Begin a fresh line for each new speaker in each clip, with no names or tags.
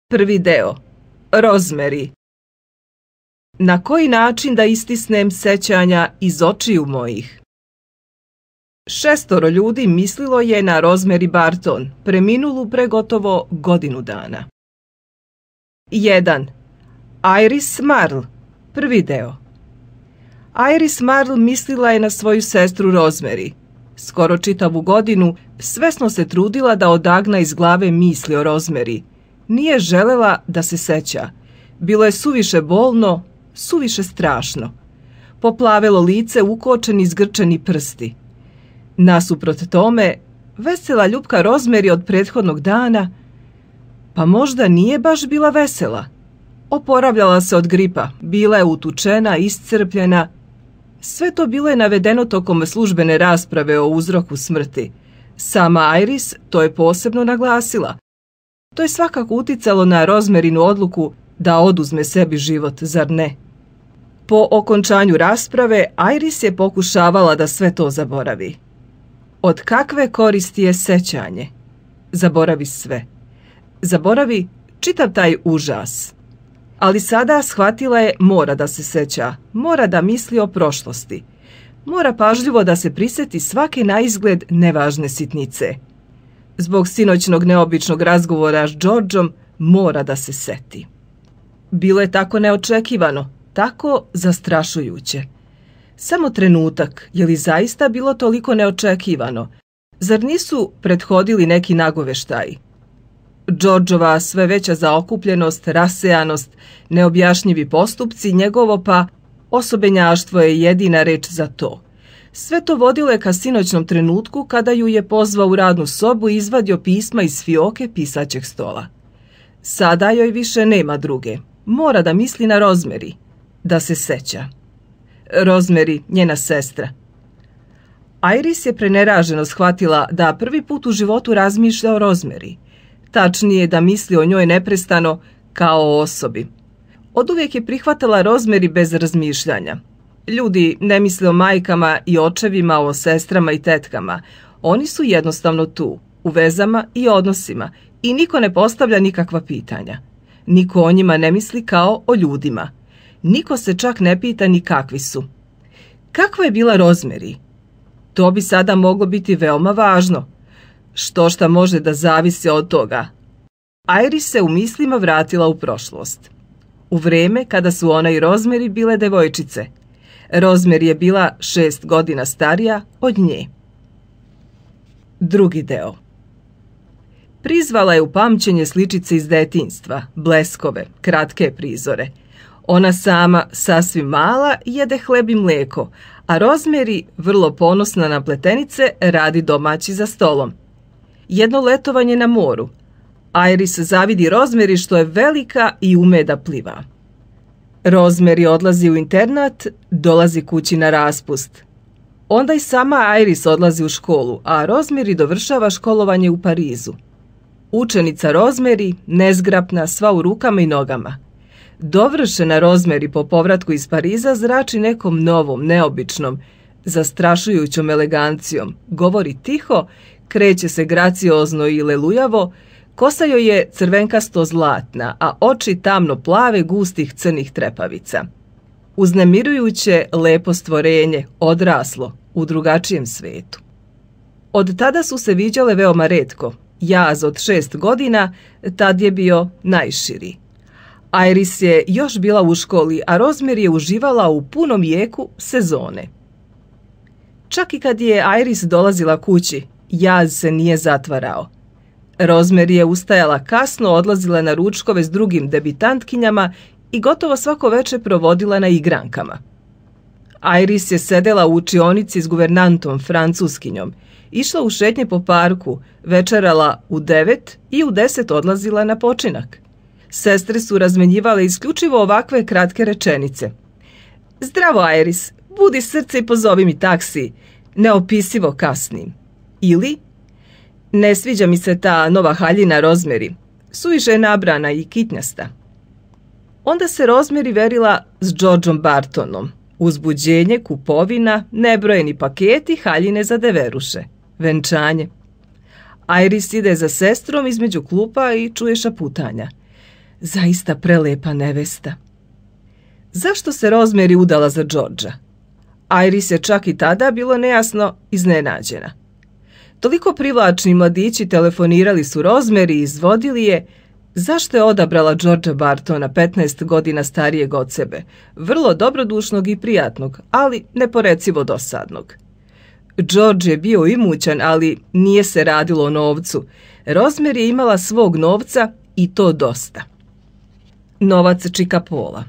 Prvi deo. Rosemary. Na koji način da istisnem sećanja iz očiju mojih? 6 ljudi mislilo je na Rosemary Barton, preminulu pre gotovo godinu dana. 1. Iris Marl. Prvi deo. Iris Marl mislila je na svoju sestru Rosemary. Skoro čitavu godinu svesno se trudila da odagna iz glave misli o Rosemary. Nije želela da se seća. Bilo je suviše bolno, suviše strašno. Poplavelo lice, ukočeni zgrčeni prsti. Nasuprot tome, vesela ljupka Rosemary od prethodnog dana, pa možda nije baš bila vesela. Oporavljala se od gripa, bila je utučena, iscrpljena. Sve to bilo je navedeno tokom službene rasprave o uzroku smrti. Sama Iris to je posebno naglasila. To je svakako uticalo na Rosemarinu odluku da oduzme sebi život, zar ne? Po okončanju rasprave, Iris je pokušavala da sve to zaboravi. Od kakve koristi je sećanje? Zaboravi sve. Zaboravi čitav taj užas. Ali sada shvatila je mora da se seća, mora da misli o prošlosti. Mora pažljivo da se prisjeti svake naizgled nevažne sitnice. Zbog sinoćnog neobičnog razgovora s Georgeom mora da se seti. Bilo je tako neočekivano, tako zastrašujuće. Samo trenutak, je li zaista bilo toliko neočekivano? Zar nisu prethodili neki nagoveštaji? Georgeova sve veća zaokupljenost, rasejanost, neobjašnjivi postupci, njegovo pa osobenjaštvo je jedina reč za to. Sve to vodilo je ka sinoćnom trenutku kada ju je pozvao u radnu sobu i izvadio pisma iz fioke pisaćeg stola. Sada joj više nema druge. Mora da misli na Rosemary, da se seća. Rosemary, njena sestra. Iris je preneraženo shvatila da prvi put u životu razmišlja o Rosemary. Tačnije da misli o njoj neprestano kao o osobi. Oduvijek je prihvatala Rosemary bez razmišljanja. Ljudi ne misle o majkama i očevima, o sestrama i tetkama. Oni su jednostavno tu, u vezama i odnosima, i niko ne postavlja nikakva pitanja. Niko o njima ne misli kao o ljudima. Niko se čak ne pita ni kakvi su. Kakva je bila Rosemary? To bi sada moglo biti veoma važno. Što šta može da zavisi od toga? Iris se u mislima vratila u prošlost. U vreme kada su ona i Rosemary bile devojčice. Rosemary je bila 6 godina starija od nje. Drugi deo. Prizvala je u pamćenje sličice iz detinjstva, bleskove, kratke prizore. Ona sama, sasvim mala, jede hleb i mlijeko, a Rosemary, vrlo ponosna na pletenice, radi domaći za stolom. Jedno letovanje na moru. Iris zavidi Rosemary što je velika i ume da pliva. Rosemary odlazi u internat, dolazi kući na raspust. Onda i sama Iris odlazi u školu, a Rosemary dovršava školovanje u Parizu. Učenica Rosemary, nezgrapna, sva u rukama i nogama. Dovršena Rosemary po povratku iz Pariza zrači nekom novom, neobičnom, zastrašujućom elegancijom. Govori tiho, kreće se graciozno i lelujavo, kosa joj je crvenkasto zlatna, a oči tamno plave gustih crnih trepavica. Uznemirujuće lepo stvorenje, odraslo, u drugačijem svetu. Od tada su se viđale veoma retko. Jaz od 6 godina tad je bio najširi. Iris je još bila u školi, a Rosemary je uživala u punom jeku sezone. Čak i kad je Iris dolazila kući, jaz se nije zatvarao. Rosemary je ustajala kasno, odlazila na ručkove s drugim debitantkinjama i gotovo svako večer provodila na igrankama. Iris je sedela u učionici s guvernantom, francuskinjom, išla u šetnje po parku, večerala u 9 i u 10 odlazila na počinak. Sestre su razmenjivale isključivo ovakve kratke rečenice. Zdravo, Iris, budi srce i pozovi mi taksi, neopisivo kasnim. Ili, ne sviđa mi se ta nova haljina Rosemary, suviše je nabrana i kitnjasta. Onda se Rosemary verila s Georgeom Bartonom. Uzbuđenje, kupovina, nebrojeni paketi, haljine za deveruše, venčanje. Iris ide za sestrom između klupa i čuje šaputanja. zaista prelepa nevesta. Zašto se Rosemary udala za Georgea? Iris je čak i tada bilo nejasno iznenađena. Toliko privlačni mladići telefonirali su Rosemary i izvodili je zašto je odabrala Georgea Bartona, 15 godina starijeg od sebe, vrlo dobrodušnog i prijatnog, ali neporecivo dosadnog. George je bio imućan, ali nije se radilo o novcu. Rosemary je imala svog novca i to dosta. Novac čika Paula.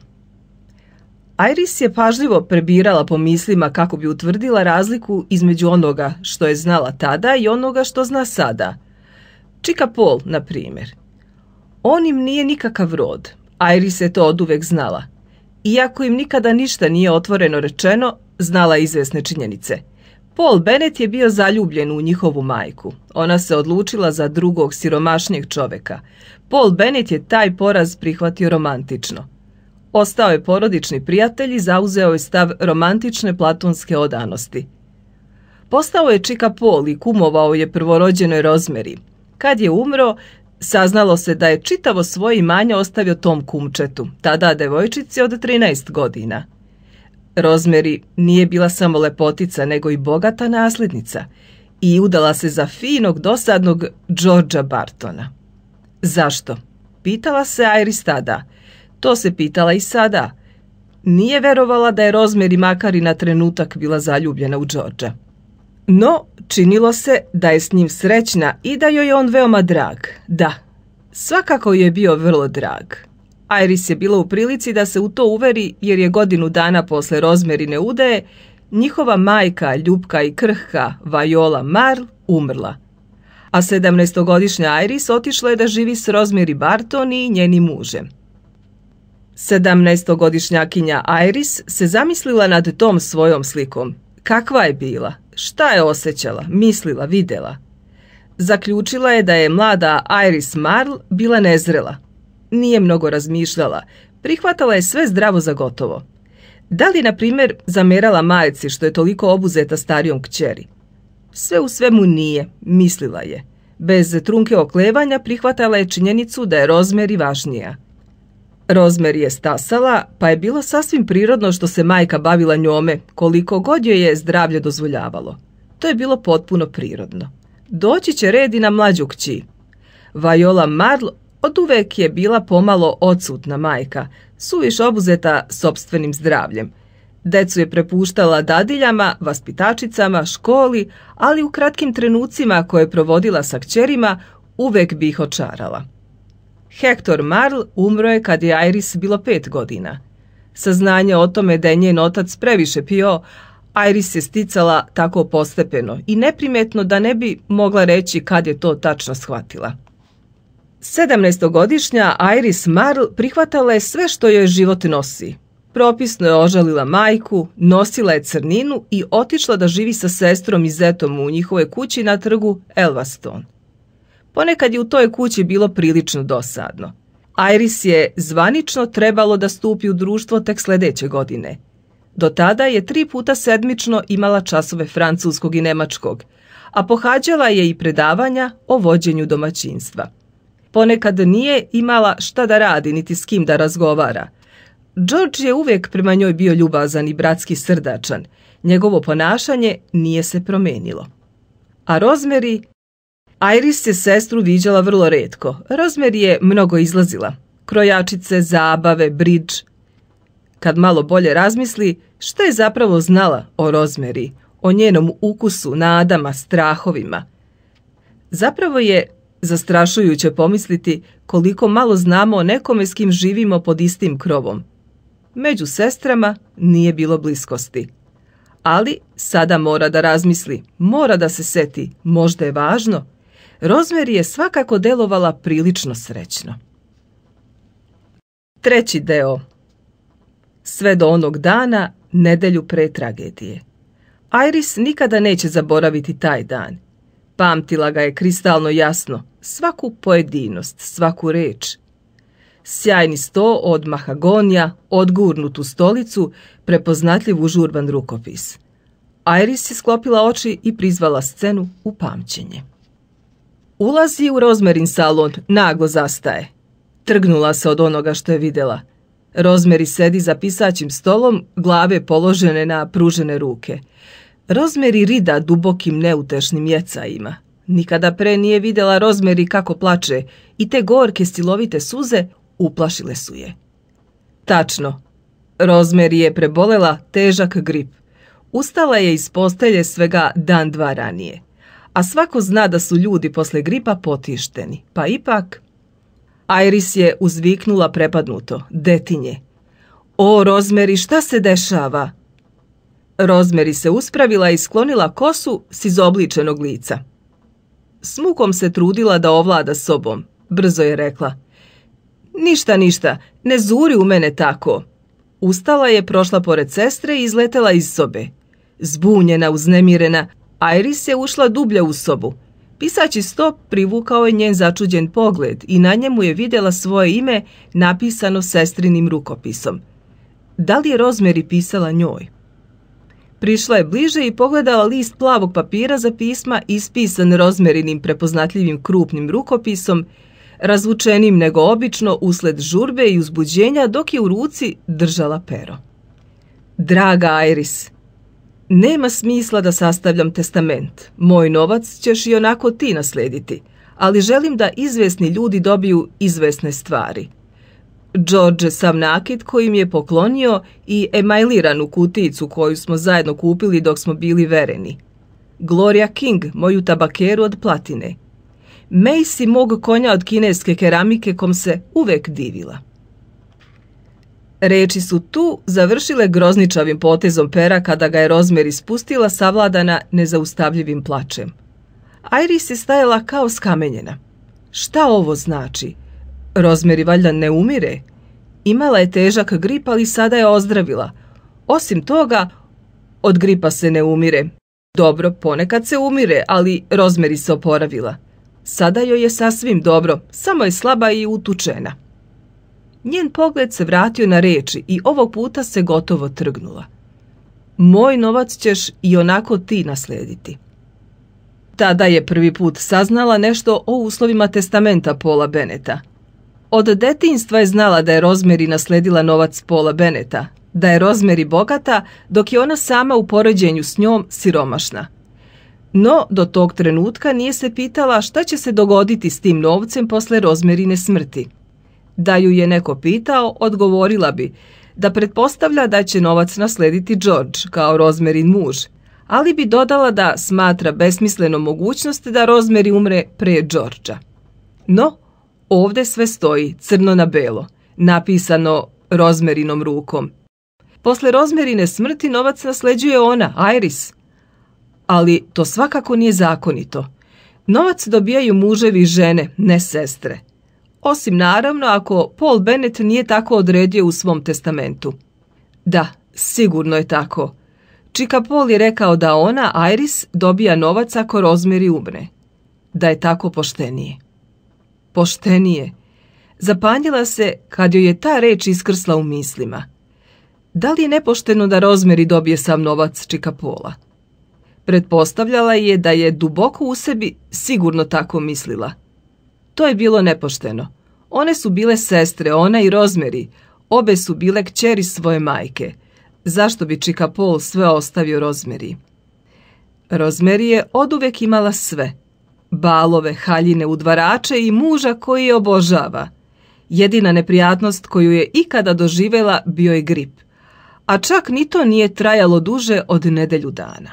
Iris je pažljivo prebirala po mislima kako bi utvrdila razliku između onoga što je znala tada i onoga što zna sada. Čika Paul, na primjer. On im nije nikakav rod. Iris je to oduvek znala. Iako im nikada ništa nije otvoreno rečeno, znala izvesne činjenice. Paul Bennett je bio zaljubljen u njihovu majku. Ona se odlučila za drugog siromašnijeg čoveka. Paul Bennett je taj poraz prihvatio romantično. Ostao je porodični prijatelj i zauzeo je stav romantične platonske odanosti. Postao je čika Paul i kumovao je prvorođenoj Rosemary. Kad je umro, saznalo se da je čitavo svoje imanje ostavio tom kumčetu, tada devojčici od 13 godina. Rosemary nije bila samo lepotica, nego i bogata nasljednica i udala se za finog, dosadnog Georgea Bartona. Zašto? Pitala se Iris tada. To se pitala i sada. Nije verovala da je Rosemary makar i na trenutak bila zaljubljena u Georgea. No, činilo se da je s njim srećna i da joj je on veoma drag. Da, svakako je bio vrlo drag. Iris je bila u prilici da se u to uveri jer je godinu dana posle Rosemaryne udaje njihova majka, ljupka i krhka Viola Marl umrla. A 17-godišnja Iris otišla je da živi s Rosemary Barton i njenim mužem. 17-godišnjakinja Iris se zamislila nad tom svojom slikom. Kakva je bila? Šta je osjećala, mislila, vidjela? Zaključila je da je mlada Iris Marl bila nezrela. Nije mnogo razmišljala, prihvatala je sve zdravo za gotovo. Da li, na primjer, zamerala majci što je toliko obuzeta starijom kćeri? Sve u svemu nije, mislila je. Bez trunke oklevanja prihvatala je činjenicu da je Rosemary važnija. Rosemary je stasala, pa je bilo sasvim prirodno što se majka bavila njome, koliko god joj je zdravlje dozvoljavalo. To je bilo potpuno prirodno. Doći će red i na mlađu kći. Viola Marl oduvek je bila pomalo odsutna majka, suviše obuzeta sopstvenim zdravljem. Decu je prepuštala dadiljama, vaspitačicama, školi, ali u kratkim trenucima koje je provodila sa kćerima, uvek bi ih očarala. Hector Marl umro je kad je Iris bilo 5 godina. Saznanje o tome da je njen otac previše pio, Iris je sticala tako postepeno i neprimetno da ne bi mogla reći kad je to tačno shvatila. 17-godišnja Iris Marl prihvatala je sve što joj život nosi. Propisno je ožalila majku, nosila je crninu i otišla da živi sa sestrom i zetom u njihovoj kući na trgu Elvaston. Ponekad je u toj kući bilo prilično dosadno. Iris je zvanično trebalo da stupi u društvo tek sljedeće godine. Do tada je 3 puta sedmično imala časove francuskog i nemačkog, a pohađala je i predavanja o vođenju domaćinstva. Ponekad nije imala šta da radi niti s kim da razgovara. George je uvijek prema njoj bio ljubazan i bratski srdačan. Njegovo ponašanje nije se promenilo. A Rosemary... Iris je sestru viđala vrlo retko. Rosemary je mnogo izlazila. Krojačice, zabave, bridge. Kad malo bolje razmisli, šta je zapravo znala o Rosemary, o njenom ukusu, nadama, strahovima? Zapravo je zastrašujuće pomisliti koliko malo znamo o nekome s kim živimo pod istim krovom. Među sestrama nije bilo bliskosti. Ali sada mora da razmisli, mora da se seti, možda je važno. Rosemary je svakako delovala prilično srećno. 3. deo. Sve do onog dana, nedelju pre tragedije. Iris nikada neće zaboraviti taj dan. Pamtila ga je kristalno jasno, svaku pojedinost, svaku reč. Sjajni sto od mahagonija, odgurnutu stolicu, prepoznatljiv užurban rukopis. Iris je sklopila oči i prizvala scenu u pamćenje. Ulazi u Rosemary'n salon, naglo zastaje. Trgnula se od onoga što je vidjela. Rosemary sedi za pisaćim stolom, glave položene na pružene ruke. Rosemary rida dubokim neutešnim jecajima. Nikada pre nije vidjela Rosemary kako plače i te gorke stilovite suze uplašile su je. Tačno, Rosemary je prebolela težak grip. Ustala je iz postelje svega dan, dva ranije. A svako zna da su ljudi posle gripa potišteni, pa ipak... Iris je uzviknula prepadnuto, detinje. O, Rosemary, šta se dešava? Rosemary se uspravila i sklonila kosu s izobličenog lica. S mukom se trudila da ovlada sobom, brzo je rekla. Ništa, ne zuri u mene tako. Ustala je, prošla pored sestre i izletela iz sobe. Zbunjena, uznemirena, Iris je ušla dublje u sobu. Pisaći sto privukao je njen začuđen pogled i na njemu je vidjela svoje ime napisano sestrinim rukopisom. Da li je Rosemary pisala njoj? Prišla je bliže i pogledala list plavog papira za pisma ispisan Rosemarynim prepoznatljivim krupnim rukopisom, razvučenim nego obično usled žurbe i uzbuđenja dok je u ruci držala pero. Draga Iris, nema smisla da sastavljam testament. Moj novac ćeš i onako ti naslediti, ali želim da izvesni ljudi dobiju izvesne stvari. George sav nakit koji mi je poklonio i emailiranu kutijicu koju smo zajedno kupili dok smo bili vereni. Gloria King, moju tabakeru od platine. Macy, mog konja od kineske keramike kom se uvek divila. Reči su tu završile grozničavim potezom pera kada ga je Rosemary spustila savladana nezaustavljivim plačem. Iris je stajala kao skamenjena. Šta ovo znači? Rosemary valjda ne umire? Imala je težak grip, ali sada je ozdravila. Osim toga, od gripa se ne umire. Dobro, ponekad se umire, ali Rosemary se oporavila. Sada joj je sasvim dobro, samo je slaba i utučena. Njen pogled se vratio na reči i ovog puta se gotovo trgnula. Moj novac ćeš i onako ti naslediti. Tada je prvi put saznala nešto o uslovima testamenta Paula Benneta. Od detinjstva je znala da je Rosemary nasledila novac Paula Benneta, da je Rosemary bogata dok je ona sama u poređenju s njom siromašna. No, do tog trenutka nije se pitala šta će se dogoditi s tim novcem posle Rosemaryne smrti. Da ju je neko pitao, odgovorila bi da pretpostavlja da će novac naslediti George kao Rosemaryn muž, ali bi dodala da smatra besmislenom mogućnost da Rosemary umre pre Georgea. No, ovdje sve stoji, crno na belo, napisano Rosemarynom rukom. Posle Rosemaryne smrti novac nasleđuje ona, Iris. Ali to svakako nije zakonito. Novac dobijaju muževi i žene, ne sestre. Osim naravno ako Paul Bennett nije tako odredio u svom testamentu. Da, sigurno je tako. Čika Paul je rekao da ona, Iris, dobija novac ako Rosemary umre. Da je tako poštenije. Poštenije. Zapanjila se kad joj je ta reč iskrsla u mislima. Da li je nepošteno da Rosemary dobije sav novac čika Paula? Pretpostavljala je da je duboko u sebi sigurno tako mislila. To je bilo nepošteno. One su bile sestre, ona i Rosemary. Obe su bile kćeri svoje majke. Zašto bi čika Paul sve ostavio Rosemary? Rosemary je oduvek imala sve. Balove, haljine, udvarače i muža koji je obožava. Jedina neprijatnost koju je ikada doživjela bio je grip. A čak ni to nije trajalo duže od nedelju dana.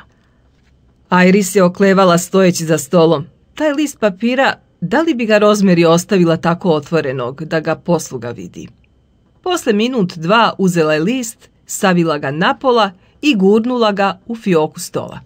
Iris je oklevala stojeći za stolom. Taj list papira, da li bi ga Rosemary ostavila tako otvorenog da ga posluga vidi? Posle minut dva uzela je list, savila ga napola i gurnula ga u fioku stola.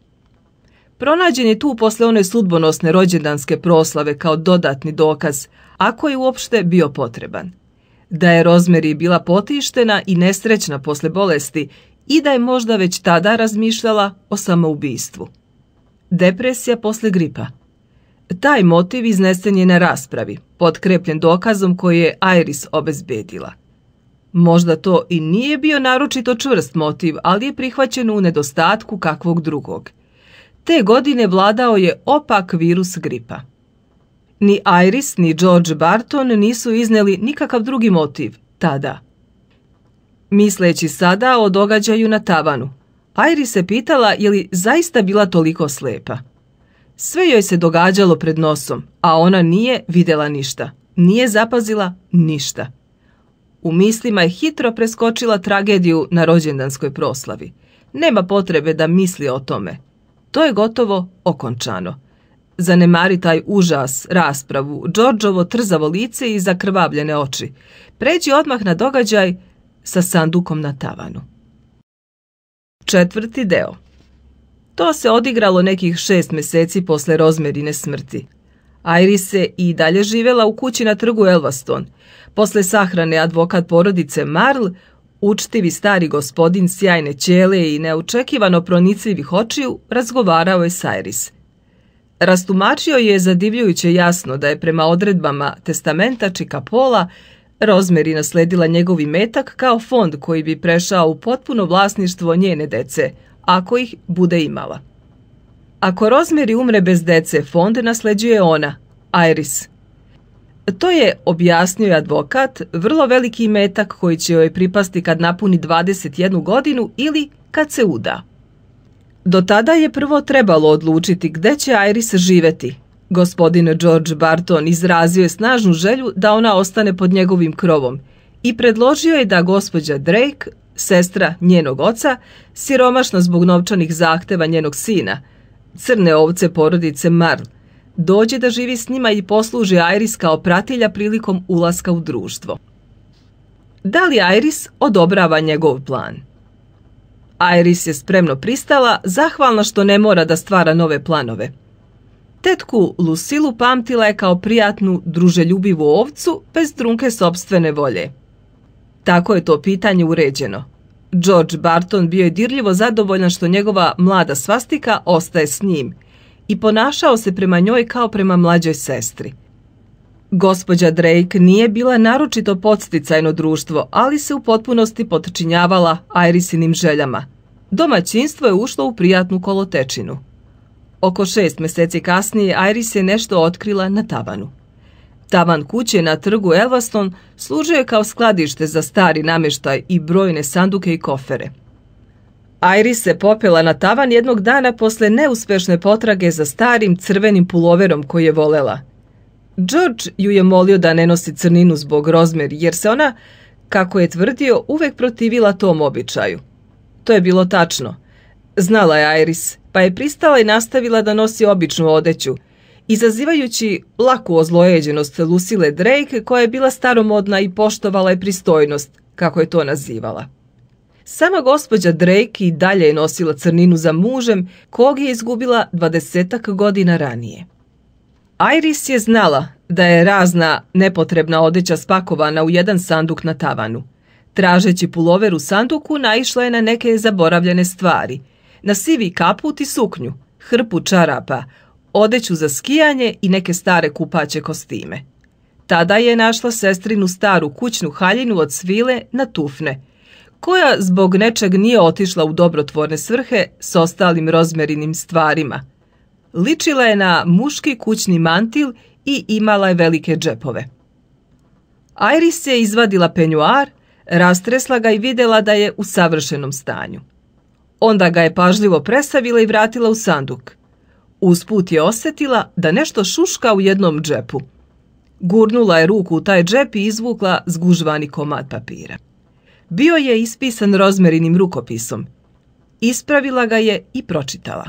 Pronađen je tu posle one sudbonosne rođendanske proslave kao dodatni dokaz, ako je uopšte bio potreban. Da je Rosemary bila potištena i nesrećna posle bolesti i da je možda već tada razmišljala o samoubistvu. Depresija posle gripa. Taj motiv iznesen je na raspravi, potkrepljen dokazom koji je Iris obezbedila. Možda to i nije bio naročito čvrst motiv, ali je prihvaćen u nedostatku kakvog drugog. Te godine vladao je opak virus gripa. Ni Iris ni George Barton nisu iznijeli nikakav drugi motiv tada. Misleći sada o događaju na tavanu, Iris se pitala je li zaista bila toliko slijepa. Sve joj se događalo pred nosom, a ona nije vidjela ništa, nije zapazila ništa. U mislima je hitro preskočila tragediju na rođendanskoj proslavi. Nema potrebe da misli o tome. To je gotovo okončano. Zanemari taj užas, raspravu, Georgeovo trzavo lice i zakrvavljene oči. Pređi odmah na događaj sa sandukom na tavanu. 4. deo. To se odigralo nekih 6 mjeseci posle Rosemarine smrti. Iris se i dalje živjela u kući na trgu Elvaston. Posle sahrane advokat porodice Marl, učtivi stari gospodin sjajne ćele i neočekivano pronicljivih očiju, razgovarao je s Iris. Rastumačio je zadivljujuće jasno da je prema odredbama testamenta Čika Pola Rosemary nasledila njegov imetak kao fond koji bi prešao u potpuno vlasništvo njene dece, ako ih bude imala. Ako Rosemary umre bez dece, fond nasleđuje ona, Iris. To je, objasnio je advokat, vrlo veliki imetak koji će joj pripasti kad napuni 21 godinu ili kad se uda. Do tada je prvo trebalo odlučiti gde će Iris živjeti. Gospodin George Barton izrazio je snažnu želju da ona ostane pod njegovim krovom i predložio je da gospođa Drake, sestra njenog oca, siromašna zbog novčanih zahteva njenog sina, crne ovce porodice Marl, dođe da živi s njima i posluži Iris kao pratilja prilikom ulaska u društvo. Da li Iris odobrava njegov plan? Iris je spremno pristala, zahvalna što ne mora da stvara nove planove. Tetku Lucilu pamtila je kao prijatnu, druželjubivu ovcu bez trunke sopstvene volje. Tako je to pitanje uređeno. George Barton bio je dirljivo zadovoljan što njegova mlada svastika ostaje s njim i ponašao se prema njoj kao prema mlađoj sestri. Gospođa Drake nije bila naročito podsticajno društvo, ali se u potpunosti potčinjavala Irisinim željama. Domaćinstvo je ušlo u prijatnu kolotečinu. Oko 6 mjeseci kasnije Iris je nešto otkrila na tavanu. Tavan kuće na trgu Elvaston služio je kao skladište za stari namještaj i brojne sanduke i kofere. Iris se popela na tavan jednog dana posle neuspješne potrage za starim crvenim puloverom koji je volela. George ju je molio da ne nosi crninu zbog Rosemary, jer se ona, kako je tvrdio, uvek protivila tom običaju. To je bilo tačno. Znala je Iris, pa je pristala i nastavila da nosi običnu odeću, izazivajući laku ozlojeđenost Lucille Drake, koja je bila staromodna i poštovala je pristojnost, kako je to nazivala. Sama gospođa Drake i dalje je nosila crninu za mužem, kog je izgubila 20 godina ranije. Iris je znala da je razna nepotrebna odeća spakovana u jedan sanduk na tavanu. Tražeći pulover u sanduku, naišla je na neke zaboravljene stvari. Na sivi kaput i suknju, hrpu čarapa, odeću za skijanje i neke stare kupaće kostime. Tada je našla sestrinu staru kućnu haljinu od svile na tufne, koja zbog nečeg nije otišla u dobrotvorne svrhe s ostalim Rosemarinim stvarima. Ličila je na muški kućni mantil i imala je velike džepove. Iris je izvadila penjuar, rastresla ga i vidjela da je u savršenom stanju. Onda ga je pažljivo presavila i vratila u sanduk. Usput je osjetila da nešto šuška u jednom džepu. Gurnula je ruku u taj džep i izvukla zgužvani komad papira. Bio je ispisan Rosemarinim rukopisom. Ispravila ga je i pročitala.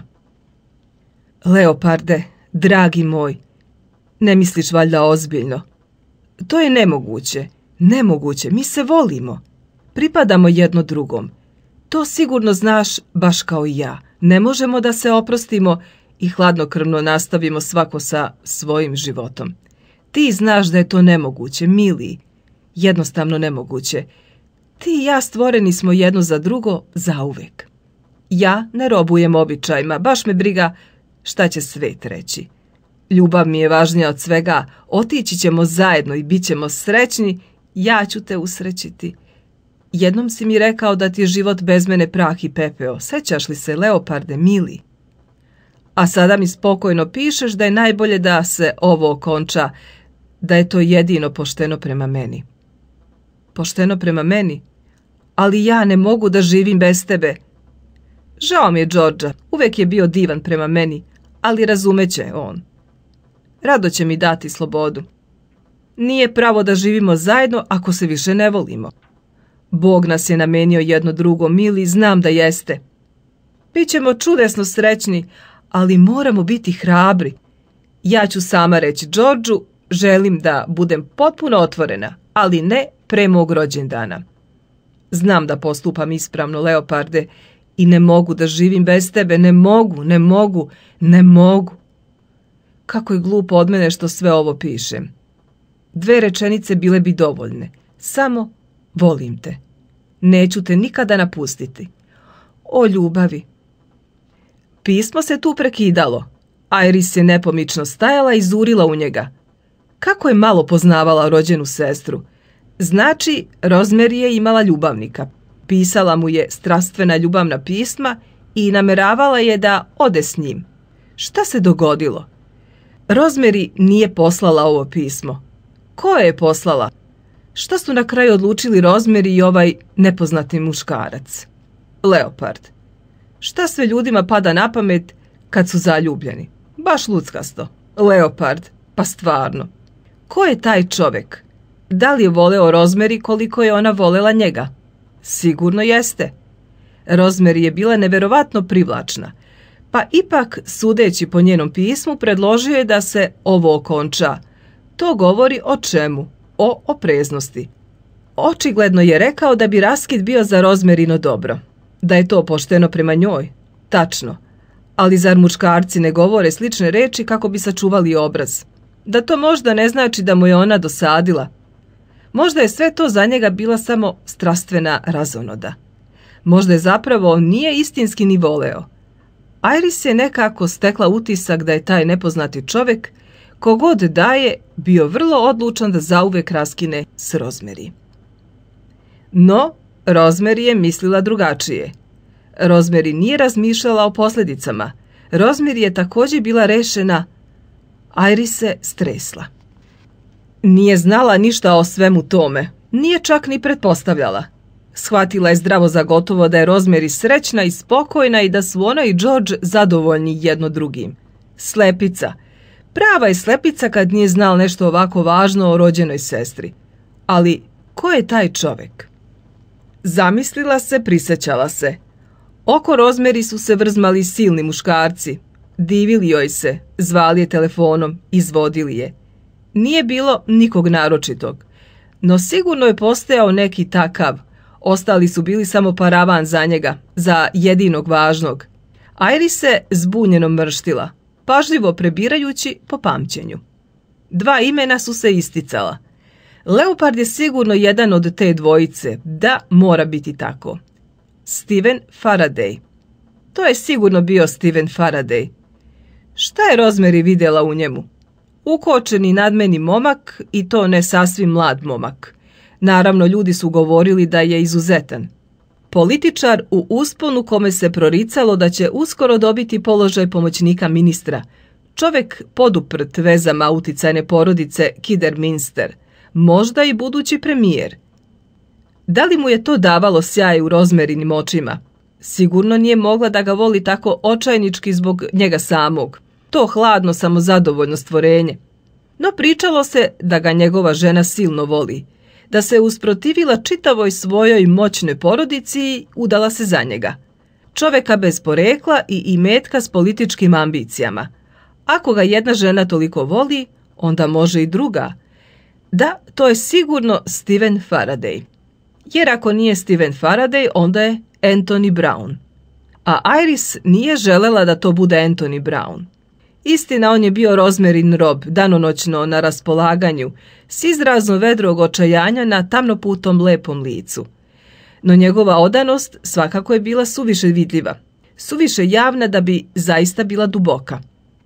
Leoparde, dragi moj, ne misliš valjda ozbiljno? To je nemoguće, nemoguće, mi se volimo. Pripadamo jedno drugom. To sigurno znaš baš kao i ja. Ne možemo da se oprostimo i hladnokrvno nastavimo svako sa svojim životom. Ti znaš da je to nemoguće, mili. Jednostavno nemoguće. Ti i ja stvoreni smo jedno za drugo zauvek. Ja ne robujem običajima, baš me briga šta će svet reći. Ljubav mi je važnija od svega, otići ćemo zajedno i bit ćemo srećni, ja ću te usrećiti. Jednom si mi rekao da ti je život bez mene prah i pepeo. Sećaš li se, Leoparde, mili? A sada mi spokojno pišeš da je najbolje da se ovo okonča, da je to jedino pošteno prema meni. Pošteno prema meni? Ali ja ne mogu da živim bez tebe. Žao mi je Đorđa, uvek je bio divan prema meni, ali razumeće on. Rado će mi dati slobodu. Nije pravo da živimo zajedno ako se više ne volimo. Bog nas je namenio jedno drugo, mili, znam da jeste. Bićemo čudesno srećni, ali moramo biti hrabri. Ja ću sama reći Đorđu, želim da budem potpuno otvorena, ali ne pre mog rođendana. Znam da postupam ispravno, Leoparde, i ne mogu da živim bez tebe, ne mogu. Kako je glupo od mene što sve ovo pišem. 2 rečenice bile bi dovoljne. Samo volim te. Neću te nikada napustiti. O ljubavi. Pismo se tu prekidalo. Iris je nepomično stajala i zurila u njega. Kako je malo poznavala rođenu sestru. Znači, Rosemary je imala ljubavnika. Pisala mu je strastvena ljubavna pisma i nameravala je da ode s njim. Šta se dogodilo? Rosemary nije poslala ovo pismo. Ko je poslala? Šta su na kraju odlučili Rosemary i ovaj nepoznati muškarac? Leopard. Šta sve ljudima pada na pamet kad su zaljubljeni? Baš luckasto. Leopard. Pa stvarno. Ko je taj čovjek? Da li je voleo Rosemary koliko je ona volela njega? Sigurno jeste. Rosemary je bila neverovatno privlačna, pa ipak, sudeći po njenom pismu, predložio je da se ovo okonča. To govori o čemu? O opreznosti. Očigledno je rekao da bi raskid bio za Rosemarino dobro. Da je to pošteno prema njoj. Tačno. Ali zar muškarci ne govore slične reči kako bi sačuvali obraz? Da to možda ne znači da mu je ona dosadila. Možda je sve to za njega bila samo strastvena razonoda. Možda je zapravo nije istinski ni voleo. Iris je nekako stekla utisak da je taj nepoznati čovjek, kogod daje, bio vrlo odlučan da zauvek raskine s Rosemary. No, Rosemary je mislila drugačije. Rosemary nije razmišljala o posljedicama. Rosemary je također bila rešena. Iris se stresla. Nije znala ništa o svemu tome. Nije čak ni pretpostavljala. Shvatila je zdravo za gotovo da je Rosemary srećna i spokojna i da su ona i George zadovoljni jedno drugim. Slepica. Prava je slepica kad nije znala nešto ovako važno o rođenoj sestri. Ali ko je taj čovjek? Zamislila se, prisjećala se. Oko Rosemary su se vrzmali silni muškarci. Divili joj se, zvali je telefonom, izvodili je. Nije bilo nikog naročitog, no sigurno je postojao neki takav. Ostali su bili samo paravan za njega, za jedinog važnog. Iris se zbunjeno mrštila, pažljivo prebirajući po pamćenju. 2 imena su se isticala. Leopard je sigurno jedan od te dvojice, da mora biti tako. Stephen Faraday. To je sigurno bio Stephen Faraday. Šta je Rosemary vidjela u njemu? Ukočeni nadmeni momak i to ne sasvim mlad momak. Naravno, ljudi su govorili da je izuzetan. Političar u usponu kome se proricalo da će uskoro dobiti položaj pomoćnika ministra. Čovjek poduprt vezama uticajne porodice Kidderminster. Možda i budući premijer. Da li mu je to davalo sjaj u Rosemarynim očima? Sigurno nije mogla da ga voli tako očajnički zbog njega samog. To hladno, samozadovoljno stvorenje. No pričalo se da ga njegova žena silno voli, da se usprotivila čitavoj svojoj moćnoj porodici i udala se za njega. Čovjeka bez porekla i imetka s političkim ambicijama. Ako ga jedna žena toliko voli, onda može i druga. Da, to je sigurno Stephen Faraday. Jer ako nije Stephen Faraday, onda je Anthony Brown. A Iris nije želela da to bude Anthony Brown. Istina, on je bio Rosemaryn rob, danonoćno na raspolaganju, s izrazom vedrog očajanja na tamnoputom lepom licu. No njegova odanost svakako je bila suviše vidljiva, suviše javna da bi zaista bila duboka.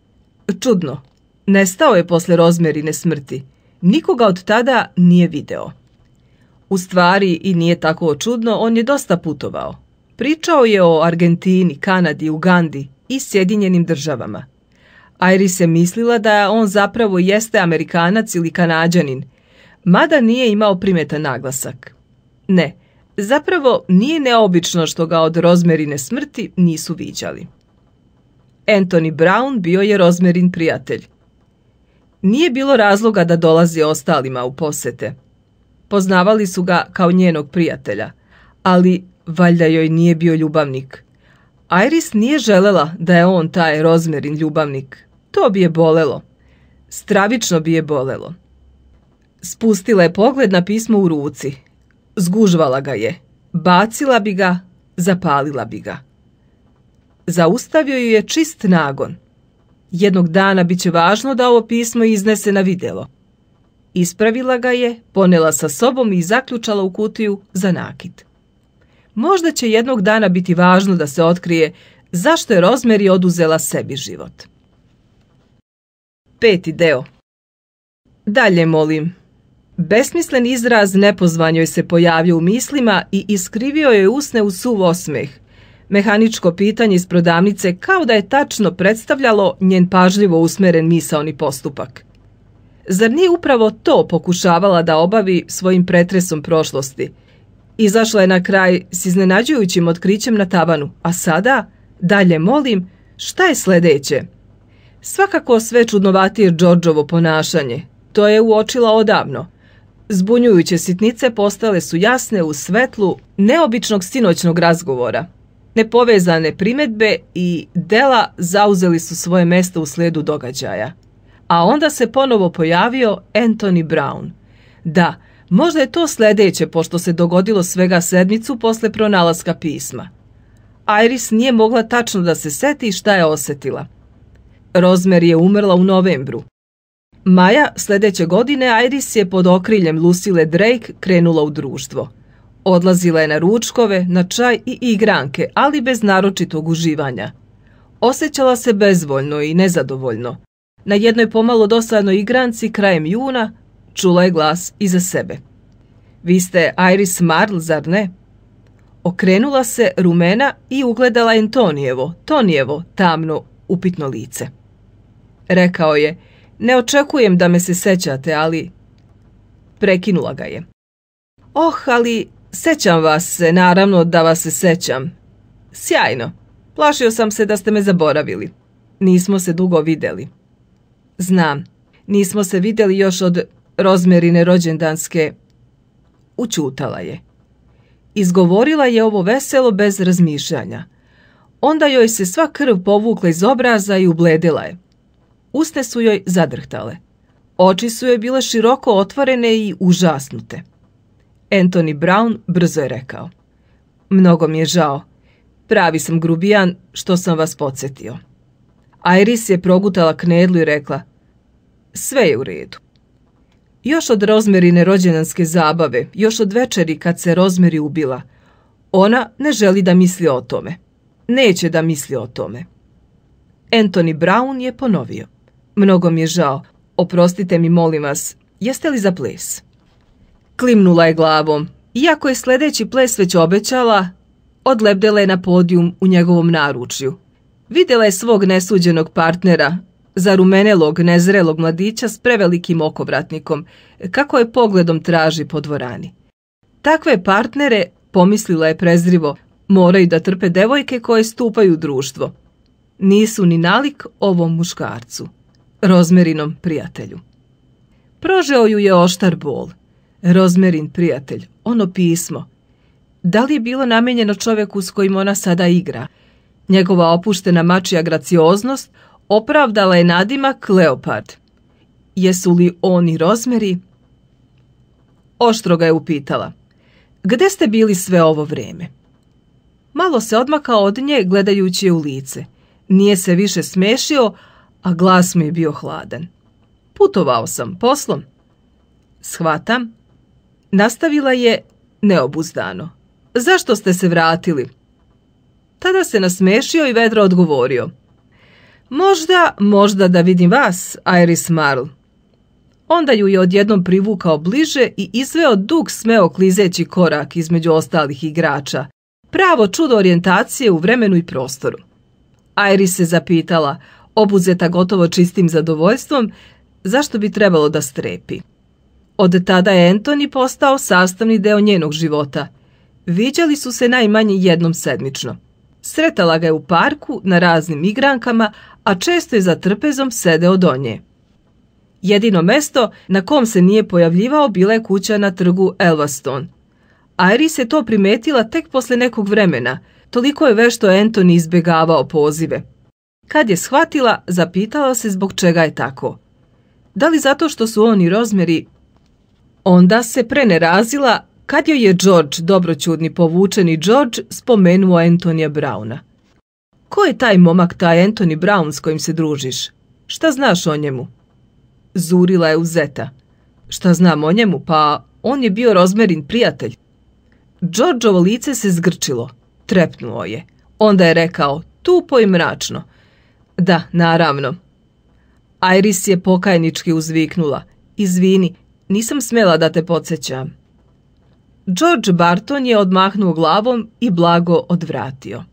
Čudno, nestao je posle Rosemaryne smrti. Nikoga od tada nije video. U stvari, i nije tako čudno, on je dosta putovao. Pričao je o Argentini, Kanadi, Ugandi i Sjedinjenim državama. Iris je mislila da on zapravo jeste Amerikanac ili Kanađanin, mada nije imao primetan naglasak. Ne, zapravo nije neobično što ga od Rosemarine smrti nisu viđali. Anthony Brown bio je Rosemarine prijatelj. Nije bilo razloga da dolazi ostalima u posete. Poznavali su ga kao njenog prijatelja, ali valjda joj nije bio ljubavnik. Iris nije želela da je on taj Rosemarine ljubavnik. To bi je bolelo. Stravično bi je bolelo. Spustila je pogled na pismo u ruci. Zgužvala ga je. Bacila bi ga, zapalila bi ga. Zaustavio ju je čist nagon. Jednog dana bit će važno da ovo pismo iznese na vidjelo. Ispravila ga je, ponela sa sobom i zaključala u kutiju za nakit. Možda će jednog dana biti važno da se otkrije zašto je Rosemary oduzela sebi život. 5. deo. Dalje molim. Besmislen izraz nepozvan joj se pojavio u mislima i iskrivio joj usne u suv osmeh. Mehaničko pitanje iz prodavnice kao da je tačno predstavljalo njen pažljivo usmeren misaoni postupak. Zar nije upravo to pokušavala da obavi svojim pretresom prošlosti? Izašla je na kraj s iznenađujućim otkrićem na tavanu, a sada, dalje molim, šta je sljedeće? Svakako sve čudnovatije Georgeovo ponašanje. To je uočila odavno. Zbunjujuće sitnice postale su jasne u svetlu neobičnog sinoćnog razgovora. Nepovezane primjedbe i dela zauzeli su svoje mjesto u slijedu događaja. A onda se ponovo pojavio Anthony Brown. Da, možda je to sljedeće, pošto se dogodilo svega sedmicu posle pronalaska pisma. Iris nije mogla tačno da se seti šta je osjetila. Rosemary je umrla u novembru. Maja sljedeće godine Iris je pod okriljem Lucille Drake krenula u društvo. Odlazila je na ručkove, na čaj i igranke, ali bez naročitog uživanja. Osjećala se bezvoljno i nezadovoljno. Na jednoj pomalo dosadnoj igranci krajem juna čula je glas iza sebe. Vi ste Iris Marl, zar ne? Okrenula se rumena i ugledala Tonijevo, tamno, upitno lice. Rekao je, ne očekujem da me se sećate, ali... Prekinula ga je. Ali sećam vas se, naravno da vas se sećam. Sjajno. Plašio sam se da ste me zaboravili. Nismo se dugo vidjeli. Znam, nismo se vidjeli još od Rosemarine rođendanske... Učutala je. Izgovorila je ovo veselo bez razmišljanja. Onda joj se sva krv povukla iz obraza i ubledila je. Usne su joj zadrhtale. Oči su joj bile široko otvorene i užasnute. Anthony Brown brzo je rekao. Mnogo mi je žao. Pravi sam grubijan što sam vas podsjetio. Iris je progutala knedlu i rekla. Sve je u redu. Još od Rosemarine rođendanske zabave, još od večeri kad se Rosemary ubila, ona ne želi da misli o tome. Neće da misli o tome. Anthony Brown je ponovio. Mnogo mi je žao. Oprostite mi, molim vas, jeste li za ples? Klimnula je glavom. Iako je sljedeći ples već obećala, odlebdela je na podijum u njegovom naručju. Vidjela je svog nesuđenog partnera, zarumenelog, nezrelog mladića s prevelikim okovratnikom, kako je pogledom traži po dvorani. Takve partnere, pomislila je prezrivo, moraju da trpe devojke koje stupaju u društvo. Nisu ni nalik ovom muškarcu, Rosemarinom prijatelju. Prožeo ju je oštar bol. Rosemarin prijatelj, ono pismo. Da li je bilo namijenjeno čovjeku s kojim ona sada igra? Njegova opuštena mačija gracioznost opravdala je nadimak Leopard. Jesu li on i Rosemary? Oštro ga je upitala. Gde ste bili sve ovo vrijeme? Malo se odmakao od nje gledajući je u lice. Nije se više smešio, a glas mu je bio hladan. Putovao sam poslom. Shvatam. Nastavila je neobuzdano. Zašto ste se vratili? Tada se nasmešio i vedro odgovorio. Možda da vidim vas, Iris Marl. Onda ju je odjednom privukao bliže i izveo dug smeo klizeći korak između ostalih igrača. Pravo čudo orijentacije u vremenu i prostoru. Iris se zapitala, obuzeta gotovo čistim zadovoljstvom, zašto bi trebalo da strepi. Od tada je Anthony postao sastavni deo njenog života. Viđali su se najmanje jednom sedmično. Sretala ga je u parku, na raznim igrankama, a često je za trpezom sedeo do nje. Jedino mesto na kom se nije pojavljivao bila je kuća na trgu Elvaston. Iris je to primetila tek posle nekog vremena, toliko je vešto Anthony izbjegavao pozive. Kad je shvatila, zapitala se zbog čega je tako. Da li zato što su on i Rosemary? Onda se prenerazila kad joj je George, dobroćudni povučeni George, spomenuo Anthonyja Browna. Ko je taj momak, taj Anthony Brown s kojim se družiš? Šta znaš o njemu? Zurila je uzeta. Šta znam o njemu? Pa on je bio Rosemaryn prijatelj. Georgeovo lice se zgrčilo. Trepnuo je. Onda je rekao, tupo i mračno. Da, naravno. Iris je pokajnički uzviknula. Izvini, nisam smjela da te podsjećam. George Barton je odmahnuo glavom i blago odvratio.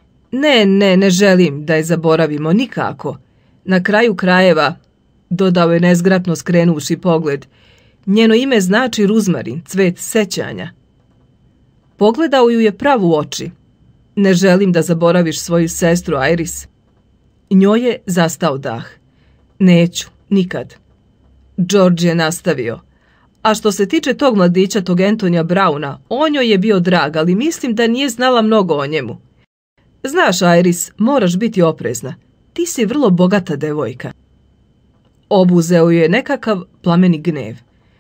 Ne želim da je zaboravimo nikako. Na kraju krajeva, dodao je nezgrapno skrenuši pogled, njeno ime znači Ruzmarin, cvet sećanja. Pogledao ju je pravo u oči. Ne želim da zaboraviš svoju sestru Iris. Njoj je zastao dah. Neću, nikad. George je nastavio. A što se tiče tog mladića, tog Anthonyja Browna, on joj je bio drag, ali mislim da nije znala mnogo o njemu. Znaš, Iris, moraš biti oprezna. Ti si vrlo bogata devojka. Obuzeo je nekakav plameni gnev.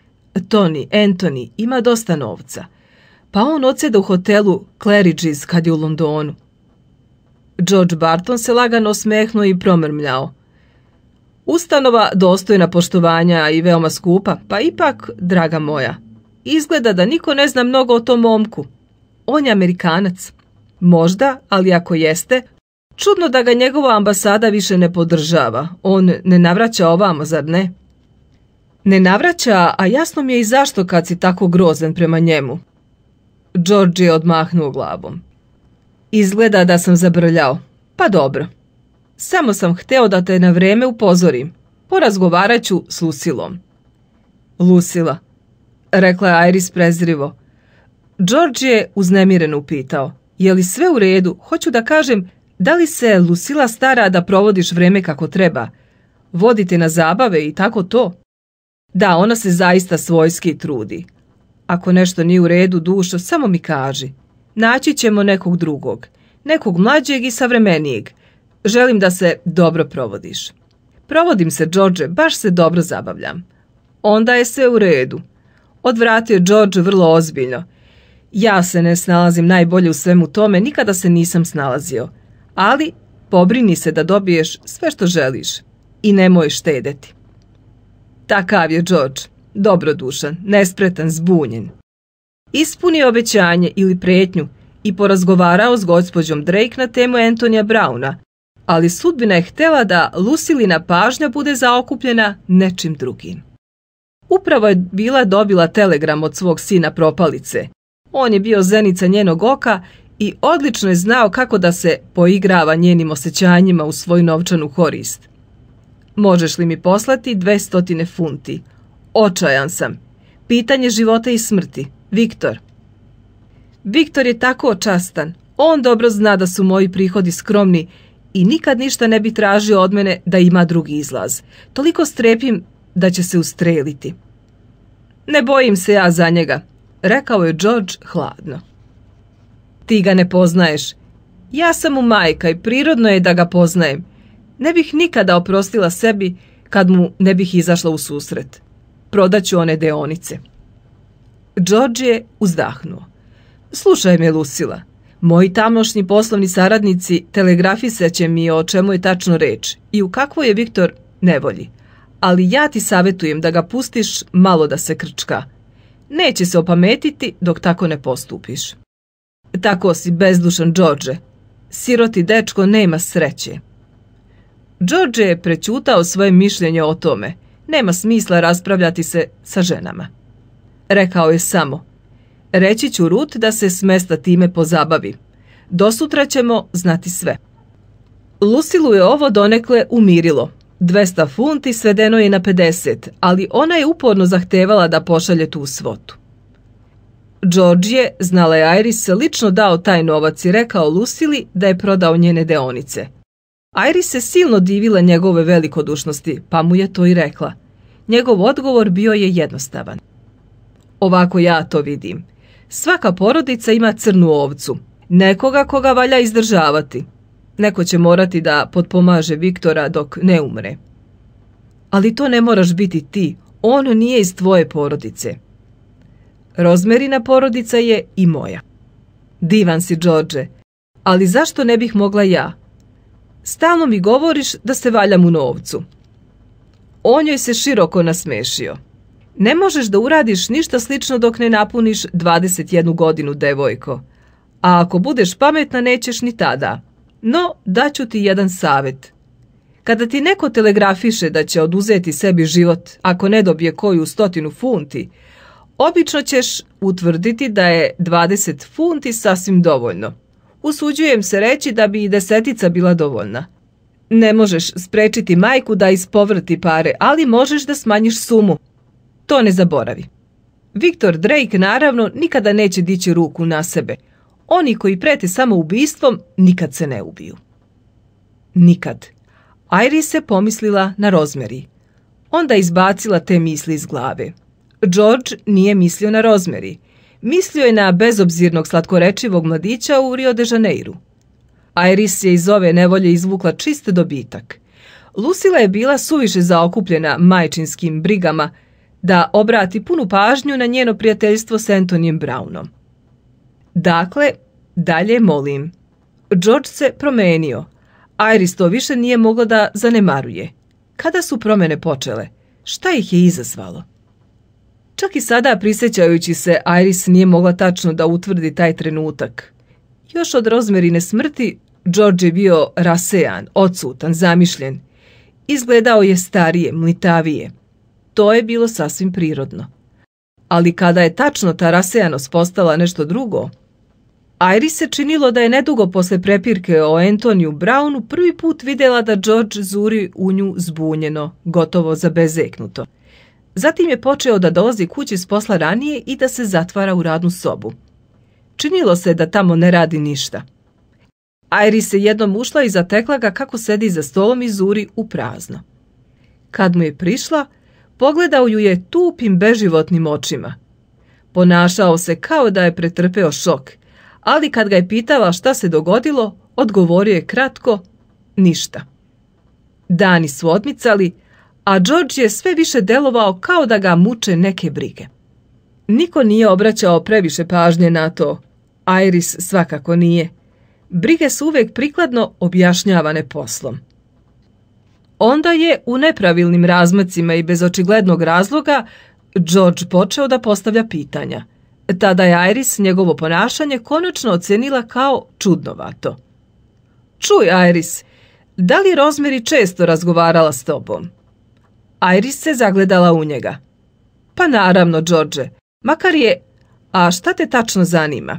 Anthony ima dosta novca. Pa on odsjeda u hotelu Claridge's kad je u Londonu. George Barton se lagano osmehnuo i promrmljao. Ustanova dostojna poštovanja i veoma skupa, pa ipak, draga moja, izgleda da niko ne zna mnogo o tom momku. On je Amerikanac. Možda, ali ako jeste, čudno da ga njegova ambasada više ne podržava. On ne navraća ovamo, zar ne? Ne navraća, a jasno mi je i zašto kad si tako grozan prema njemu. George je odmahnuo glavom. Izgleda da sam zabrljao. Pa dobro. Samo sam hteo da te na vreme upozorim. Porazgovarat ću s Lucilom. Lucila, rekla je Iris prezrivo. George je uznemireno upitao. Je li sve u redu? Hoću da kažem, da li se Lucila stara da provodiš vreme kako treba? Vodite na zabave i tako to? Da, ona se zaista svojski trudi. Ako nešto nije u redu, dušo, samo mi kaži. Naći ćemo nekog drugog. Nekog mlađeg i savremenijeg. Želim da se dobro provodiš. Provodim se, George, baš se dobro zabavljam. Onda je sve u redu. Odvratio George vrlo ozbiljno. Ja se ne snalazim najbolje u svemu tome, nikada se nisam snalazio. Ali pobrini se da dobiješ sve što želiš. I nemoj štedeti. Takav je George, dobrodušan, nespretan, zbunjen. Ispunio obećanje ili pretnju i porazgovarao s gospođom Drake na temu Anthonyja Browna, ali sudbina je htjela da Lucilina pažnja bude zaokupljena nečim drugim. Upravo je bila dobila telegram od svog sina propalice. On je bio zenica njenog oka i odlično je znao kako da se poigrava njenim osjećanjima u svoju novčanu korist. Možeš li mi poslati 200 funti? Očajan sam. Pitanje života i smrti. Viktor. Viktor je tako častan. On dobro zna da su moji prihodi skromni i nikad ništa ne bi tražio od mene da ima drugi izlaz. Toliko strepim da će se ustreliti. Ne bojim se ja za njega, rekao je George hladno. Ti ga ne poznaješ. Ja sam mu majka i prirodno je da ga poznajem. Ne bih nikada oprostila sebi kad mu ne bih izašla u susret. Prodaću one deonice. George je uzdahnuo. Slušaj me, Lucila. Moji tamošnji poslovni saradnici telegrafisat će mi o čemu je tačno reč i u kakvoj je Viktor nevolji. Ali ja ti savjetujem da ga pustiš malo da se krčka. Neće se opametiti dok tako ne postupiš. Tako si bezdušan, George. Siroti dečko nema sreće. George je prećutao svoje mišljenje o tome. Nema smisla raspravljati se sa ženama. Rekao je samo, reći ću Ruth da se s mesta time pozabavi. Do sutra ćemo znati sve. Lucilu je ovo donekle umirilo. 200 funti svedeno je na 50, ali ona je uporno zahtevala da pošalje tu svotu. George je, znala je Iris, lično dao taj novac i rekao Lucili da je prodao njene deonice. Iris se silno divila njegove velikodušnosti, pa mu je to i rekla. Njegov odgovor bio je jednostavan. Ovako ja to vidim. Svaka porodica ima crnu ovcu, nekoga koga valja izdržavati. Neko će morati da potpomaže Viktora dok ne umre. Ali to ne moraš biti ti, on nije iz tvoje porodice. Rozmerina porodica je i moja. Divan si, George, ali zašto ne bih mogla ja? Stalno mi govoriš da se valjam u novcu. On joj se široko nasmešio. Ne možeš da uradiš ništa slično dok ne napuniš 21 godinu, devojko. A ako budeš pametna, nećeš ni tada. No, daću ti jedan savjet. Kada ti neko telegrafiše da će oduzeti sebi život ako ne dobije koju 100 funti, obično ćeš utvrditi da je 20 funti sasvim dovoljno. Usuđujem se reći da bi i 10 bila dovoljna. Ne možeš sprečiti majku da ispovrti pare, ali možeš da smanjiš sumu. To ne zaboravi. Viktor Drake naravno nikada neće dići ruku na sebe. Oni koji prete samoubistvom nikad se ne ubiju. Nikad. Iris se pomislila na Rosemary. Onda izbacila te misli iz glave. George nije mislio na Rosemary. Mislio je na bezobzirnog slatkorečivog mladića u Rio de Janeiru. Iris je iz ove nevolje izvukla čist dobitak. Lucila je bila suviše zaokupljena majčinskim brigama da obrati punu pažnju na njeno prijateljstvo s Antonijem Brownom. Dakle, dalje molim. George se promenio. Iris to više nije mogla da zanemaruje. Kada su promjene počele? Šta ih je izazvalo? Čak i sada, prisjećajući se, Iris nije mogla tačno da utvrdi taj trenutak. Još od Rosemarine smrti, George je bio rasejan, odsutan, zamišljen. Izgledao je starije, mlitavije. To je bilo sasvim prirodno. Ali kada je tačno ta rasejanost postala nešto drugo, Iris se činilo da je nedugo posle prepirke o Antoniju Brownu prvi put vidjela da George zuri u nju zbunjeno, gotovo zabezeknuto. Zatim je počeo da dolazi kući s posla ranije i da se zatvara u radnu sobu. Činilo se da tamo ne radi ništa. Iris se jednom ušla i zatekla ga kako sedi za stolom i zuri u prazno. Kad mu je prišla, pogledao ju je tupim beživotnim očima. Ponašao se kao da je pretrpeo šok, ali kad ga je pitala šta se dogodilo, odgovorio je kratko, ništa. Dani su odmicali, a George je sve više delovao kao da ga muče neke brige. Niko nije obraćao previše pažnje na to. Iris svakako nije. Brige su uvijek prikladno objašnjavane poslom. Onda je u nepravilnim razmacima i bez očiglednog razloga George počeo da postavlja pitanja. Tada je Iris njegovo ponašanje konačno ocenila kao čudnovato. Čuj, Iris, da li je Rosemary često razgovarala s tobom? Iris se zagledala u njega. Pa naravno, George, makar je... A šta te tačno zanima?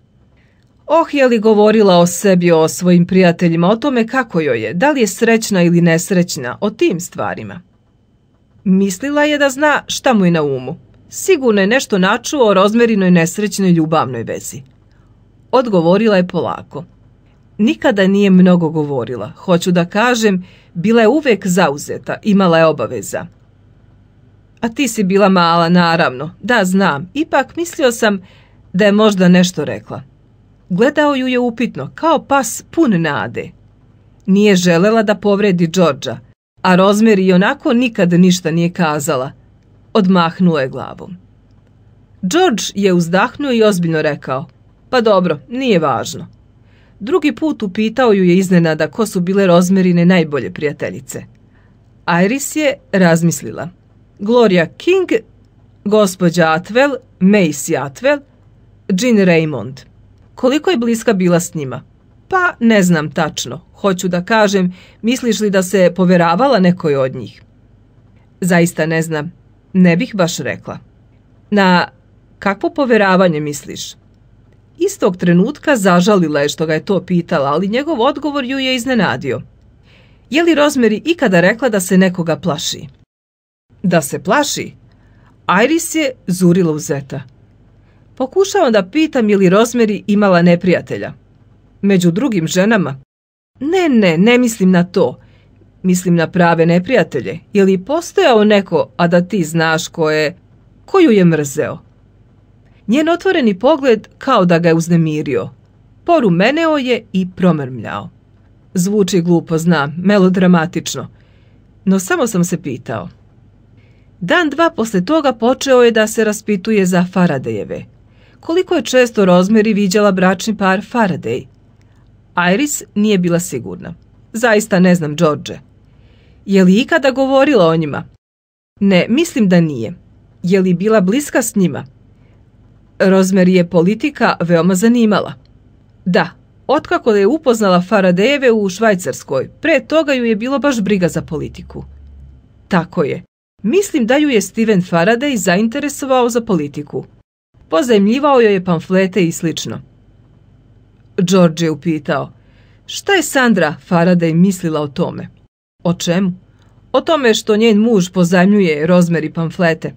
Je li govorila o sebi, o svojim prijateljima, o tome kako joj je, da li je srećna ili nesrećna, o tim stvarima? Mislila je da zna šta mu je na umu. Sigurno je nešto načuo o Rosemarinoj nesrećnoj ljubavnoj vezi. Odgovorila je polako. Nikada nije mnogo govorila. Hoću da kažem, bila je uvijek zauzeta, imala je obaveza. A ti si bila mala, naravno. Da, znam. Ipak mislio sam da je možda nešto rekla. Gledao ju je upitno, kao pas pun nade. Nije želela da povredi Georgea, a Rosemary onako nikad ništa nije kazala. Odmahnuo je glavom. George je uzdahnuo i ozbiljno rekao, pa dobro, nije važno. Drugi put upitao ju je iznenada ko su bile Rosemarine najbolje prijateljice. Iris je razmislila. Gloria King, gospođa Atwell, Macy Atwell, Jean Raymond. Koliko je bliska bila s njima? Pa ne znam tačno. Hoću da kažem, misliš li da se poveravala nekoj od njih? Zaista ne znam. Ne bih baš rekla. Na kakvo poveravanje misliš? Istog trenutka zažalila je što ga je to pitala, ali njegov odgovor ju je iznenadio. Je li Rosemary ikada rekla da se nekoga plaši? Da se plaši? Iris je zurila u Zeta. Pokušavam da pitam je li Rosemary imala neprijatelja. Među drugim ženama? Ne mislim na to. Mislim na prave neprijatelje. Je li postojao neko, a da ti znaš koju je mrzeo? Njen otvoreni pogled kao da ga je uznemirio. Porumeneo je i promrmljao. Zvuči glupo, znam, melodramatično. No samo sam se pitao. Dan dva posle toga počeo je da se raspituje za Faradayeve. Koliko je često Rosemary viđala bračni par Faraday? Iris nije bila sigurna. Zaista ne znam, George. Je li ikada govorila o njima? Ne, mislim da nije. Je li bila bliska s njima? Rosemary je politika veoma zanimala. Da, otkako je upoznala Faradayeve u Švajcarskoj, pre toga ju je bilo baš briga za politiku. Tako je. Mislim da ju je Stephen Faraday zainteresovao za politiku. Pozajmljivao joj je pamflete i slično. George je upitao, šta je Sandra Faraday mislila o tome? O čemu? O tome što njen muž pozajmljuje Rosemary pamflete.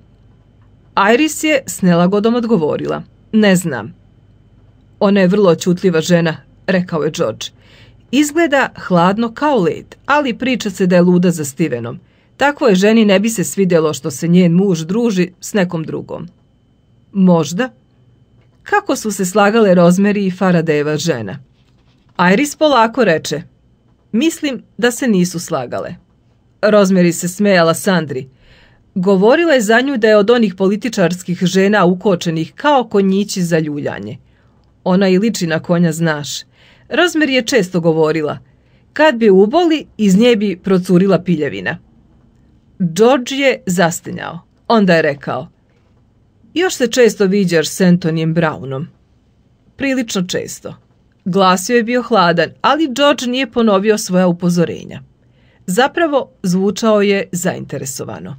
Iris je s nelagodom odgovorila, ne znam. Ona je vrlo čutljiva žena, rekao je George. Izgleda hladno kao led, ali priča se da je luda za Stevenom. Takvoj ženi ne bi se svidjelo što se njen muž druži s nekom drugom. Možda. Kako su se slagale Rosemary i Faradayeva žena? Iris polako reče, mislim da se nisu slagale. Rosemary se smejala Sandri. Govorila je za nju da je od onih političarskih žena ukočenih kao konjići za ljuljanje. Ona i liči na konja, znaš. Rosemary je često govorila, kad bi uboli, iz nje bi procurila piljevina. George je zastenjao. Onda je rekao, još se često viđaš s Antonijem Brownom. Prilično često. Glas joj je bio hladan, ali George nije ponovio svoja upozorenja. Zapravo, zvučao je zainteresovano.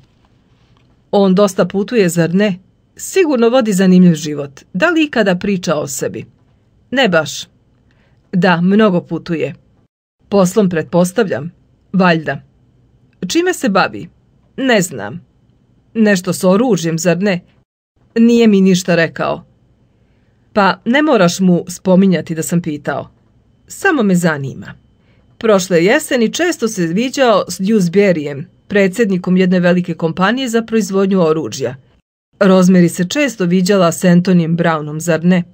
On dosta putuje, zar ne? Sigurno vodi zanimljiv život. Da li ikada priča o sebi? Ne baš. Da, mnogo putuje. Poslom pretpostavljam. Valjda. Čime se bavi? Ne znam. Nešto s oružjem, zar ne? Nije mi ništa rekao. Pa ne moraš mu spominjati da sam pitao. Samo me zanima. Prošle jeseni često se viđao s Dewsburyjem, predsjednikom jedne velike kompanije za proizvodnju oružja. Rosemary se često viđala s Antonijem Brownom, zar ne?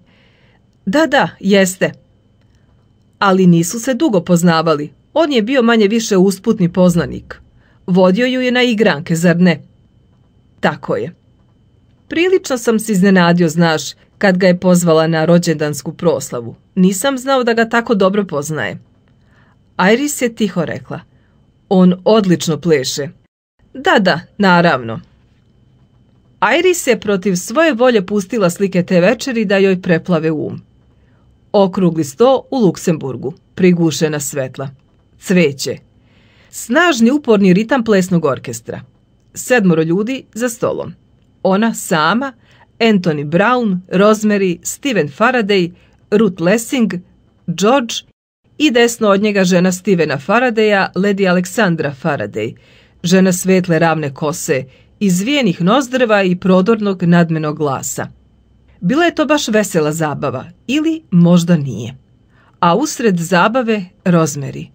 Da, jeste. Ali nisu se dugo poznavali. On je bio manje više usputni poznanik. Vodio ju je na igranke, zar ne? Tako je. Prilično sam se iznenadio, znaš, kad ga je pozvala na rođendansku proslavu. Nisam znao da ga tako dobro poznaje. Iris je tiho rekla. On odlično pleše. Da, naravno. Iris je protiv svoje volje pustila slike te večeri da joj preplave um. Okrugli sto u Luksemburgu, prigušena svetla. Cveće. Snažni uporni ritam plesnog orkestra. 7 ljudi za stolom. Ona sama, Antony Brown, Rosemary, Stephen Faraday, Ruth Lessing, George i desno od njega žena Stephena Faradaya, Lady Alexandra Faraday, žena svetle ravne kose, izvijenih nozdrva i prodornog nadmenog glasa. Bila je to baš vesela zabava, ili možda nije. A usred zabave Rosemary.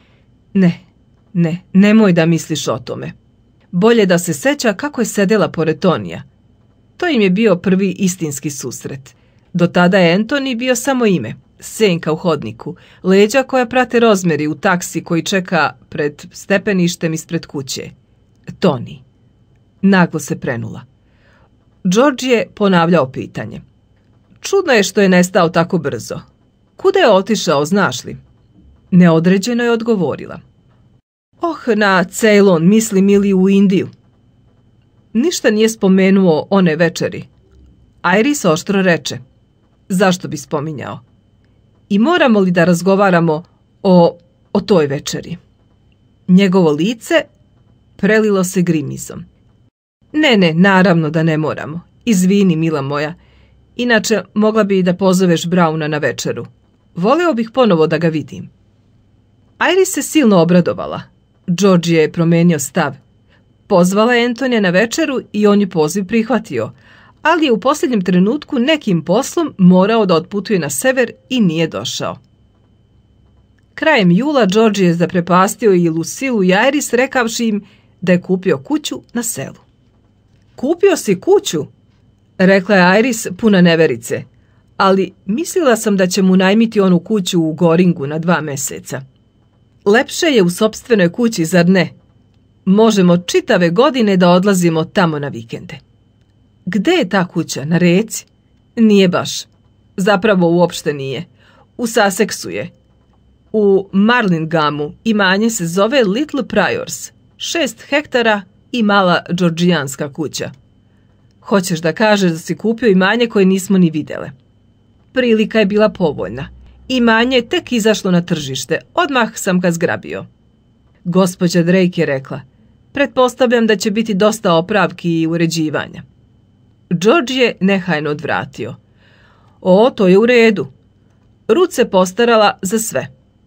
Ne, nemoj da misliš o tome. Bolje da se seća kako je sedela pored Tonija. To im je bio prvi istinski susret. Do tada je Antony bio samo ime, senka u hodniku, leđa koja prate Rosemary u taksi koji čeka pred stepeništem ispred kuće. Tony. Naglo se prenula. George je ponavljao pitanje. Čudno je što je nestao tako brzo. Kuda je otišao, znaš li? Neodređeno je odgovorila. Na Ceylon, mislim, ili u Indiju. Ništa nije spomenuo one večeri. Iris oštro reče. Zašto bi spominjao? I moramo li da razgovaramo o toj večeri? Njegovo lice prelilo se grimizom. Ne, naravno da ne moramo. Izvini, mila moja. Inače, mogla bi i da pozoveš Browna na večeru. Voleo bih ponovo da ga vidim. Iris se silno obradovala. George je promenio stav. Pozvala je Antonija na večeru i on je poziv prihvatio, ali je u posljednjem trenutku nekim poslom morao da otputuje na sever i nije došao. Krajem jula George je zaprepastio i Lucilu i Iris rekavši im da je kupio kuću na selu. Kupio si kuću? Rekla je Iris puna neverice, ali mislila sam da će mu najmiti onu kuću u Goringu na 2 meseca. Lepše je u sopstvenoj kući, zar ne? Možemo čitave godine da odlazimo tamo na vikende. Gde je ta kuća? Na reci? Nije baš. Zapravo uopšte nije. U Sussexu je. U Marlingamu imanje se zove Little Priors, 6 hektara i mala džordžijanska kuća. Hoćeš da kažeš da si kupio imanje koje nismo ni videle. Prilika je bila povoljna. Imanje je tek izašlo na tržište. Odmah sam ga zgrabio. Gospođa Drake je rekla, pretpostavljam da će biti dosta opravki i uređivanja. George je nehajno odvratio. O, to je u redu. Ruth se postarala za sve.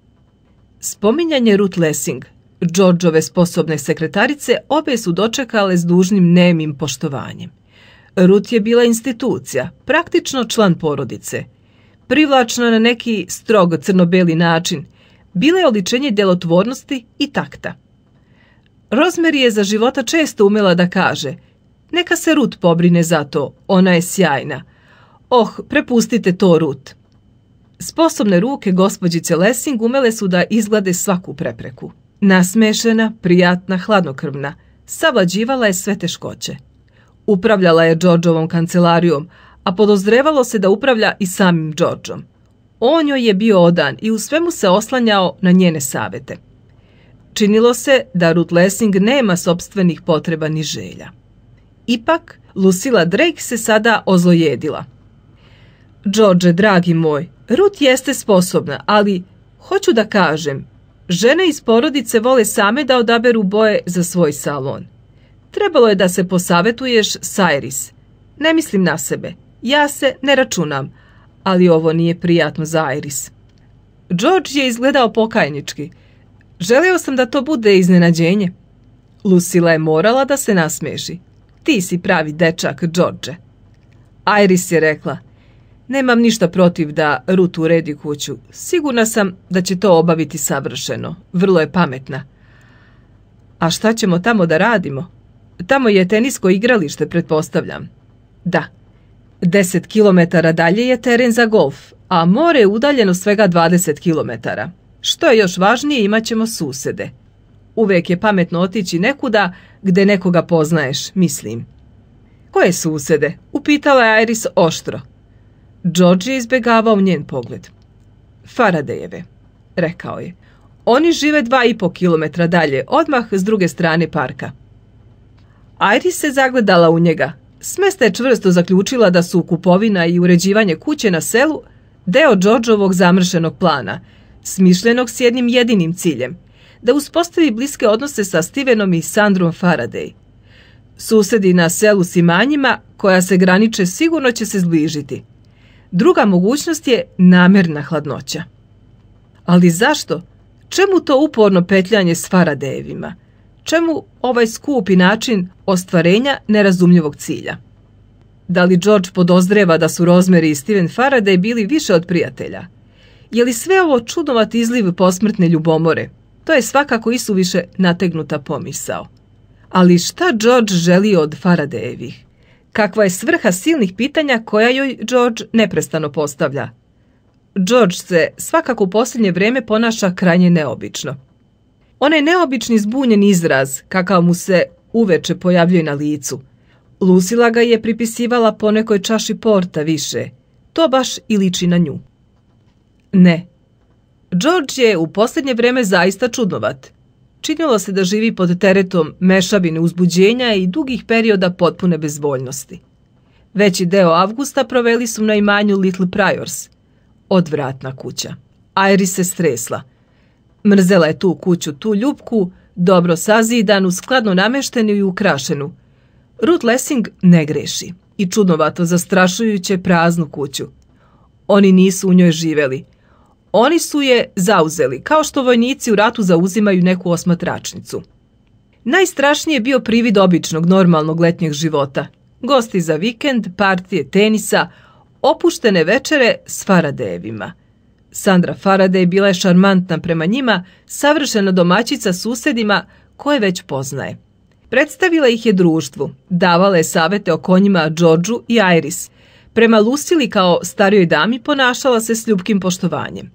Spominjanje Ruth Lessing, Georgeove sposobne sekretarice, obe su dočekale s dužnim nemim poštovanjem. Ruth je bila institucija, praktično član porodice. Privlačna na neki strog crno-beli način, bila je oličenje djelotvornosti i takta. Rosemary je za života često umela da kaže, neka se Ruth pobrine za to, ona je sjajna. Oh, prepustite to Ruth. Sposobne ruke gospođice Lessing umele su da izglade svaku prepreku. Nasmešena, prijatna, hladnokrvna, savlađivala je sve teškoće. Upravljala je Georgeovom kancelarijom, a podozrevalo se da upravlja i samim Georgeom. On joj je bio odan i u svemu se oslanjao na njene savete. Činilo se da Ruth Lessing nema sopstvenih potreba ni želja. Ipak, Lucilla Drake se sada ozlojedila. George, dragi moj, Ruth jeste sposobna, ali, hoću da kažem, žene iz porodice vole same da odaberu boje za svoj salon. Trebalo je da se posavetuješ s Iris. Ne mislim na sebe, ja se ne računam, ali ovo nije prijatno za Iris. George je izgledao pokajnički. Želio sam da to bude iznenađenje. Lucilla je morala da se nasmeši. Ti si pravi dečak, George. Iris je rekla, nemam ništa protiv da Ruth uredi kuću. Sigurna sam da će to obaviti savršeno. Vrlo je pametna. A šta ćemo tamo da radimo? Tamo je tenisko igralište, pretpostavljam. Da. 10 kilometara dalje je teren za golf, a more je udaljeno svega 20 kilometara. Što je još važnije, imat ćemo susede. Uvijek je pametno otići nekuda gde nekoga poznaješ, mislim. Koje susede? Upitala je Iris oštro. George je izbjegavao njen pogled. Faradayeve, rekao je. Oni žive 2,5 kilometra dalje, odmah s druge strane parka. Iris se zagledala u njega. Smesta je čvrsto zaključila da su kupovina i uređivanje kuće na selu deo Georgeovog zamršenog plana, smišljenog s jednim jedinim ciljem, da uspostavi bliske odnose sa Stevenom i Sandrom Faraday. Susedi na selu s imanjima, koja se graniče, sigurno će se zbližiti. Druga mogućnost je namerna hladnoća. Ali zašto? Čemu to uporno petljanje s Faradayevima? Čemu ovaj skupi način ostvarenja nerazumljivog cilja? Da li George podozreva da su Rosemary i Steven Faraday bili više od prijatelja? Je li sve ovo čudnovat izliv posmrtne ljubomore? To je svakako isuviše nategnuta pomisao. Ali šta George želi od Faradayevih? Kakva je svrha silnih pitanja koja joj George neprestano postavlja? George se svakako u posljednje vrijeme ponaša krajnje neobično. Onaj neobični zbunjen izraz, kakav mu se uveče pojavljuje na licu. Lucilla ga je pripisivala po nekoj čaši porta više. To baš i liči na nju. Ne. George je u posljednje vrijeme zaista čudnovat. Činilo se da živi pod teretom mešavine uzbuđenja i dugih perioda potpune bezvoljnosti. Veći deo avgusta proveli su na imanju Little Priors. Odvratna kuća. Iris se stresla. Mrzela je tu kuću, tu ljupku, dobro sazidanu, skladno nameštenu i ukrašenu. Ruth Lessing ne greši. i čudnovato zastrašujuće praznu kuću. Oni nisu u njoj živeli. Oni su je zauzeli, kao što vojnici u ratu zauzimaju neku osmatračnicu. Najstrašnije je bio privid običnog, normalnog letnjeg života. Gosti za vikend, partije tenisa, opuštene večere s Faradayevima. Sandra Faraday bila je šarmantna prema njima, savršena domaćica susedima koje već poznaje. Predstavila ih je društvu, davala je savete o konjima Georgeu i Iris. Prema Lucili kao starijoj dami ponašala se s ljubkim poštovanjem.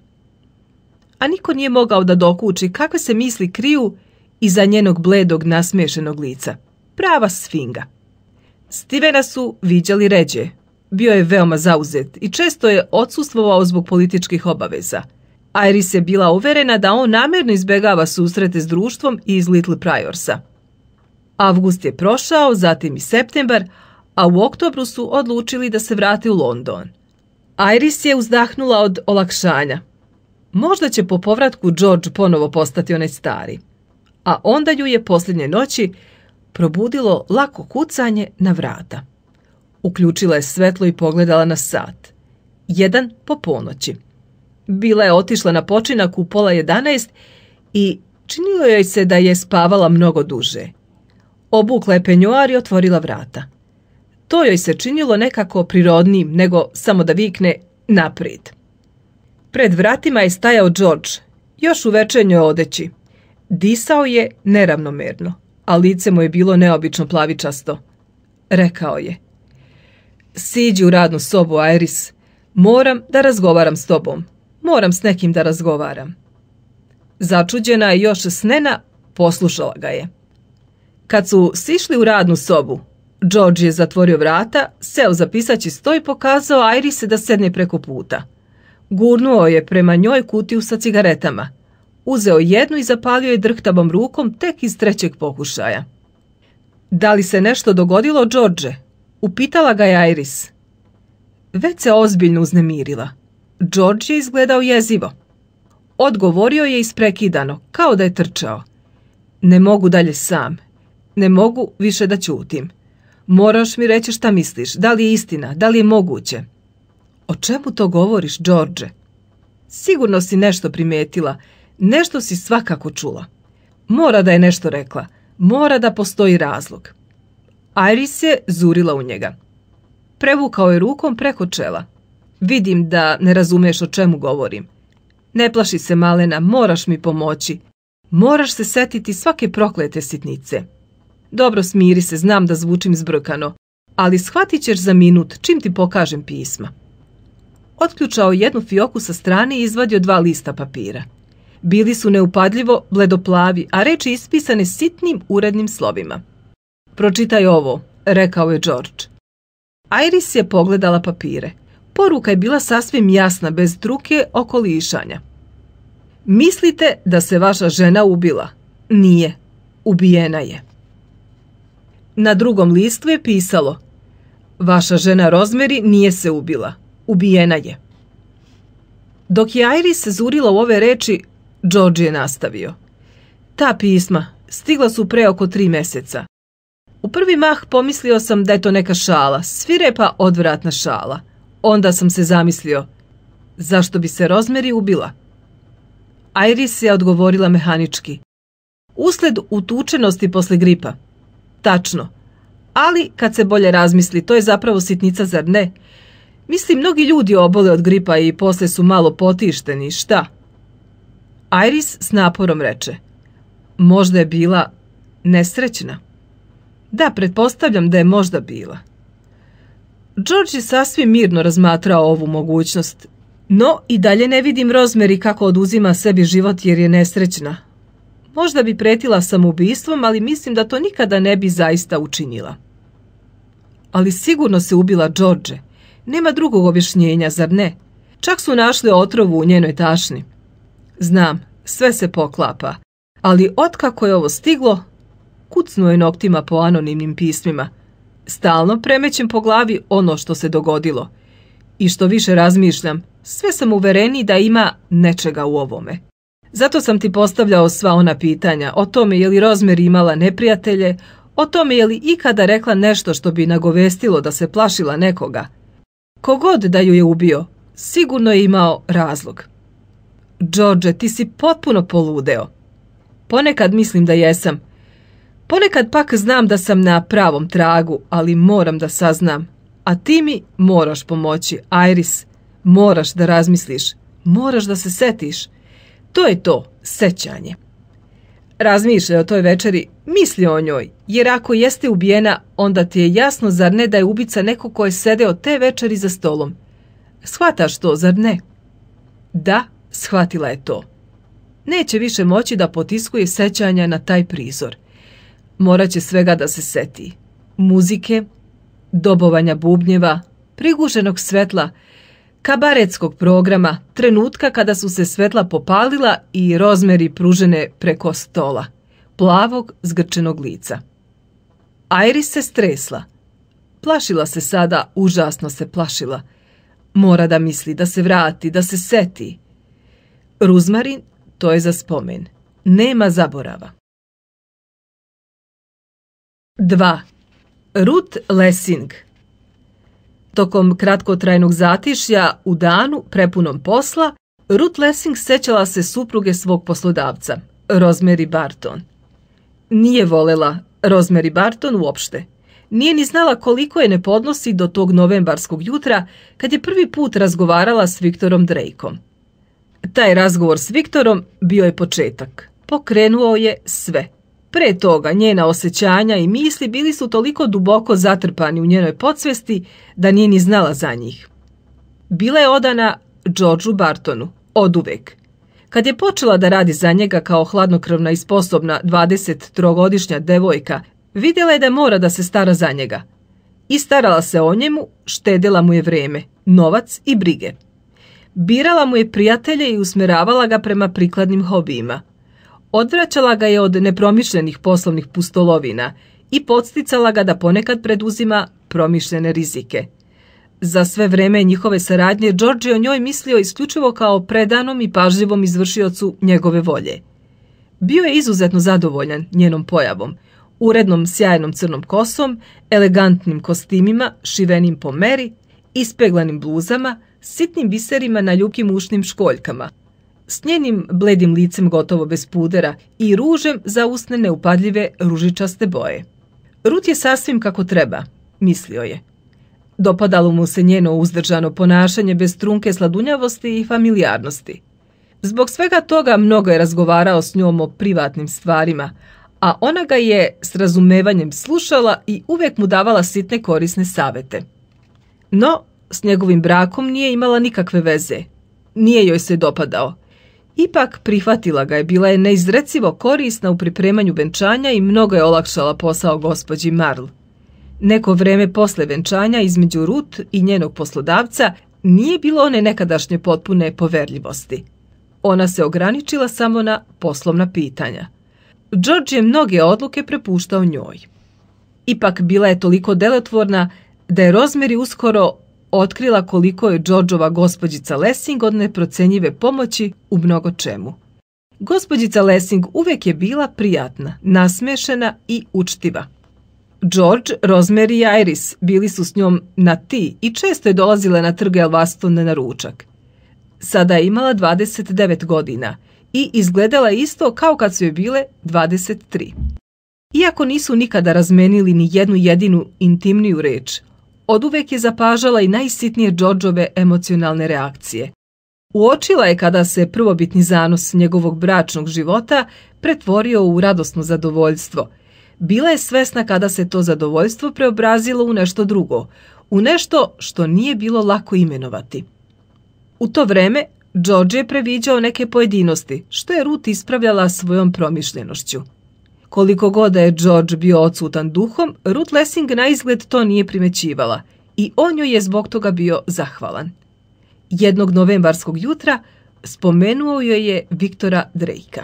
A niko nije mogao da dokuči kakve se misli kriju iza njenog bledog, nasmiješenog lica. Prava sfinga. Stevena su viđali ređe. Bio je veoma zauzet i često je odsustvovao zbog političkih obaveza. Iris je bila uverena da on namjerno izbjegava susrete s društvom iz Little Priorsa. Avgust je prošao, zatim i septembar, a u oktobru su odlučili da se vrate u London. Iris je uzdahnula od olakšanja. Možda će po povratku George ponovo postati onaj stari. A onda ju je posljednje noći probudilo lako kucanje na vrata. Uključila je svetlo i pogledala na sat. 1 po ponoći. Bila je otišla na počinak u 10:30 i činilo joj se da je spavala mnogo duže. Obukla je penjoar i otvorila vrata. To joj se činilo nekako prirodnijim nego samo da vikne naprijed. Pred vratima je stajao George, još u večernjoj odeći. Disao je neravnomerno, a lice mu je bilo neobično plavičasto. Rekao je: "Siđi u radnu sobu, Iris. Moram da razgovaram s tobom. Moram s nekim da razgovaram." Začuđena i još snena, poslušala ga je. Kad su sišli u radnu sobu, George je zatvorio vrata, seo za pisaći sto i pokazao Iris da sedne preko puta. Gurnuo je prema njoj kutiju sa cigaretama. Uzeo jednu i zapalio je drhtavom rukom tek iz 3. pokušaja. "Da li se nešto dogodilo, George?" upitala ga je Iris. Već se ozbiljno uznemirila. George je izgledao jezivo. Odgovorio je isprekidano, kao da je trčao. "Ne mogu dalje sam. Ne mogu više da ćutim. Moraš mi reći šta misliš, da li je istina, da li je moguće." "O čemu to govoriš, George?" "Sigurno si nešto primetila, nešto si svakako čula. Mora da je nešto rekla, mora da postoji razlog." Iris je zurila u njega. Prevukao je rukom preko čela. "Vidim da ne razumeš o čemu govorim. Ne plaši se, malena, moraš mi pomoći. Moraš se setiti svake proklete sitnice. Dobro, smiri se, znam da zvučim zbrkano, ali shvatit ćeš za minut čim ti pokažem pisma." Otključao jednu fioku sa strane i izvadio 2 lista papira. Bili su neupadljivo bledoplavi, a reči ispisane sitnim urednim slovima. "Pročitaj ovo," rekao je George. Iris je pogledala papire. Poruka je bila sasvim jasna, bez truke oko lišanja. "Mislite da se vaša žena ubila? Nije. Ubijena je." Na drugom listu je pisalo: "Vaša žena Rosemary nije se ubila. Ubijena je." Dok je Iris zurila u ove reči, George je nastavio: "Ta pisma stigla su pre oko 3 mjeseca. U prvi mah pomislio sam da je to neka šala, svirepa odvratna šala. Onda sam se zamislio, zašto bi se Rosemary ubila?" Iris je odgovorila mehanički: "Usled utučenosti posle gripa." "Tačno, ali kad se bolje razmisli, to je zapravo sitnica, zar ne? Mislim, mnogi ljudi obole od gripa i posle su malo potišteni, šta?" Iris s naporom reče: "Možda je bila nesrećna." "Da, pretpostavljam da je možda bila." George je sasvim mirno razmatrao ovu mogućnost, no i dalje ne vidim Rosemary kako oduzima sebi život jer je nesrećna. Možda bi pretila samoubistvom, ali mislim da to nikada ne bi zaista učinila. "Ali sigurno se ubila, George. Nema drugog objašnjenja, zar ne? Čak su našli otrovu u njenoj tašni." "Znam, sve se poklapa, ali otkako je ovo stiglo," kucnuo je noktima po anonimnim pismima, "stalno premećem po glavi ono što se dogodilo. I što više razmišljam, sve sam uvereniji da ima nečega u ovome. Zato sam ti postavljao sva ona pitanja o tome je li Rosemary imala neprijatelje, O tome je li ikada rekla nešto što bi nagovestilo da se plašila nekoga? Kogod da ju je ubio, sigurno je imao razlog. George, ti si potpuno poludeo. Ponekad mislim da jesam. Ponekad pak znam da sam na pravom tragu, ali moram da saznam. A ti mi moraš pomoći, Iris. Moraš da razmisliš. Moraš da se setiš. To je to, sećanje. Razmišljaj o toj večeri, misli o njoj, jer ako jeste ubijena, onda ti je jasno, zar ne, da je ubica neko ko je sedeo te večeri za stolom. Shvataš to, zar ne? Da, shvatila je to. Neće više moći da potiskuje sećanja na taj prizor. Moraće svega da se seti. Muzike, dobovanja bubnjeva, prigušenog svetla, kabaretskog programa, trenutka kada su se svetla popalila i Rosemary pružene preko stola, plavog zgrčenog lica. Iris se stresla. Plašila se sada, užasno se plašila. Mora da misli, da se vrati, da se seti. Ruzmarin, to je za spomen. Nema zaborava. 2. Ruth Lessing. Tokom kratkotrajnog zatišja u danu prepunom posla, Ruth Lessing sećala se supruge svog poslodavca, Rosemary Barton. Nije volela Rosemary Barton uopšte. Nije ni znala koliko je ne podnosi do tog novembarskog jutra kad je prvi put razgovarala s Viktorom Drakeom. Taj razgovor s Viktorom bio je početak. Pokrenuo je sve. Pre toga njena osjećanja i misli bili su toliko duboko zatrpani u njenoj podsvesti da nije ni znala za njih. Bila je odana Georgeu Bartonu, oduvek. Kad je počela da radi za njega kao hladnokrvna i sposobna 23-godišnja devojka, vidjela je da mora da se stara za njega. I starala se o njemu, štedjela mu je vrijeme, novac i brige. Birala mu je prijatelje i usmjeravala ga prema prikladnim hobijima. Odvraćala ga je od nepromišljenih poslovnih pustolovina i podsticala ga da ponekad preduzima promišljene rizike. Za sve vreme njihove saradnje George je o njoj mislio isključivo kao predanom i pažljivom izvršiocu njegove volje. Bio je izuzetno zadovoljan njenom pojavom, urednom sjajnom crnom kosom, elegantnim kostimima, šivenim po meri, ispeglanim bluzama, sitnim biserima na ljubkim ušnim školjkama, s njenim bledim licem gotovo bez pudera i ružem za usne neupadljive ružičaste boje. Ruth je sasvim kako treba, mislio je. Dopadalo mu se njeno uzdržano ponašanje bez trunke sladunjavosti i familijarnosti. Zbog svega toga mnogo je razgovarao s njom o privatnim stvarima, a ona ga je s razumevanjem slušala i uvijek mu davala sitne korisne savete. No, s njegovim brakom nije imala nikakve veze. Nije joj se dopadao. Ipak prihvatila ga je, bila je neizrecivo korisna u pripremanju venčanja i mnogo je olakšala posao gospođi Marl. Neko vreme posle venčanja između Ruth i njenog poslodavca nije bilo one nekadašnje potpune poverljivosti. Ona se ograničila samo na poslovna pitanja. George je mnoge odluke prepuštao njoj. Ipak bila je toliko delotvorna da je Rosemary uskoro otkrila koliko je Georgeova gospođica Lessing od neprocenjive pomoći u mnogo čemu. Gospođica Lessing uvijek je bila prijatna, nasmešena i učtiva. George, Rosemary i Iris bili su s njom na ti i često je dolazila na trg Elvaston na ručak. Sada je imala 29 godina i izgledala isto kao kad su joj bile 23. Iako nisu nikada razmenili ni jednu jedinu intimniju reč, oduvek je zapažala i najsitnije Georgeove emocionalne reakcije. Uočila je kada se prvobitni zanos njegovog bračnog života pretvorio u radosno zadovoljstvo. Bila je svesna kada se to zadovoljstvo preobrazilo u nešto drugo, u nešto što nije bilo lako imenovati. U to vreme George je previđao neke pojedinosti, što je Ruth ispravljala svojom promišljenošću. Koliko god da je George bio odsutan duhom, Ruth Lessing na izgled to nije primećivala i on joj je zbog toga bio zahvalan. Jednog novembarskog jutra spomenuo joj je Viktora Drakea.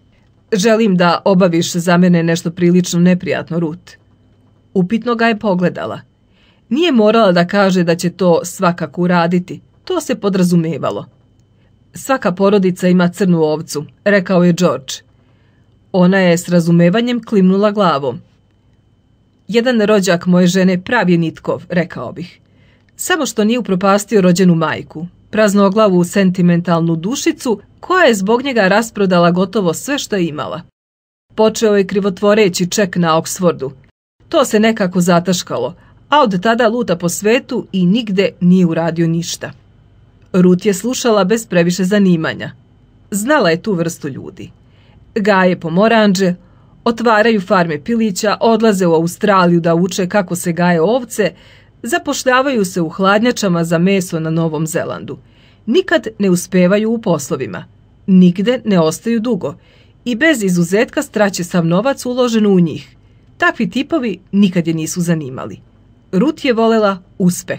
Želim da obaviš za mene nešto prilično neprijatno, Ruth. Upitno ga je pogledala. Nije morala da kaže da će to svakako uraditi, to se podrazumevalo. Svaka porodica ima crnu ovcu, rekao je George. Ona je s razumevanjem klimnula glavom. Jedan rođak moje žene pravi je nitkov, rekao bih. Samo što nije upropastio rođenu majku, praznoglavu sentimentalnu dušicu koja je zbog njega rasprodala gotovo sve što je imala. Počeo je krivotvoreći ček na Oxfordu. To se nekako zataškalo, a od tada luta po svetu i nigde nije uradio ništa. Ruth je slušala bez previše zanimanja. Znala je tu vrstu ljudi. Gaje pomoranđe, otvaraju farme pilića, odlaze u Australiju da uče kako se gaje ovce, zapošljavaju se u hladnjačama za meso na Novom Zelandu. Nikad ne uspevaju u poslovima. Nigde ne ostaju dugo i bez izuzetka straće sav novac uložen u njih. Takvi tipovi nikad je nisu zanimali. Ruth je volela uspeh.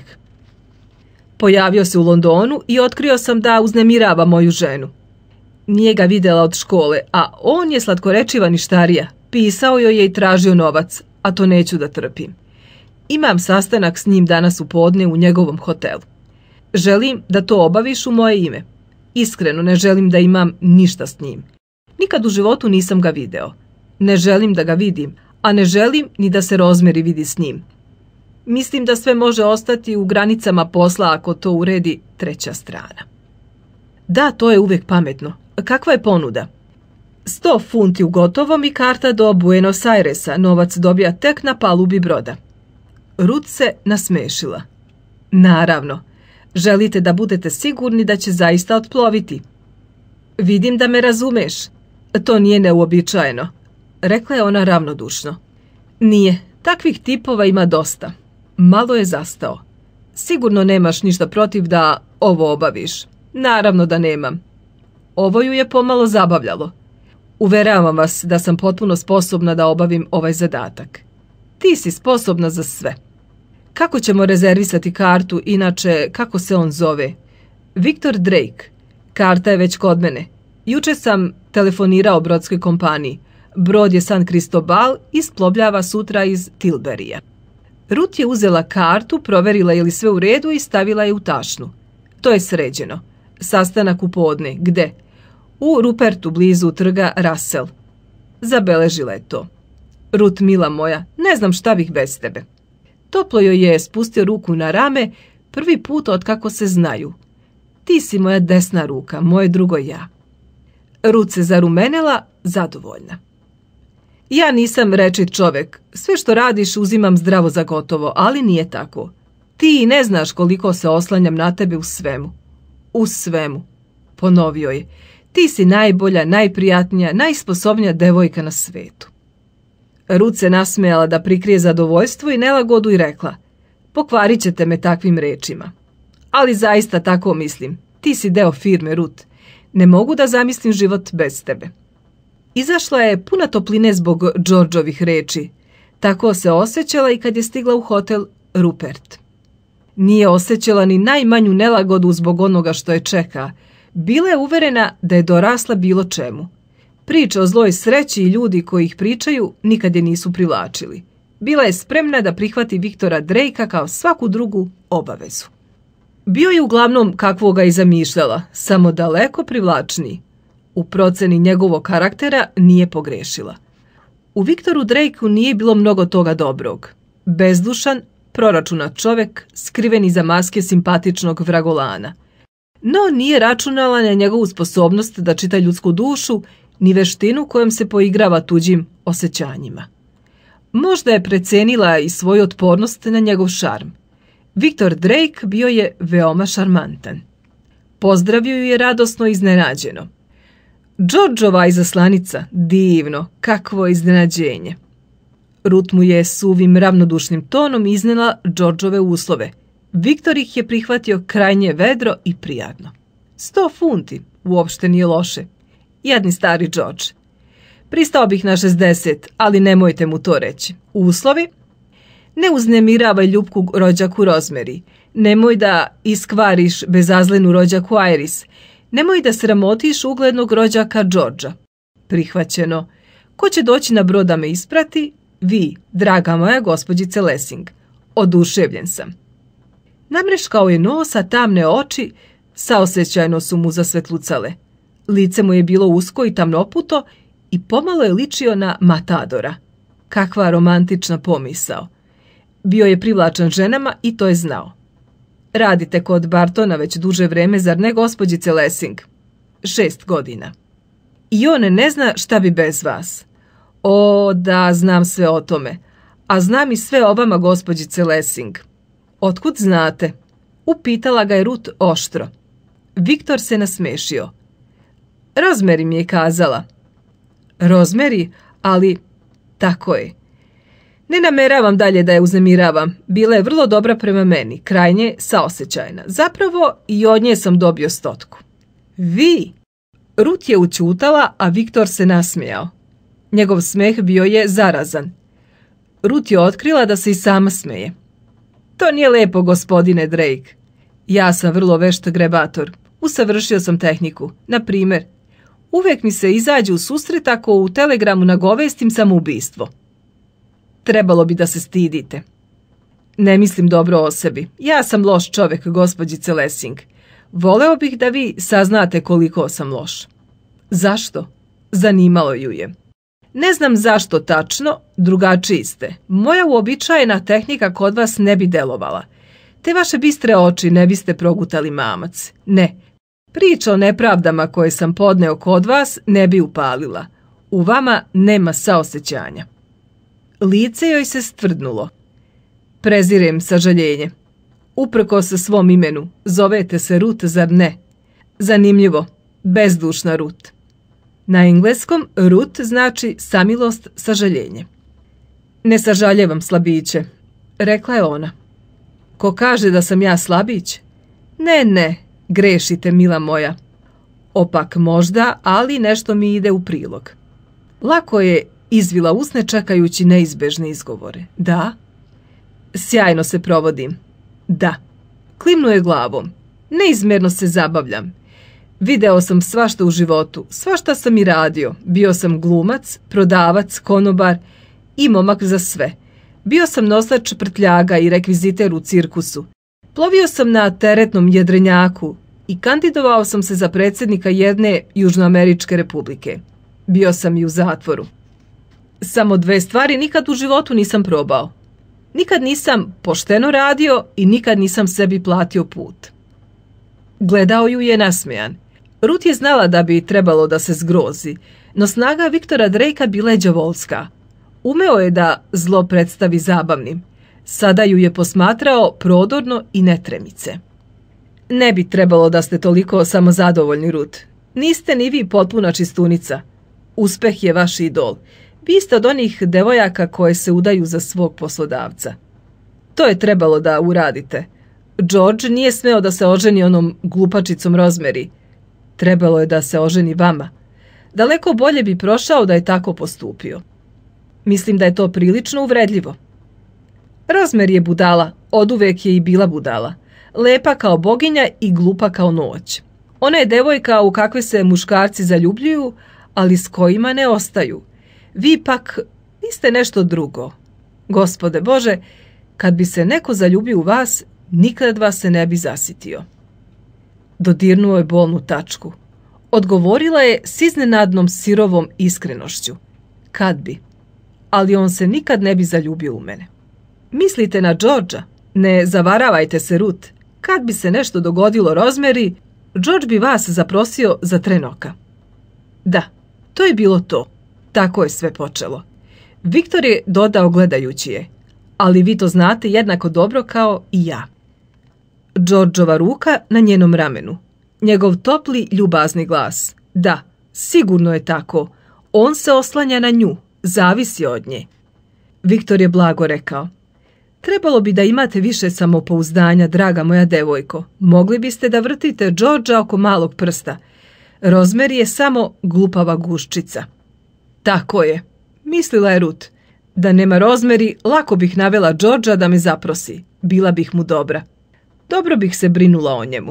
Pojavio se u Londonu i otkrio sam da uznemirava moju ženu. Nije ga vidjela od škole, a on je slatkorečiva ništarija. Pisao joj je i tražio novac, a to neću da trpim. Imam sastanak s njim danas u podne u njegovom hotelu. Želim da to obaviš u moje ime. Iskreno ne želim da imam ništa s njim. Nikad u životu nisam ga video. Ne želim da ga vidim, a ne želim ni da se Rosemary vidi s njim. Mislim da sve može ostati u granicama posla ako to uredi treća strana. Da, to je uvijek pametno. Kakva je ponuda? 100 funti u gotovom i karta do Buenos Airesa. Novac dobija tek na palubi broda. Ruth se nasmešila. Naravno. Želite da budete sigurni da će zaista otploviti. Vidim da me razumeš. To nije neuobičajeno, rekla je ona ravnodušno. Nije, takvih tipova ima dosta. Malo je zastao. Sigurno nemaš ništa protiv da ovo obaviš. Naravno da nemam. Ovo ju je pomalo zabavljalo. Uveravam vas da sam potpuno sposobna da obavim ovaj zadatak. Ti si sposobna za sve. Kako ćemo rezervisati kartu, inače, kako se on zove? Viktor Drake. Karta je već kod mene. Juče sam telefonirao brodskoj kompaniji. Brod je San Cristobal i splovljava sutra iz Tilberija. Ruth je uzela kartu, proverila je li sve u redu i stavila je u tašnu. To je sređeno. Sastanak u podne. Gde? U Rupertu, blizu trga Russell. Zabeležila je to. Ruth, mila moja, ne znam šta bih bez tebe. Toplo joj je spustio ruku na rame, prvi put od kako se znaju. Ti si moja desna ruka, moje drugo ja. Ruth se zarumenela, zadovoljna. Ja nisam rečit čovek, sve što radiš uzimam zdravo za gotovo, ali nije tako. Ti ne znaš koliko se oslanjam na tebe u svemu. U svemu, ponovio je. Ti si najbolja, najprijatnija, najsposobnija devojka na svetu. Ruth se nasmejala da prikrije zadovoljstvo i nelagodu i rekla, pokvarit ćete me takvim rečima. Ali zaista tako mislim. Ti si deo firme, Ruth. Ne mogu da zamislim život bez tebe. Izašla je puna topline zbog Georgeovih reči. Tako se osjećala i kad je stigla u hotel Rupert. Nije osjećala ni najmanju nelagodu zbog onoga što je čeka. Bila je uverena da je dorasla bilo čemu. Priče o zloj sreći i ljudi koji ih pričaju nikad je nisu privlačili. Bila je spremna da prihvati Viktora Drakea kao svaku drugu obavezu. Bio je uglavnom kakvoga i zamišljala, samo daleko privlačniji. U proceni njegovog karaktera nije pogrešila. U Viktoru Drakeu nije bilo mnogo toga dobrog. Bezdušan, proračunat čovek, skriven iza maske simpatičnog vragolana. No nije računala na njegovu sposobnost da čita ljudsku dušu, ni veštinu kojom se poigrava tuđim osjećanjima. Možda je precenila i svoju otpornost na njegov šarm. Viktor Drake bio je veoma šarmantan. Pozdravio ju je radosno i iznenađeno. Georgeova izaslanica, divno, kakvo iznenađenje. Ruth mu je suvim ravnodušnim tonom iznela Georgeove uslove. Viktor ih je prihvatio krajnje vedro i prijatno. 100 funti, uopšte nije loše. Jedni stari George. Pristao bih na 60, ali nemojte mu to reći. Uslovi? Ne uznemiravaj ljubku rođaku Rosemary. Nemoj da iskvariš bezazlenu rođaku Iris. Nemoj da sramotiš uglednog rođaka Georgea. Prihvaćeno. Ko će doći na brod da me isprati? Vi, draga moja gospođice Lessing. Oduševljen sam. Namreškao je nos, a tamne oči saosećajno su mu zasvetlucale. Lice mu je bilo usko i tamnoputo i pomalo je ličio na Matadora. Kakva romantična pomisao. Bio je privlačan ženama i to je znao. Radite kod Bartona već duže vreme, zar ne, gospođice Lessing? 6 godina. I on ne zna šta bi bez vas. O, da, znam sve o tome. A znam i sve o vama, gospođice Lessing. Otkud znate? Upitala ga je Ruth oštro. Viktor se nasmešio. Rosemary mi je kazala. Rosemary, ali tako je. Ne nameravam dalje da je uznemiravam. Bila je vrlo dobra prema meni, krajnje saosećajna. Zapravo i od nje sam dobio 100. Vi? Ruth je ućutala, a Viktor se nasmijao. Njegov smeh bio je zarazan. Ruth je otkrila da se i sama smeje. To nije lepo, gospodine Drake. Ja sam vrlo vešt grebator. Usavršio sam tehniku. Na primjer, uvijek mi se izađe u susret ako u telegramu nagovestim samoubistvo. Trebalo bi da se stidite. Ne mislim dobro o sebi. Ja sam loš čovjek, gospođice Lessing. Voleo bih da vi saznate koliko sam loš. Zašto? Zanimalo ju je. Ne znam zašto tačno, drugačiji ste. Moja uobičajena tehnika kod vas ne bi delovala. Te vaše bistre oči ne biste progutali mamac. Ne. Priča o nepravdama koje sam podneo kod vas ne bi upalila. U vama nema saosećanja. Lice joj se stvrdnulo. Prezirem sažaljenje. Uprkos svom imenu, zovete se Ruth, zar ne? Zanimljivo, bezdušna Ruth. Na engleskom Ruth znači samilost, sažaljenje. Ne sažaljevam, slabiće, rekla je ona. Ko kaže da sam ja slabić? Ne, grešite, mila moja. Opak možda, ali nešto mi ide u prilog. Lako je izvila usne čekajući neizbežne izgovore. Da? Sjajno se provodim. Da. Klimnuo je glavom. Neizmjerno se zabavljam. Video sam svašta u životu, svašta sam i radio. Bio sam glumac, prodavac, konobar i momak za sve. Bio sam nosač prtljaga i rekviziter u cirkusu. Plovio sam na teretnom jedrenjaku i kandidovao sam se za predsjednika jedne Južnoameričke republike. Bio sam i u zatvoru. Samo 2 stvari nikad u životu nisam probao. Nikad nisam pošteno radio i nikad nisam sebi platio put. Gledao ju je nasmejan. Ruth je znala da bi trebalo da se zgrozi, no snaga Viktora Drakea bila je đavolska. Umeo je da zlo predstavi zabavnim. Sada ju je posmatrao prodorno i netremice. Ne bi trebalo da ste toliko samozadovoljni, Ruth. Niste ni vi potpuna čistunica. Uspeh je vaš idol. Vi ste od onih devojaka koje se udaju za svog poslodavca. To je trebalo da uradite. George nije smeo da se oženi onom glupačicom Rosemary. Trebalo je da se oženi vama. Daleko bolje bi prošao da je tako postupio. Mislim da je to prilično uvredljivo. Rosemary je budala, oduvek je i bila budala. Lepa kao boginja i glupa kao noć. Ona je devojka u kakve se muškarci zaljubljuju, ali s kojima ne ostaju. Vi pak, vi ste nešto drugo. Gospode Bože, kad bi se neko zaljubio u vas, nikad vas se ne bi zasitio. Dodirnuo je bolnu tačku. Odgovorila je s iznenadnom sirovom iskrenošću. Kad bi? Ali on se nikad ne bi zaljubio u mene. Mislite na Georgea? Ne zavaravajte se, Ruth. Kad bi se nešto dogodilo Rosemary, George bi vas zaprosio za tren oka. Da, to je bilo to. Tako je sve počelo. Viktor je dodao gledajući je. Ali vi to znate jednako dobro kao i ja. Georgeova ruka na njenom ramenu. Njegov topli, ljubazni glas. Da, sigurno je tako. On se oslanja na nju. Zavisi od nje. Viktor je blago rekao. Trebalo bi da imate više samopouzdanja, draga moja devojko. Mogli biste da vrtite Georgea oko malog prsta. Rosemary je samo glupava guščica. Tako je, mislila je Ruth. Da nema Rosemary, lako bih navela Georgea da me zaprosi. Bila bih mu dobra. Dobro bih se brinula o njemu.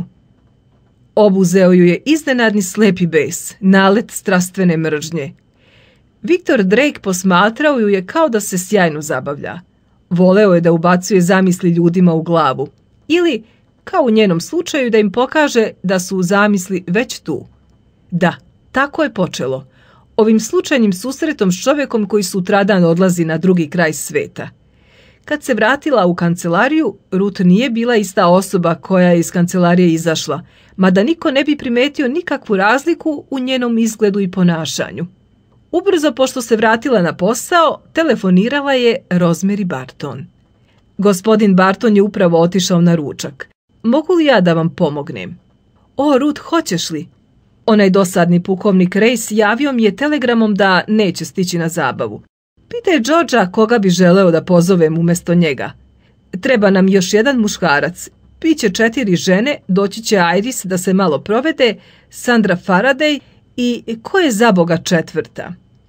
Obuzeo ju je iznenadni slepi bes, nalet strastvene mržnje. Viktor Drake posmatrao ju je kao da se sjajno zabavlja. Voleo je da ubacuje zamisli ljudima u glavu. Ili, kao u njenom slučaju, da im pokaže da su zamisli već tu. Da, tako je počelo. ovim slučajnim susretom s čovjekom koji sutradan odlazi na drugi kraj sveta. Kad se vratila u kancelariju, Ruth nije bila ista osoba koja je iz kancelarije izašla, mada niko ne bi primetio nikakvu razliku u njenom izgledu i ponašanju. Ubrzo pošto se vratila na posao, telefonirala je Rosemary Barton. Gospodin Barton je upravo otišao na ručak. Mogu li ja da vam pomognem? O, Ruth, hoćeš li? Onaj dosadni pukovnik Reis javio mi je telegramom da neće stići na zabavu. Pitaj Georgea koga bi želeo da pozovem umjesto njega. Treba nam još jedan muškarac. Piće 4 žene, doći će Iris da se malo provede, Sandra Faraday i ko je za Boga 4?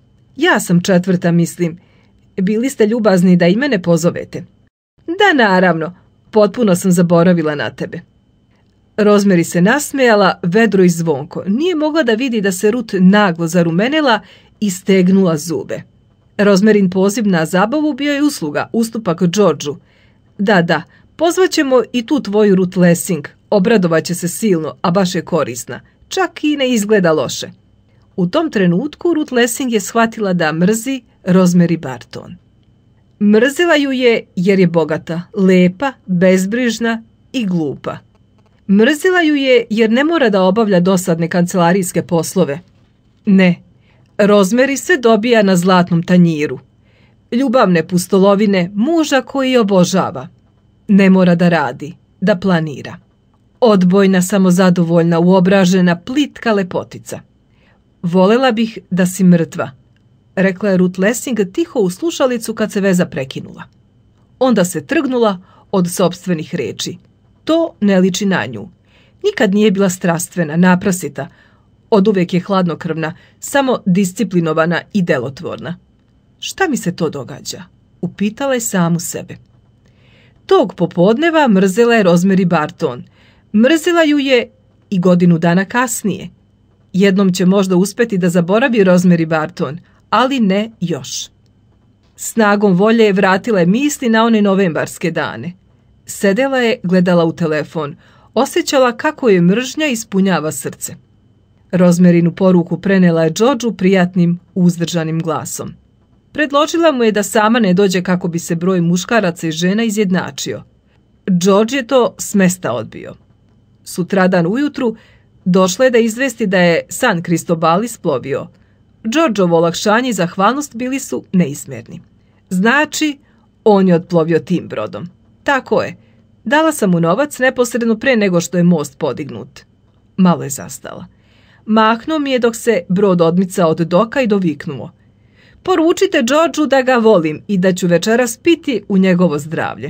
Ja sam 4, mislim. Bili ste ljubazni da i mene pozovete. Da, naravno. Potpuno sam zaboravila na tebe. Rosemary se nasmejala vedro i zvonko. Nije mogla da vidi da se Ruth naglo zarumenila i stegnula zube. Rosemarin poziv na zabavu bio je usluga, ustupak Georgeu. Da, pozvaćemo i tu tvoju Ruth Lessing. Obradovaće se silno, a baš je korisna. Čak i ne izgleda loše. U tom trenutku Ruth Lessing je shvatila da mrzi Rosemary Barton. Mrzila ju je jer je bogata, lepa, bezbrižna i glupa. Mrzila ju je jer ne mora da obavlja dosadne kancelarijske poslove. Ne, Rosemary sve dobija na zlatnom tanjiru. Ljubavne pustolovine muža koji obožava. Ne mora da radi, da planira. Odbojna, samozadovoljna, uobražena, plitka lepotica. Volela bih da si mrtva, rekla je Ruth Lessing tiho u slušalicu kad se veza prekinula. Onda se trgnula od sopstvenih reči. To ne liči na nju. Nikad nije bila strastvena, naprasita. Oduvijek je hladnokrvna, samo disciplinovana i delotvorna. Šta mi se to događa? Upitala je samu sebe. Tog popodneva mrzela je Rosemary Barton. Mrzela ju je i godinu dana kasnije. Jednom će možda uspjeti da zaboravi Rosemary Barton, ali ne još. Snagom volje vratila je misli na one novembarske dane. Sedela je, gledala u telefon, osjećala kako je mržnja ispunjava srce. Rosemarinu poruku prenela je Georgeu prijatnim, uzdržanim glasom. Predložila mu je da sama ne dođe kako bi se broj muškaraca i žena izjednačio. George je to smesta odbio. Sutradan ujutru došla je da izvesti da je San Cristobal isplovio. Georgeovo olakšanje i zahvalnost bili su neizmjerni. Znači, on je otplovio tim brodom. Tako je. Dala sam mu novac neposredno pre nego što je most podignut. Malo je zastala. Mahnuo mi je dok se brod odmicao od doka i doviknuo. Poručite Georgeu da ga volim i da ću večeras piti u njegovo zdravlje.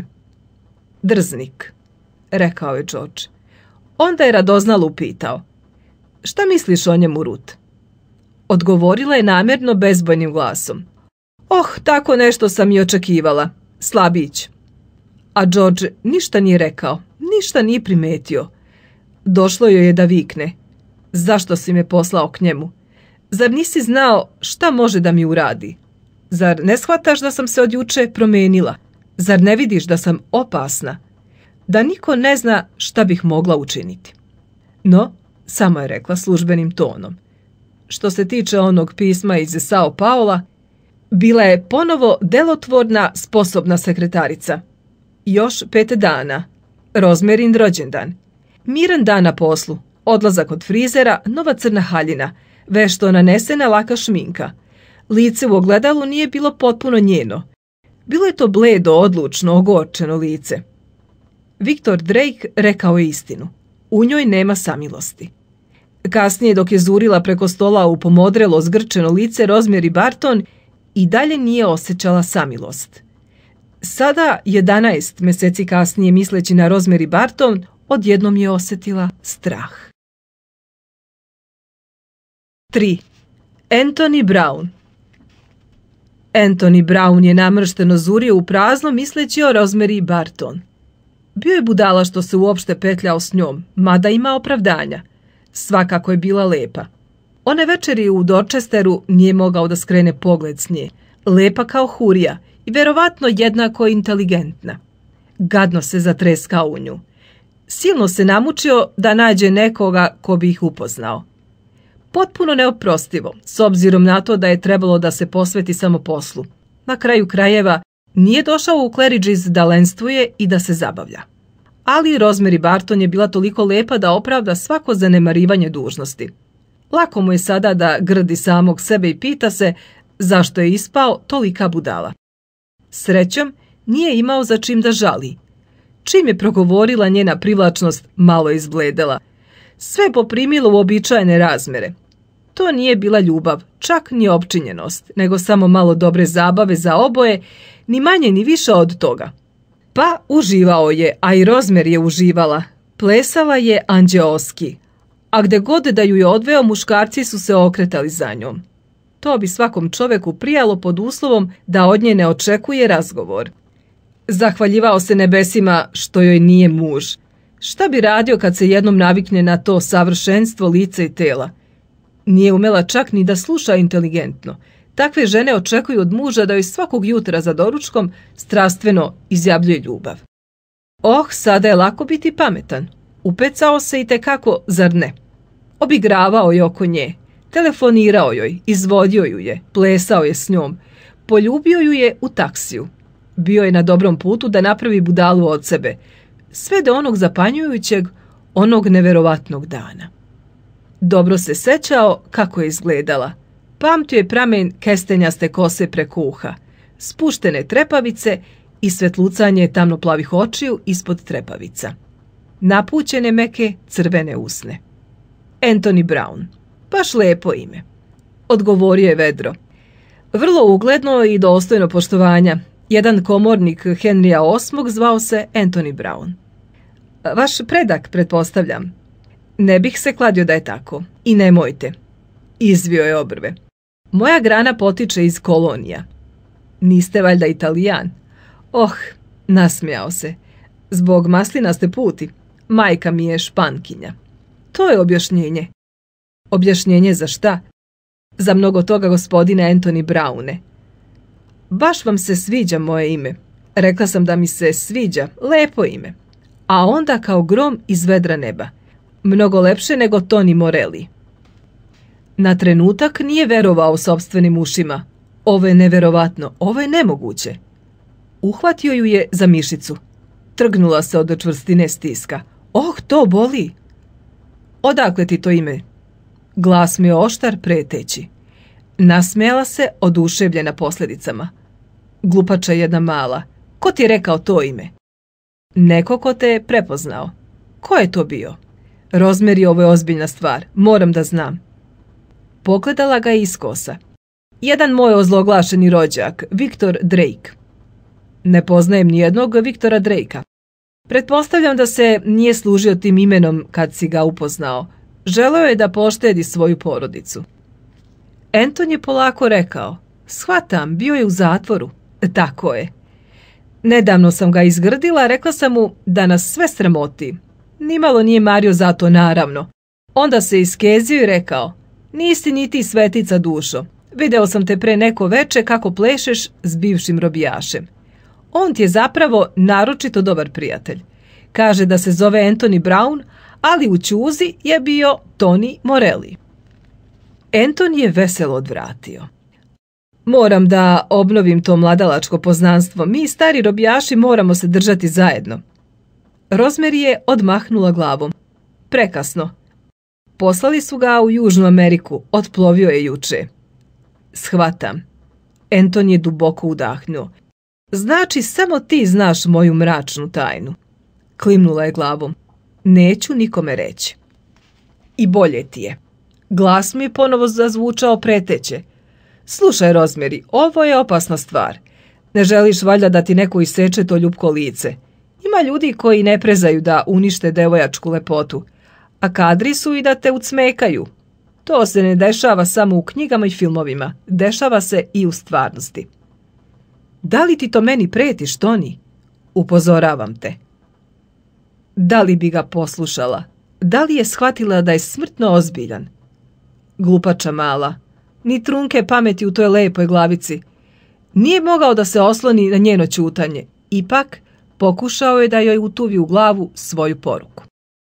Drznik, rekao je George. Onda je radoznalo upitao. Šta misliš o njemu, Ruth? Odgovorila je namjerno bezbojnim glasom. Tako nešto sam i očekivala. Slabić. A George ništa nije rekao, ništa nije primetio. Došlo joj je da vikne. Zašto si me poslao k njemu? Zar nisi znao šta može da mi uradi? Zar ne shvataš da sam se od juče promenila? Zar ne vidiš da sam opasna? Da niko ne zna šta bih mogla učiniti. No, samo je rekla službenim tonom. Što se tiče onog pisma iz Sao Paula, bila je ponovo delotvorna, sposobna sekretarica. Još 5 dana. Rosemarin rođendan. Miran dan na poslu. Odlazak od frizera, nova crna haljina. Vešto nanesena laka šminka. Lice u ogledalu nije bilo potpuno njeno. Bilo je to bledo, odlučno, ogorčeno lice. Viktor Drake rekao je istinu. U njoj nema samilosti. Kasnije, dok je zurila preko stola u pomodrelo zgrčeno lice Rosemary Barton, i dalje nije osjećala samilost. Sada, 11 mjeseci kasnije, misleći na Rosemary Barton, odjednom je osjetila strah. 3. Anthony Brown. Anthony Brown je namršteno zurio u prazno misleći o Rosemary Barton. Bio je budala što se uopšte petljao s njom, mada ima opravdanja. Svakako je bila lepa. One večeri u Dorchesteru nije mogao da skrene pogled s nje. Lepa kao hurija i verovatno jednako inteligentna. Gadno se zatreskao u nju. Silno se namučio da nađe nekoga ko bi ih upoznao. Potpuno neoprostivo, s obzirom na to da je trebalo da se posveti samo poslu. Na kraju krajeva, nije došao u Claridge's da lenstvuje i da se zabavlja. Ali Rosemary Barton je bila toliko lepa da opravda svako zanemarivanje dužnosti. Lako mu je sada da grdi samog sebe i pita se zašto je ispao tolika budala. Srećom, nije imao za čim da žali. Čim je progovorila, njena privlačnost malo izbledela. Sve poprimilo uobičajene razmere. To nije bila ljubav, čak ni opčinjenost, nego samo malo dobre zabave za oboje, ni manje ni više od toga. Pa uživao je, a i Rosemary je uživala. Plesala je anđeoski, a gde god da ju je odveo, muškarci su se okretali za njom. To bi svakom čoveku prijalo pod uslovom da od nje ne očekuje razgovor. Zahvaljivao se nebesima što joj nije muž. Šta bi radio kad se jednom navikne na to savršenstvo lica i tela? Nije umela čak ni da sluša inteligentno. Takve žene očekuju od muža da joj svakog jutra za doručkom strastveno izjavljuje ljubav. Oh, sada je lako biti pametan. Upecao se i tekako, zar ne? Obigravao je oko nje, telefonirao joj, izvodio ju je, plesao je s njom, poljubio ju je u taksiju. Bio je na dobrom putu da napravi budalu od sebe, sve do onog zapanjujućeg, onog neverovatnog dana. Dobro se sećao kako je izgledala. Pamtio je pramen kestenjaste kose preko uha, spuštene trepavice i svetlucanje tamnoplavih očiju ispod trepavica. Napućene meke crvene usne. Anthony Brown. Baš lepo ime. Odgovorio je vedro. Vrlo ugledno i dostojno poštovanja. Jedan komornik Henrya VIII zvao se Anthony Brown. Vaš predak, pretpostavljam. Ne bih se kladio da je tako. I nemojte. Izvio je obrve. Moja grana potiče iz kolonija. Niste valjda Italijan? Oh, nasmijao se. Zbog maslinaste puti. Majka mi je Špankinja. To je objašnjenje. Objašnjenje za šta? Za mnogo toga, gospodine Anthony Browne. Baš vam se sviđa moje ime. Rekla sam da mi se sviđa, lepo ime. A onda kao grom iz vedra neba. Mnogo lepše nego Toni Morelli. Na trenutak nije verovao sopstvenim ušima. Ovo je neverovatno, ovo je nemoguće. Uhvatio ju je za mišicu. Trgnula se od čvrstine stiska. Oh, to boli! Odakle ti to ime? Glas mi je oštar, preteći. Nasmejala se, oduševljena posljedicama. Glupača jedna mala. Ko ti je rekao to ime? Neko ko te je prepoznao. Ko je to bio? Rosemary, ovo je ozbiljna stvar. Moram da znam. Pogledala ga iskosa. Jedan moj ozloglašeni rođak, Viktor Drake. Ne poznajem nijednog Viktora Drakea. Pretpostavljam da se nije služio tim imenom kad si ga upoznao. Želeo je da poštedi svoju porodicu. Anton je polako rekao. Shvatam, bio je u zatvoru. Tako je. Nedavno sam ga izgrdila, rekla sam mu da nas sve sramoti. Nimalo nije mario za to, naravno. Onda se iskezio i rekao. Nisi ni ti svetica, dušo. Video sam te pre neko veče kako plešeš s bivšim robijašem. On ti je zapravo naročito dobar prijatelj. Kaže da se zove Anthony Brown, ali u ćuzi je bio Toni Morelli. Anton je veselo odvratio. Moram da obnovim to mladalačko poznanstvo. Mi, stari robijaši, moramo se držati zajedno. Rosemary je odmahnula glavom. Prekasno. Poslali su ga u Južnu Ameriku. Otplovio je juče. Shvatam. Anton je duboko udahnuo. Znači, samo ti znaš moju mračnu tajnu. Klimnula je glavom. Neću nikome reći. I bolje ti je. Glas mi je ponovo zazvučao preteće. Slušaj, Rosemary, ovo je opasna stvar. Ne želiš valjda da ti neko iseče to ljupko lice. Ima ljudi koji ne prezaju da unište devojačku lepotu, a kadri su i da te ucmekaju. To se ne dešava samo u knjigama i filmovima, dešava se i u stvarnosti. Da li ti to meni pretiš, Toni? Upozoravam te. Da li bi ga poslušala? Da li je shvatila da je smrtno ozbiljan? Glupača mala, ni trunke pameti u toj lepoj glavici. Nije mogao da se osloni na njeno ćutanje. Ipak, pokušao je da joj utuvi u glavu svoju poruku.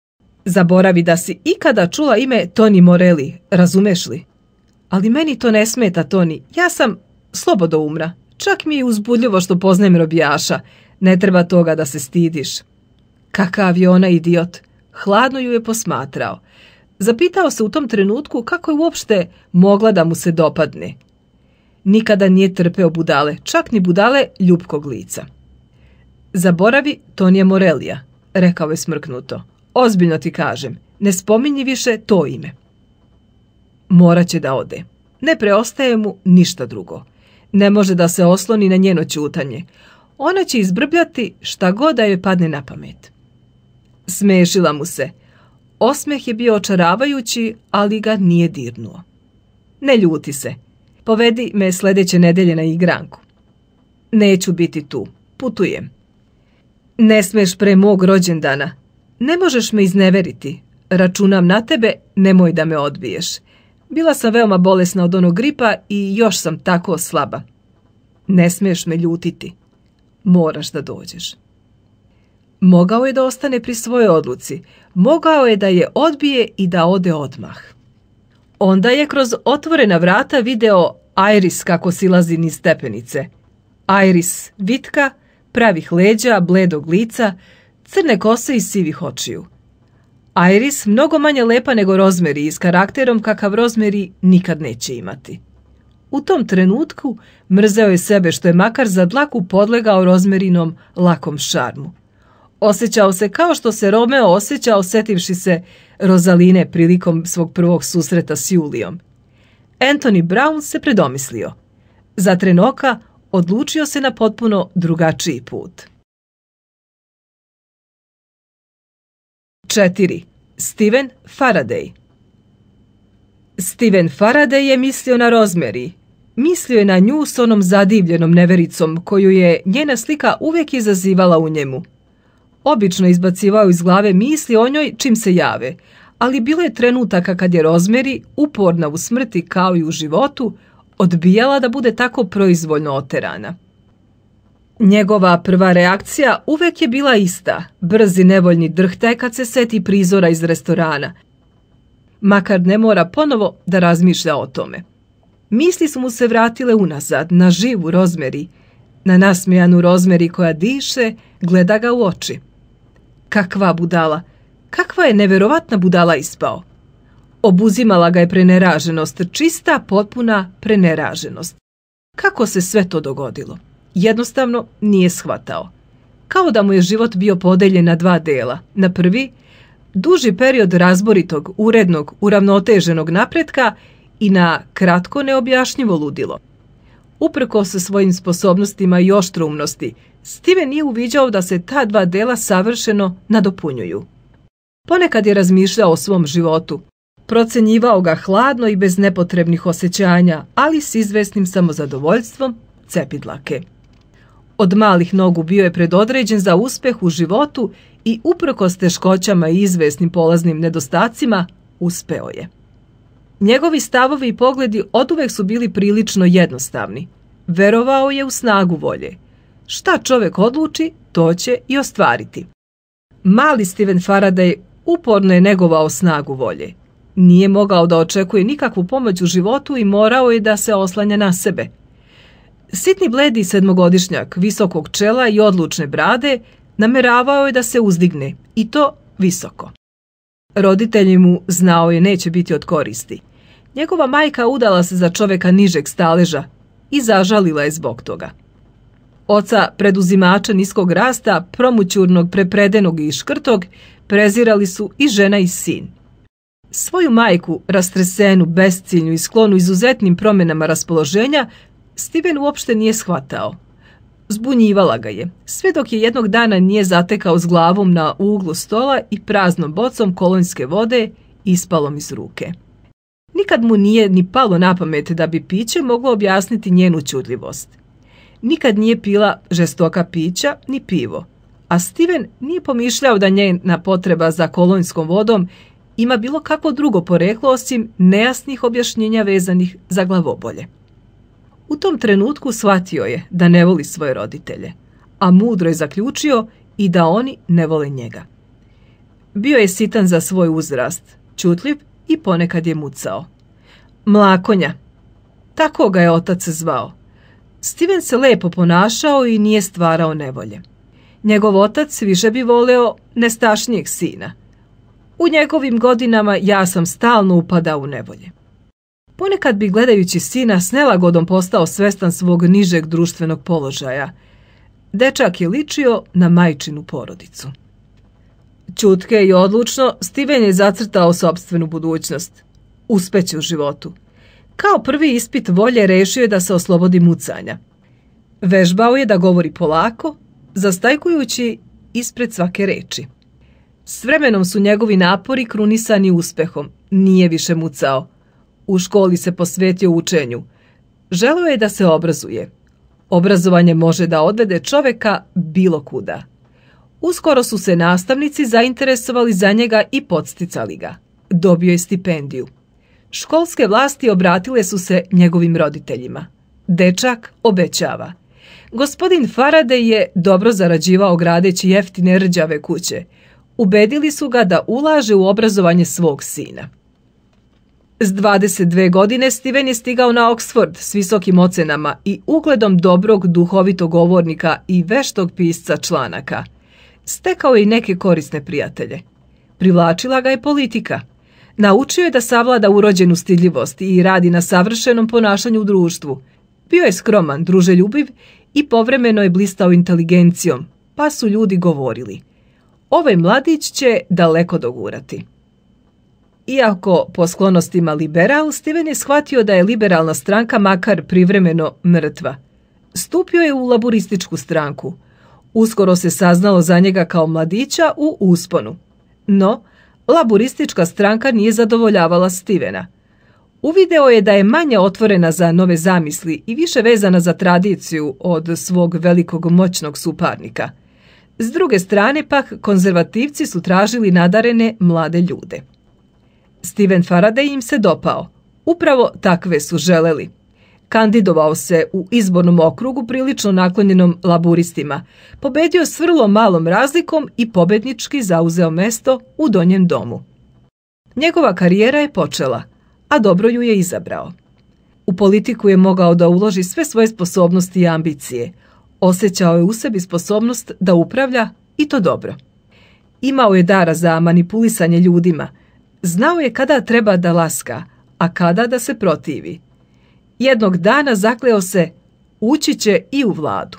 Zaboravi da si ikada čula ime Toni Morelli, razumeš li? Ali meni to ne smeta, Toni. Ja sam slobodoumna. Čak mi je uzbudljivo što poznajem robijaša. Ne treba toga da se stidiš. Kakav je ona idiot. Hladno ju je posmatrao. Zapitao se u tom trenutku kako je uopšte mogla da mu se dopadne. Nikada nije trpeo budale, čak ni budale ljubkog lica. Zaboravi Tonija Morellija, rekao je smrknuto. Ozbiljno ti kažem, ne spominji više to ime. Morat će da ode. Ne preostaje mu ništa drugo. Ne može da se osloni na njeno ćutanje. Ona će izbrbljati šta god da joj padne na pamet. Smešila mu se. Osmeh je bio očaravajući, ali ga nije dirnuo. Ne ljuti se. Povedi me sljedeće nedelje na igranku. Neću biti tu. Putujem. Ne smeš pre mog rođendana. Ne možeš me izneveriti. Računam na tebe, nemoj da me odbiješ. Bila sam veoma bolesna od onog gripa i još sam tako slaba. Ne smiješ me ljutiti. Moraš da dođeš. Mogao je da ostane pri svojoj odluci. Mogao je da je odbije i da ode odmah. Onda je kroz otvorena vrata video Iris kako silazi niz stepenice. Iris vitka, pravih leđa, bledog lica, crne kose i sivih očiju. Iris mnogo manje lepa nego Rosemary i s karakterom kakav Rosemary nikad neće imati. U tom trenutku mrzeo je sebe što je makar za dlaku podlegao Rosemarynom lakom šarmu. Osjećao se kao što se Romeo osjećao setivši se Rozaline prilikom svog prvog susreta s Julijom. Anthony Brown se predomislio. Za tren oka odlučio se na potpuno drugačiji put. 4. Stephen Faraday. Stephen Faraday je mislio na Rosemary. Mislio je na nju s onom zadivljenom nevericom koju je njena slika uvijek izazivala u njemu. Obično izbacivao iz glave misli o njoj čim se jave, ali bilo je trenutaka kad je Rosemary, uporna u smrti kao i u životu, odbijala da bude tako proizvoljno oterana. Njegova prva reakcija uvijek je bila ista, brzi nevoljni drhtaj kad se seti prizora iz restorana. Makar ne mora ponovo da razmišlja o tome. Misli su mu se vratile unazad, na živu Rosemary, na nasmijanu Rosemary koja diše, gleda ga u oči. Kakva budala, kakva je neverovatna budala ispao. Obuzimala ga je preneraženost, čista, potpuna preneraženost. Kako se sve to dogodilo? Jednostavno nije shvatao. Kao da mu je život bio podeljen na dva dela. Na prvi, duži period razboritog, urednog, uravnoteženog napretka i na kratko neobjašnjivo ludilo. Uprkos sa svojim sposobnostima i oštroumnosti, Steven nije uviđao da se ta dva dela savršeno nadopunjuju. Ponekad je razmišljao o svom životu. Procenjivao ga hladno i bez nepotrebnih osjećanja, ali s izvesnim samozadovoljstvom cepidlake. Od malih nogu bio je predodređen za uspeh u životu i uprkos teškoćama i izvesnim polaznim nedostacima uspeo je. Njegovi stavovi i pogledi oduvek su bili prilično jednostavni. Verovao je u snagu volje. Šta čovjek odluči, to će i ostvariti. Mali Stephen Faraday uporno je negovao snagu volje. Nije mogao da očekuje nikakvu pomoć u životu i morao je da se oslanja na sebe. Sitni bledi sedmogodišnjak, visokog čela i odlučne brade, nameravao je da se uzdigne, i to visoko. Roditelji mu, znao je, neće biti od koristi. Njegova majka udala se za čovjeka nižeg staleža i zažalila je zbog toga. Oca preduzimača niskog rasta, promućurnog, prepredenog i škrtog, prezirali su i žena i sin. Svoju majku, rastresenu, besciljnu i sklonu izuzetnim promjenama raspoloženja, Steven uopšte nije shvatao. Zbunjivala ga je, sve dok je jednog dana nije zatekao s glavom na uglu stola i praznom bocom kolonjske vode ispalom iz ruke. Nikad mu nije ni palo na pamet da bi piće moglo objasniti njenu čudljivost. Nikad nije pila žestoka pića ni pivo, a Steven nije pomišljao da njena potreba za kolonjskom vodom ima bilo kakvo drugo poreklo osim nejasnih objašnjenja vezanih za glavobolje. U tom trenutku shvatio je da ne voli svoje roditelje, a mudro je zaključio i da oni ne vole njega. Bio je sitan za svoj uzrast, ćutljiv i ponekad je mucao. Mlakonja, tako ga je otac zvao. Steven se lepo ponašao i nije stvarao nevolje. Njegov otac više bi voleo nestašnijeg sina. U njegovim godinama ja sam stalno upadao u nevolje. Ponekad bi gledajući sina s nelagodom postao svestan svog nižeg društvenog položaja. Dečak je ličio na majčinu porodicu. Ćutke i odlučno, Steven je zacrtao sopstvenu budućnost. Uspeće u životu. Kao prvi ispit volje rešio je da se oslobodi mucanja. Vežbao je da govori polako, zastajkujući ispred svake reči. S vremenom su njegovi napori krunisani uspehom. Nije više mucao. U školi se posvetio učenju. Želeo je da se obrazuje. Obrazovanje može da odvede čoveka bilo kuda. Uskoro su se nastavnici zainteresovali za njega i podsticali ga. Dobio je stipendiju. Školske vlasti obratile su se njegovim roditeljima. Dečak obećava. Gospodin Faraday je dobro zarađivao gradeći jeftine rđave kuće. Ubedili su ga da ulaže u obrazovanje svog sina. S 22 godine Steven je stigao na Oxford s visokim ocenama i ugledom dobrog duhovitog govornika i veštog pisca članaka. Stekao je i neke korisne prijatelje. Privlačila ga je politika. Naučio je da savlada urođenu stidljivost i radi na savršenom ponašanju u društvu. Bio je skroman, druželjubiv i povremeno je blistao inteligencijom, pa su ljudi govorili: ovaj mladić će daleko dogurati. Iako po sklonostima liberal, Steven je shvatio da je liberalna stranka makar privremeno mrtva. Stupio je u laburističku stranku. Uskoro se saznalo za njega kao mladića u usponu. No, laburistička stranka nije zadovoljavala Stevena. Uvideo je da je manje otvorena za nove zamisli i više vezana za tradiciju od svog velikog moćnog suparnika. S druge strane pak, konzervativci su tražili nadarene mlade ljude. Steven Faraday im se dopao. Upravo takve su želeli. Kandidovao se u izbornom okrugu prilično naklonjenom laburistima, pobedio s vrlo malom razlikom i pobednički zauzeo mesto u Donjem domu. Njegova karijera je počela, a dobro ju je izabrao. U politiku je mogao da uloži sve svoje sposobnosti i ambicije. Osjećao je u sebi sposobnost da upravlja i to dobro. Imao je dara za manipulisanje ljudima. Znao je kada treba da laska, a kada da se protivi. Jednog dana zakleo se ući će i u vladu.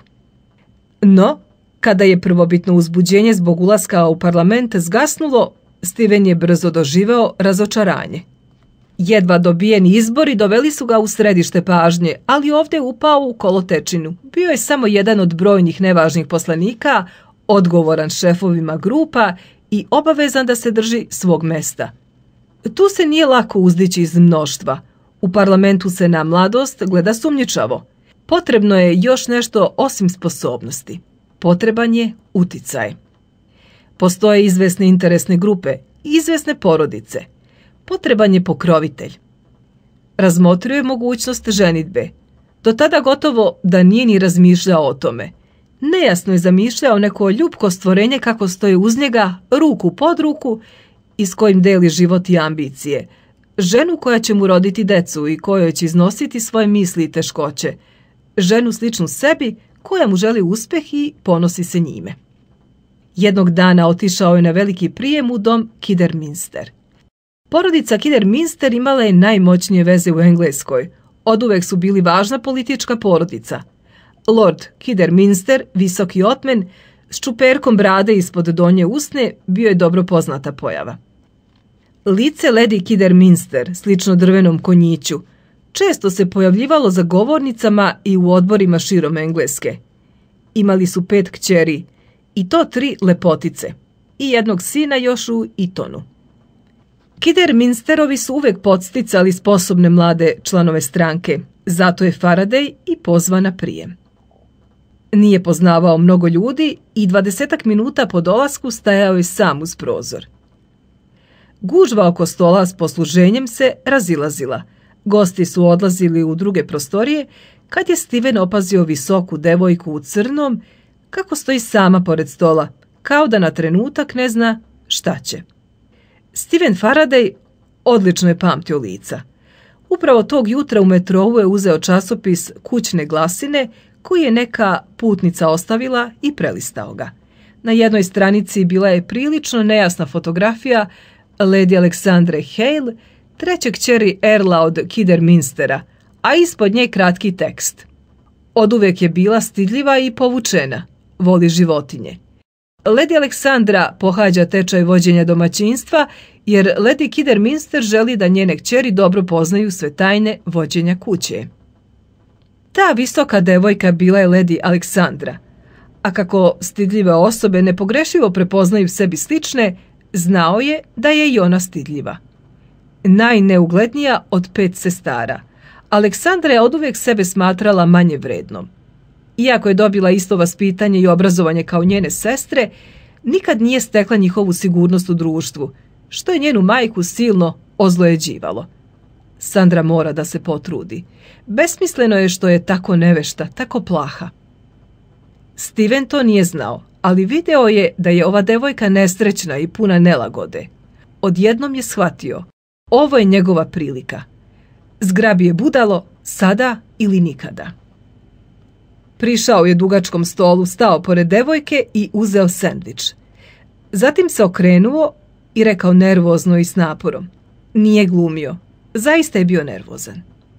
No, kada je prvobitno uzbuđenje zbog ulaska u parlament zgasnulo, Steven je brzo doživeo razočaranje. Jedva dobijeni izbori doveli su ga u središte pažnje, ali ovdje je upao u kolotečinu. Bio je samo jedan od brojnih nevažnih poslanika, odgovoran šefovima grupa i obavezan da se drži svog mesta. Tu se nije lako uzdići iz mnoštva. U parlamentu se na mladost gleda sumnjičavo. Potrebno je još nešto osim sposobnosti. Potreban je uticaj. Postoje izvesne interesne grupe, izvesne porodice. Potreban je pokrovitelj. Razmotrio je mogućnost ženidbe. Do tada gotovo da nije ni razmišljao o tome. Nejasno je zamišljao neko ljubko stvorenje kako stoji uz njega, ruku pod ruku i s kojim deli život i ambicije. Ženu koja će mu roditi decu i kojoj će iznositi svoje misli i teškoće. Ženu sličnu sebi koja mu želi uspeh i ponosi se njime. Jednog dana otišao je na veliki prijem u dom Kidderminster. Porodica Kidderminster imala je najmoćnije veze u Engleskoj. Oduvek su bili važna politička porodica. Lord Kidderminster, visoki otmen, s čuperkom brade ispod donje usne, bio je dobro poznata pojava. Lice Lady Kidderminster, slično drvenom konjiću, često se pojavljivalo za govornicama i u odborima širom Engleske. Imali su 5 kćeri, i to 3 lepotice, i jednog sina još u Etonu. Kidderminsterovi su uvek podsticali sposobne mlade članove stranke, zato je Faraday i pozvan na prijem. Nije poznavao mnogo ljudi i 20 minuta po dolasku stajao je sam uz prozor. Gužva oko stola s posluženjem se razilazila. Gosti su odlazili u druge prostorije, kad je Steven opazio visoku devojku u crnom, kako stoji sama pored stola, kao da na trenutak ne zna Šta će? Stephen Faraday odlično je pamtio lica. Upravo tog jutra u metrou je uzeo časopis Kućne glasine koji je neka putnica ostavila i prelistao ga. Na jednoj stranici bila je prilično nejasna fotografija Lady Alexandre Hale, treće kćeri Erla od Kidderminstera, a ispod nje kratki tekst. Oduvek je bila stidljiva i povučena, voli životinje. Lady Aleksandra pohađa tečaj vođenja domaćinstva jer Lady Kidderminster želi da njene kćeri dobro poznaju sve tajne vođenja kuće. Ta visoka devojka bila je Lady Aleksandra, a kako stidljive osobe nepogrešivo prepoznaju sebi slične, znao je da je i ona stidljiva. Najneuglednija od 5 sestara, Aleksandra je oduvek sebe smatrala manje vrednom. Iako je dobila isto vaspitanje i obrazovanje kao njene sestre, nikad nije stekla njihovu sigurnost u društvu, što je njenu majku silno ozlojeđivalo. Sandra mora da se potrudi. Besmisleno je što je tako nevešta, tako plaha. Steven to nije znao, ali video je da je ova devojka nesrećna i puna nelagode. Odjednom je shvatio, ovo je njegova prilika. Zgrabi je budalo, sada ili nikada. Prišao je dugačkom stolu, stao pored devojke i uzeo sendvič. Zatim se okrenuo i rekao nervozno i s naporom. Nije glumio, zaista je bio nervozan.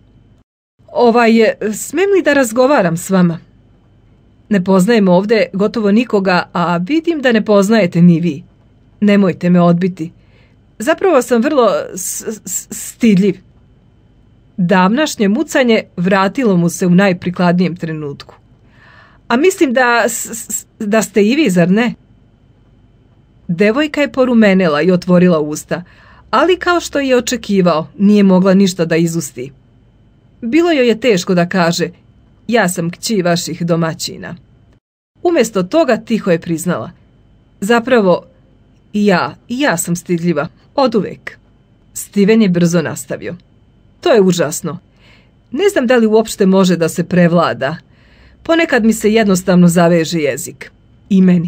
Smem li da razgovaram s vama? Ne poznajem ovdje gotovo nikoga, a vidim da ne poznajete ni vi. Nemojte me odbiti. Zapravo sam vrlo stidljiv. Davnašnje mucanje vratilo mu se u najprikladnijem trenutku. A mislim da ste i vi, zar ne? Devojka je porumenela i otvorila usta, ali kao što je očekivao, nije mogla ništa da izusti. Bilo joj je teško da kaže, ja sam kći vaših domaćina. Umjesto toga tiho je priznala, zapravo i ja sam stidljiva, oduvek. Steven je brzo nastavio. To je užasno. Ne znam da li uopšte može da se prevlada. Ponekad mi se jednostavno zaveže jezik. I meni.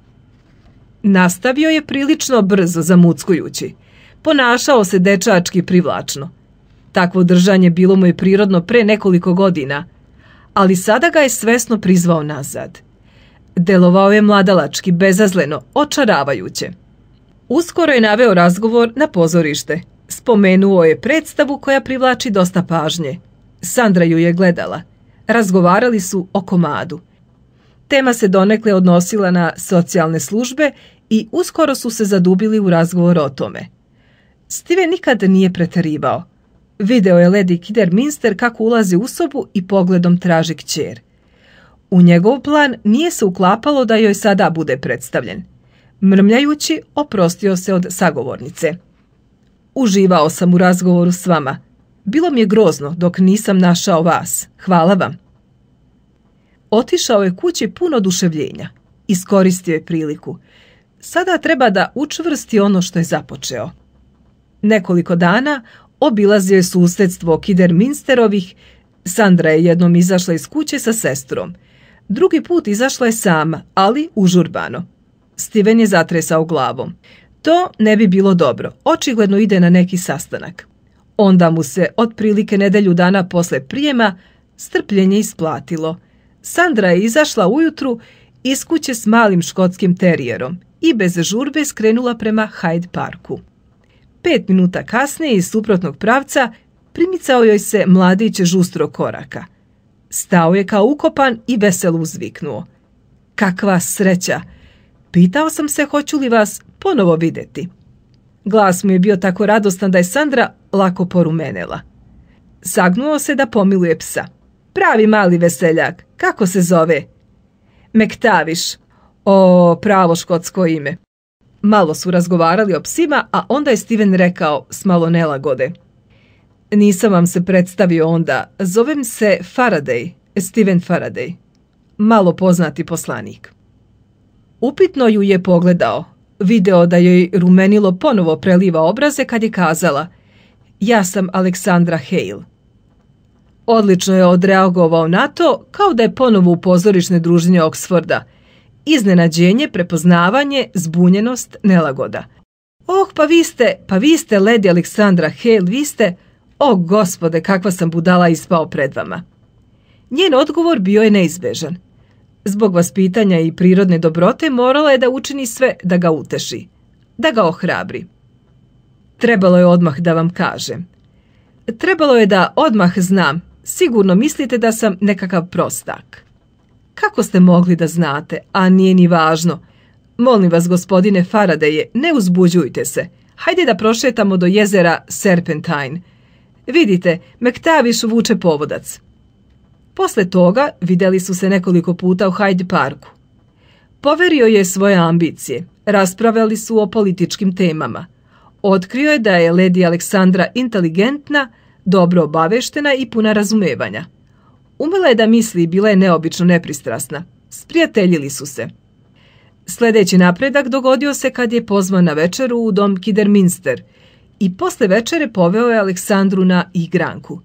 Nastavio je prilično brzo zamuckujući. Ponašao se dečački privlačno. Takvo držanje bilo mu je prirodno pre nekoliko godina, ali sada ga je svesno prizvao nazad. Delovao je mladalački, bezazleno, očaravajuće. Uskoro je naveo razgovor na pozorište. Spomenuo je predstavu koja privlači dosta pažnje. Sandra ju je gledala. Razgovarali su o komadu. Tema se donekle odnosila na socijalne službe i uskoro su se zadubili u razgovor o tome. Steven nikad nije preterivao. Video je Lady Kidderminster kako ulazi u sobu i pogledom traži kćer. U njegov plan nije se uklapalo da joj sada bude predstavljen. Mrmljajući, oprostio se od sagovornice. Uživao sam u razgovoru s vama. Bilo mi je grozno dok nisam našao vas. Hvala vam. Otišao je kući puno oduševljenja. Iskoristio je priliku. Sada treba da učvrsti ono što je započeo. Nekoliko dana obilazio je susjedstvo Kidderminsterovih. Sandra je jednom izašla iz kuće sa sestrom. Drugi put izašla je sama, ali užurbano. Steven je zatresao glavom. To ne bi bilo dobro. Očigledno ide na neki sastanak. Onda mu se otprilike nedelju dana posle prijema strpljenje isplatilo. Sandra je izašla ujutru iz kuće s malim škotskim terijerom i bez žurbe skrenula prema Hyde Parku. 5 minuta kasnije iz suprotnog pravca primicao joj se mladić žustrog koraka. Stao je kao ukopan i veselo uzviknuo. Kakva sreća! Pitao sam se hoću li vas ponovo vidjeti. Glas mu je bio tako radostan da je Sandra lako porumenela. Sagnuo se da pomiluje psa. Pravi mali veseljak, kako se zove? McTavish. O, pravo škotsko ime. Malo su razgovarali o psima, a onda je Steven rekao s malo nelagode. Nisam vam se predstavio onda. Zovem se Faraday, Stephen Faraday. Malo poznati poslanik. Upitno ju je pogledao. Video da joj rumenilo ponovo preliva obraze kad je kazala ja sam Aleksandra Hale. Odlično je odreagovao na to kao da je ponovo u pozorišne družine Oxforda Iznenađenje, prepoznavanje, zbunjenost, nelagoda. Oh, pa vi ste Lady Alexandra Hale, vi ste... O, gospode, kakva sam budala ispao pred vama. Njen odgovor bio je neizbežan. Zbog vaspitanja i prirodne dobrote morala je da učini sve da ga uteši, da ga ohrabri. Trebalo je odmah da vam kažem. Trebalo je da odmah znam, sigurno mislite da sam nekakav prostak. Kako ste mogli da znate, a nije ni važno? Molim vas, gospodine Faradaye, ne uzbuđujte se. Hajde da prošetamo do jezera Serpentine. Vidite, McTavish vuče povodac. Posle toga vidjeli su se nekoliko puta u Hyde Parku. Poverio je svoje ambicije, raspravljali su o političkim temama. Otkrio je da je Lady Alexandra inteligentna, dobro obaveštena i puna razumevanja. Umela je da misli i bila je neobično nepristrasna. Sprijateljili su se. Sljedeći napredak dogodio se kad je pozvan na večeru u dom Kidderminster i posle večere poveo je Aleksandru na igranku.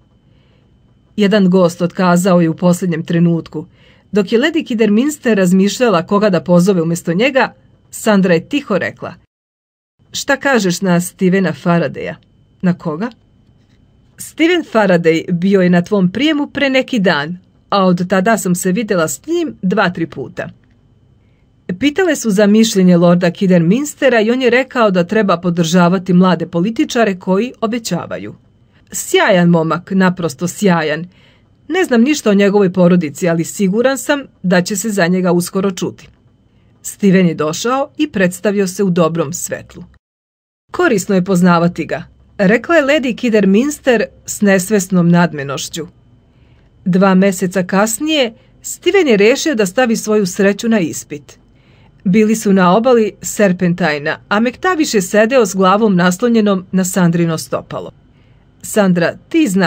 Jedan gost otkazao je u posljednjem trenutku. Dok je Lady Kidderminster razmišljala koga da pozove umjesto njega, Sandra je tiho rekla: "Šta kažeš na Stevena Faradaya?" "Na koga?" "Steven Faraday bio je na tvom prijemu pre neki dan, a od tada sam se vidjela s njim 2-3 puta." Pitale su za mišljenje lorda Kidderminstera i on je rekao da treba podržavati mlade političare koji obećavaju. Sjajan momak, naprosto sjajan. Ne znam ništa o njegovoj porodici, ali siguran sam da će se za njega uskoro čuti. Steven je došao i predstavio se u dobrom svetlu. "Korisno je poznavati ga," rekla je Lady Kidderminster s nesvesnom nadmenošću. 2 meseca kasnije Steven je rešio da stavi svoju sreću na ispit. Bili su na obali Serpentina, a McTavish je sedeo s glavom naslonjenom na Sandrino stopalo. "Sandra,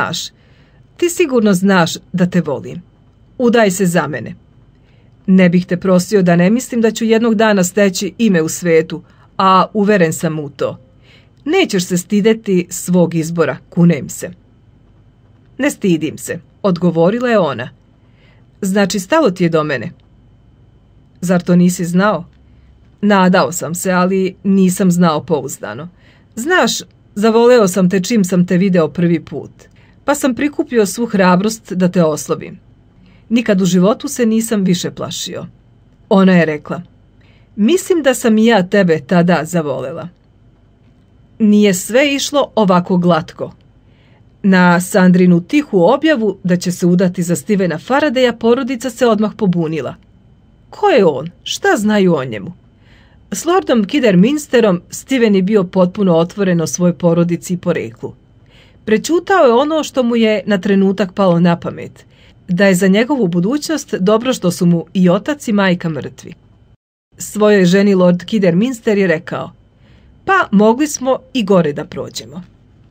ti sigurno znaš da te volim. Udaj se za mene. Ne bih te prosio da ne mislim da ću jednog dana steći ime u svetu, a uveren sam u to. Nećeš se stideti svog izbora, kunem se." "Ne stidim se," odgovorila je ona. "Znači, stalo ti je do mene." "Zar to nisi znao?" "Nadao sam se, ali nisam znao pouzdano. Znaš, zavoleo sam te čim sam te video prvi put, pa sam prikupio svu hrabrost da te oslovim. Nikad u životu se nisam više plašio." Ona je rekla: "Mislim da sam i ja tebe tada zavolela." Nije sve išlo ovako glatko. Na Sandrinu tihu objavu da će se udati za Stevena Faradaya porodica se odmah pobunila. Ko je on? Šta znaju o njemu? S lordom Kidderminsterom Steven je bio potpuno otvoren o svojoj porodici i poreklu. Prećutao je ono što mu je na trenutak palo na pamet, da je za njegovu budućnost dobro što su mu i otac i majka mrtvi. Svojoj ženi lord Kidderminster je rekao: "Pa mogli smo i gore da prođemo."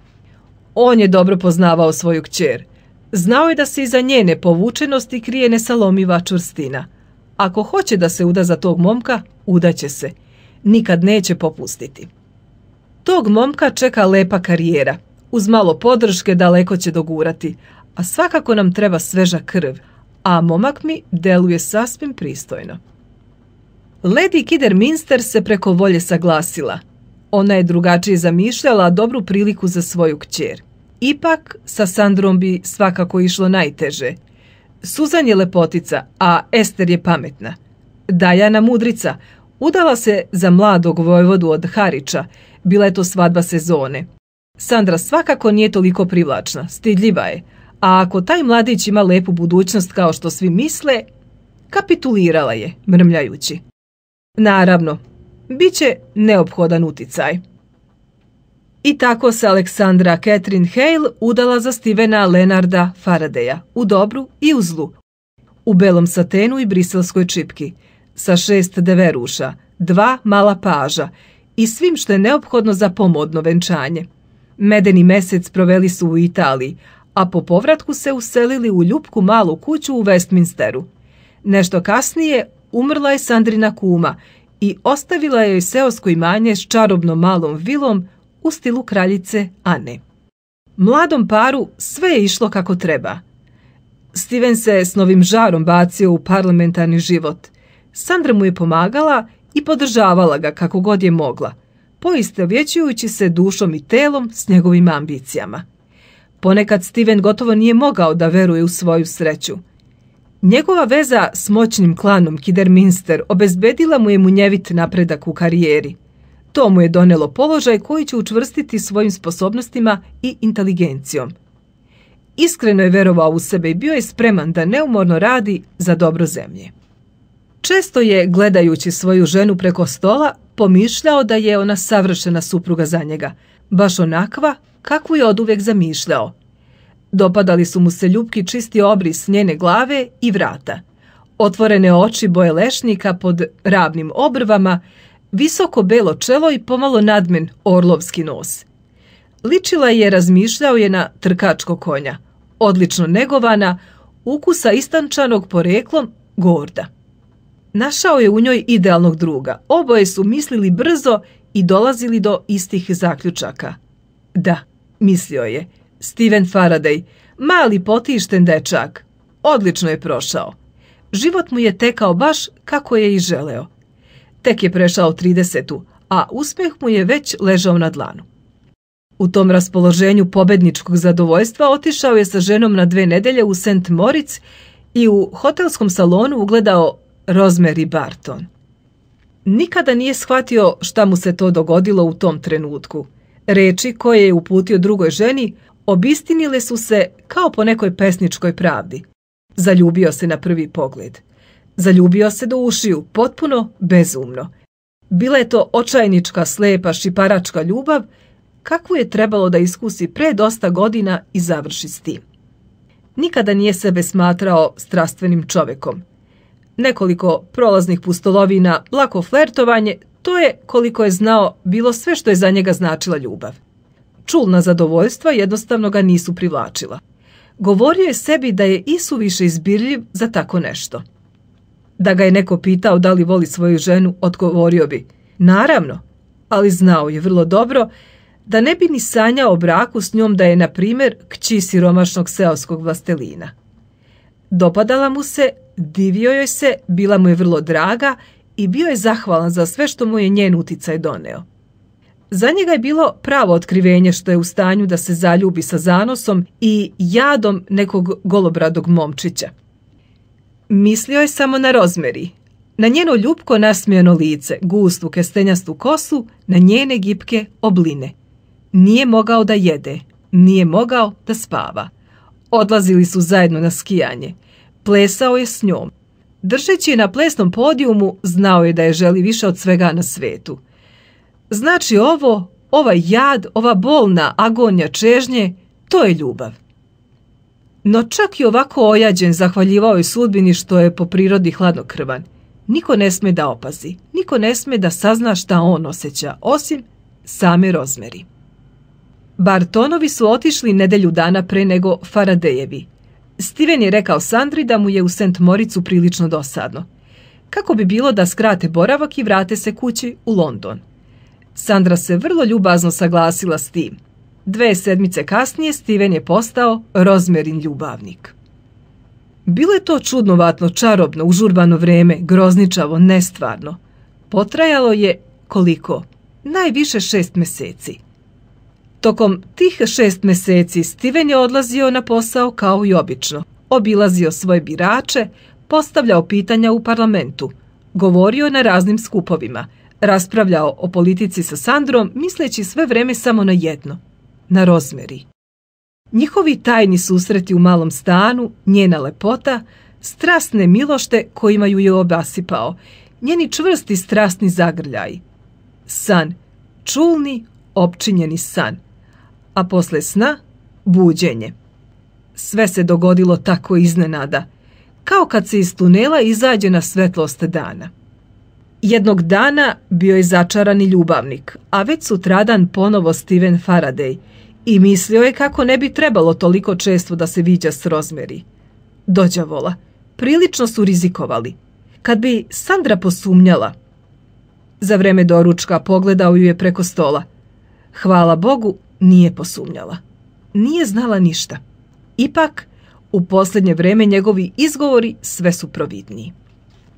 On je dobro poznavao svoju kćer. Znao je da se iza njene povučenosti krije nesalomiva čvrstina. Ako hoće da se uda za tog momka, udaće se. Nikad neće popustiti. Tog momka čeka lepa karijera. Uz malo podrške daleko će dogurati, a svakako nam treba sveža krv, a momak mi deluje sasvim pristojno. Lady Kidderminster se preko volje saglasila. Ona je drugačije zamišljala dobru priliku za svoju kćer. Ipak, sa Sandrom bi svakako išlo najteže. Suzan je lepotica, a Ester je pametna. Diana mudrica, udala se za mladog vojvodu od Harića, bila je to svadba sezone. Sandra svakako nije toliko privlačna, stidljiva je, a ako taj mladić ima lepu budućnost kao što svi misle, kapitulirala je, mrmljajući. Naravno, bit će neophodan uticaj. I tako se Alexandra Catherine Hale udala za Stevena Leonarda Faradaya, u dobru i u zlu, u belom satenu i briselskoj čipki, sa 6 deveruša, 2 mala paža i svim što je neophodno za pomodno venčanje. Medeni mesec proveli su u Italiji, a po povratku se uselili u ljupku malu kuću u Westminsteru. Nešto kasnije umrla je Sandrina kuma i ostavila joj seosko imanje s čarobnom malom vilom u stilu kraljice Ane. Mladom paru sve je išlo kako treba. Steven se s novim žarom bacio u parlamentarni život. Sandra mu je pomagala i podržavala ga kako god je mogla, poistovjećujući se dušom i telom s njegovim ambicijama. Ponekad Steven gotovo nije mogao da veruje u svoju sreću. Njegova veza s moćnim klanom Kidderminster obezbedila mu je munjevit napredak u karijeri. To mu je donelo položaj koji će učvrstiti svojim sposobnostima i inteligencijom. Iskreno je verovao u sebe i bio je spreman da neumorno radi za dobro zemlje. Često je, gledajući svoju ženu preko stola, pomišljao da je ona savršena supruga za njega, baš onakva kakvu je oduvijek zamišljao. Dopadali su mu se ljupki čisti obris njene glave i vrata, otvorene oči boje lešnika pod ravnim obrvama, visoko belo čelo i pomalo nadmen orlovski nos. Ličila je, razmišljao je, na trkačkog konja, odlično negovana, ukusa istančanog poreklom, gorda. Našao je u njoj idealnog druga, oboje su mislili brzo i dolazili do istih zaključaka. Da, mislio je, Steven Faraday, mali potišten dečak, odlično je prošao. Život mu je tekao baš kako je i želeo. Tek je prešao 30, a uspjeh mu je već ležao na dlanu. U tom raspoloženju pobedničkog zadovoljstva otišao je sa ženom na 2 nedelje u St. Moritz i u hotelskom salonu ugledao Rosemary Barton. Nikada nije shvatio šta mu se to dogodilo u tom trenutku. Reči koje je uputio drugoj ženi obistinile su se kao po nekoj pesničkoj pravdi. Zaljubio se na prvi pogled. Zaljubio se do ušiju, potpuno bezumno. Bila je to očajnička, slepa, šiparačka ljubav, kakvu je trebalo da iskusi pre dosta godina i završi s tim. Nikada nije sebe smatrao strastvenim čovekom. Nekoliko prolaznih pustolovina, lako flertovanje, to je, koliko je znao, bilo sve što je za njega značila ljubav. Čulna zadovoljstva jednostavno ga nisu privlačila. Govorio je sebi da je isuviše izbirljiv za tako nešto. Da ga je neko pitao da li voli svoju ženu, odgovorio bi: naravno, ali znao je vrlo dobro da ne bi ni sanjao o braku s njom da je, na primjer, kći siromašnog seoskog vlastelina. Dopadala mu se, divio joj se, bila mu je vrlo draga i bio je zahvalan za sve što mu je njen uticaj doneo. Za njega je bilo pravo otkrivenje što je u stanju da se zaljubi sa zanosom i jadom nekog golobradog momčića. Mislio je samo na Rosemary, na njeno ljupko nasmijano lice, gustu kestenjastu kosu, na njene gipke obline. Nije mogao da jede, nije mogao da spava. Odlazili su zajedno na skijanje. Plesao je s njom. Držeći je na plesnom podijumu, znao je da je želi više od svega na svetu. Znači ovaj jad, ova bolna agonija čežnje, to je ljubav. No čak i ovako ojađen zahvaljivao je sudbini što je po prirodi hladnokrvan. Niko ne sme da opazi, niko ne sme da sazna šta on osjeća, osim same Rosemary. Bartonovi su otišli nedelju dana pre nego Faradayevi. Steven je rekao Sandri da mu je u St. Moritzu prilično dosadno. Kako bi bilo da skrate boravak i vrate se kući u London. Sandra se vrlo ljubazno saglasila s tim. 2 sedmice kasnije Steven je postao Rosemarin ljubavnik. Bilo je to čudnovatno, čarobno, užurbano vreme, grozničavo, nestvarno. Potrajalo je koliko? Najviše 6 meseci. Tokom tih 6 meseci Steven je odlazio na posao kao i obično, obilazio svoje birače, postavljao pitanja u parlamentu, govorio na raznim skupovima, raspravljao o politici sa Sandrom, misleći sve vreme samo na jedno, na Rosemary. Njihovi tajni susreti u malom stanu, njena lepota, strasne milošte kojima ju je obasipao, njeni čvrsti strasni zagrljaj. San, čulni, opčinjeni san. A posle sna, buđenje. Sve se dogodilo tako iznenada, kao kad se iz tunela izađe na svetlost dana. Jednog dana bio je začarani ljubavnik, a već sutradan ponovo Steven Faraday i mislio je kako ne bi trebalo toliko često da se viđa s Rosemary. Dođavola, prilično su rizikovali. Kad bi Sandra posumnjala. Za vreme doručka pogledao ju je preko stola. Hvala Bogu, nije posumnjala. Nije znala ništa. Ipak, u posljednje vreme njegovi izgovori sve su providniji.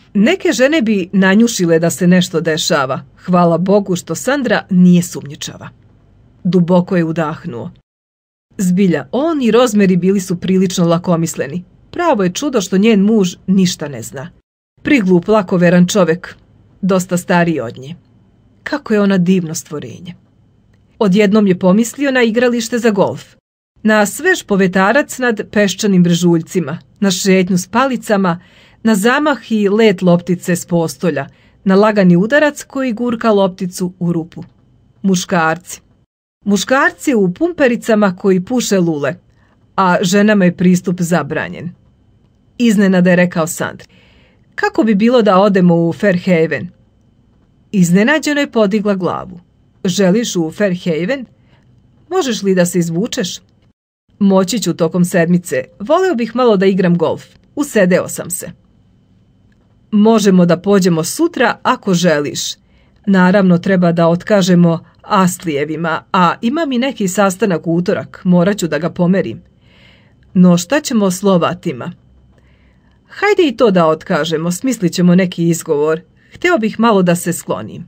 Neke žene bi nanjušile da se nešto dešava. Hvala Bogu što Sandra nije sumnjičava. Duboko je udahnuo. Zbilja, on i Rosemary bili su prilično lakomisleni. Pravo je čudo što njen muž ništa ne zna. Priglup, lakoveran čovjek, dosta stariji od nje. Kako je ona divno stvorenje. Odjednom je pomislio na igralište za golf, na svež povetarac nad peščanim brežuljcima, na šetnju s palicama, na zamah i let loptice s postolja, na lagani udarac koji gurka lopticu u rupu. Muškarci. Muškarci u pumpericama koji puše lule, a ženama je pristup zabranjen. Iznenada je rekao Sandri: kako bi bilo da odemo u Fairhaven? Iznenađeno je podigla glavu. Želiš u Fairhaven? Možeš li da se izvučeš? Moći ću tokom sedmice. Voleo bih malo da igram golf. Usedeo sam se. Možemo da pođemo sutra ako želiš. Naravno treba da otkažemo Astlijevima, a imam i neki sastanak u utorak. Morat ću da ga pomerim. No šta ćemo s Lovatima? Hajde i to da otkažemo, smislit ćemo neki izgovor. Hteo bih malo da se sklonim.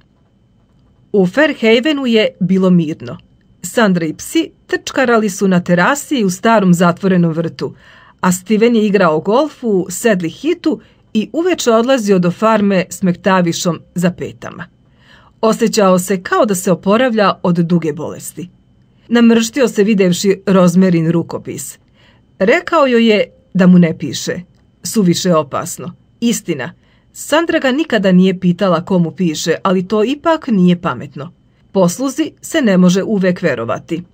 U Fairhavenu je bilo mirno. Sandra i psi trčkarali su na terasi i u starom zatvorenom vrtu, a Steven je igrao golf u Sedley Hitu i uveče odlazio do farme s Mektavišom za petama. Osjećao se kao da se oporavlja od duge bolesti. Namrštio se videvši Rosemarin rukopis. Rekao joj je da mu ne piše. Suviše opasno. Istina, Sandra ga nikada nije pitala komu piše, ali to ipak nije pametno. Posluzi se ne može uvek verovati.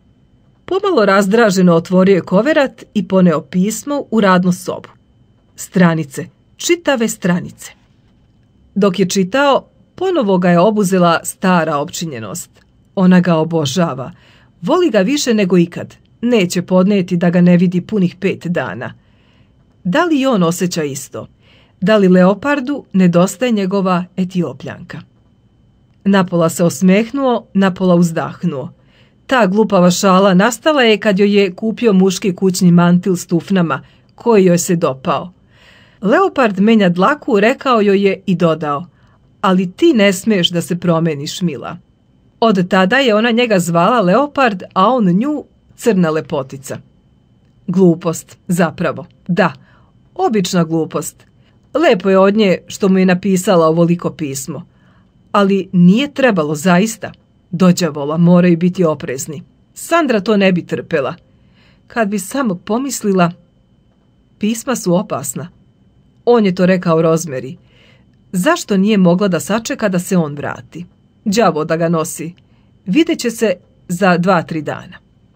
Pomalo razdraženo otvorio je koverat i poneo pismo u radnu sobu. Stranice, čitave stranice. Dok je čitao, ponovo ga je obuzela stara opčinjenost. Ona ga obožava. Voli ga više nego ikad. Neće podnijeti da ga ne vidi punih 5 dana. Da li i on osjeća isto? Da li Leopardu nedostaje njegova Etiopljanka? Napola se osmehnuo, napola uzdahnuo. Ta glupava šala nastala je kad joj je kupio muški kućni mantil s tufnama, koji joj se dopao. Leopard menja dlaku, rekao joj je i dodao: ali ti ne smiješ da se promeniš, mila. Od tada je ona njega zvala Leopard, a on nju crna lepotica. Glupost, zapravo. Da, obična glupost. Lepo je od nje što mu je napisala ovoliko pismo. Ali nije trebalo zaista. Dođavola, moraju biti oprezni. Sandra to ne bi trpela. Kad bi samo pomislila, pisma su opasna. On je to rekao Rosemary. Zašto nije mogla da sačeka da se on vrati? Đavo da ga nosi. Vidjet će se za 2-3 dana.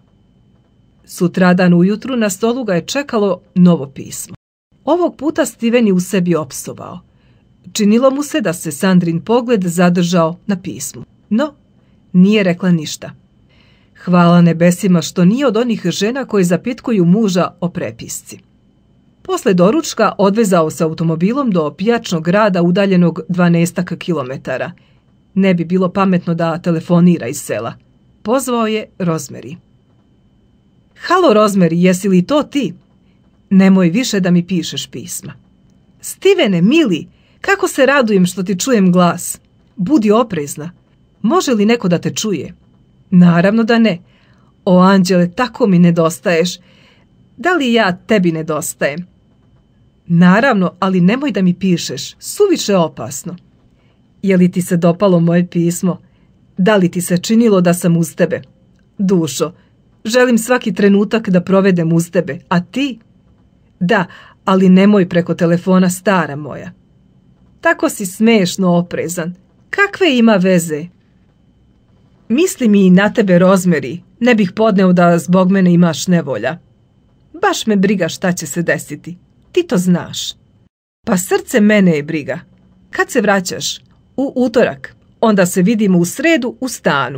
Sutradan ujutru na stolu ga je čekalo novo pismo. Ovog puta Steven je u sebi opsovao. Činilo mu se da se Sandrin pogled zadržao na pismu. No, nije rekla ništa. Hvala nebesima što nije od onih žena koji zapitkuju muža o prepisci. Posle doručka odvezao se automobilom do pijačnog grada udaljenog 12 kilometara. Ne bi bilo pametno da telefonira iz sela. Pozvao je Rosemary. Halo Rosemary, jesi li to ti? Nemoj više da mi pišeš pisma. Stevene, mili, kako se radujem što ti čujem glas. Budi oprezna. Može li neko da te čuje? Naravno da ne. O anđele, tako mi nedostaješ. Da li ja tebi nedostajem? Naravno, ali nemoj da mi pišeš. Suviše opasno. Je li ti se dopalo moje pismo? Da li ti se činilo da sam uz tebe? Dušo, želim svaki trenutak da provedem uz tebe, a ti? Da, ali nemoj preko telefona, stara moja. Tako si smešno oprezan. Kakve ima veze? Misli mi i na tebe, Rosemary. Ne bih podneo da zbog mene imaš nevolja. Baš me briga šta će se desiti. Ti to znaš. Pa srce mene je briga. Kad se vraćaš? U utorak. Onda se vidimo u sredu u stanu.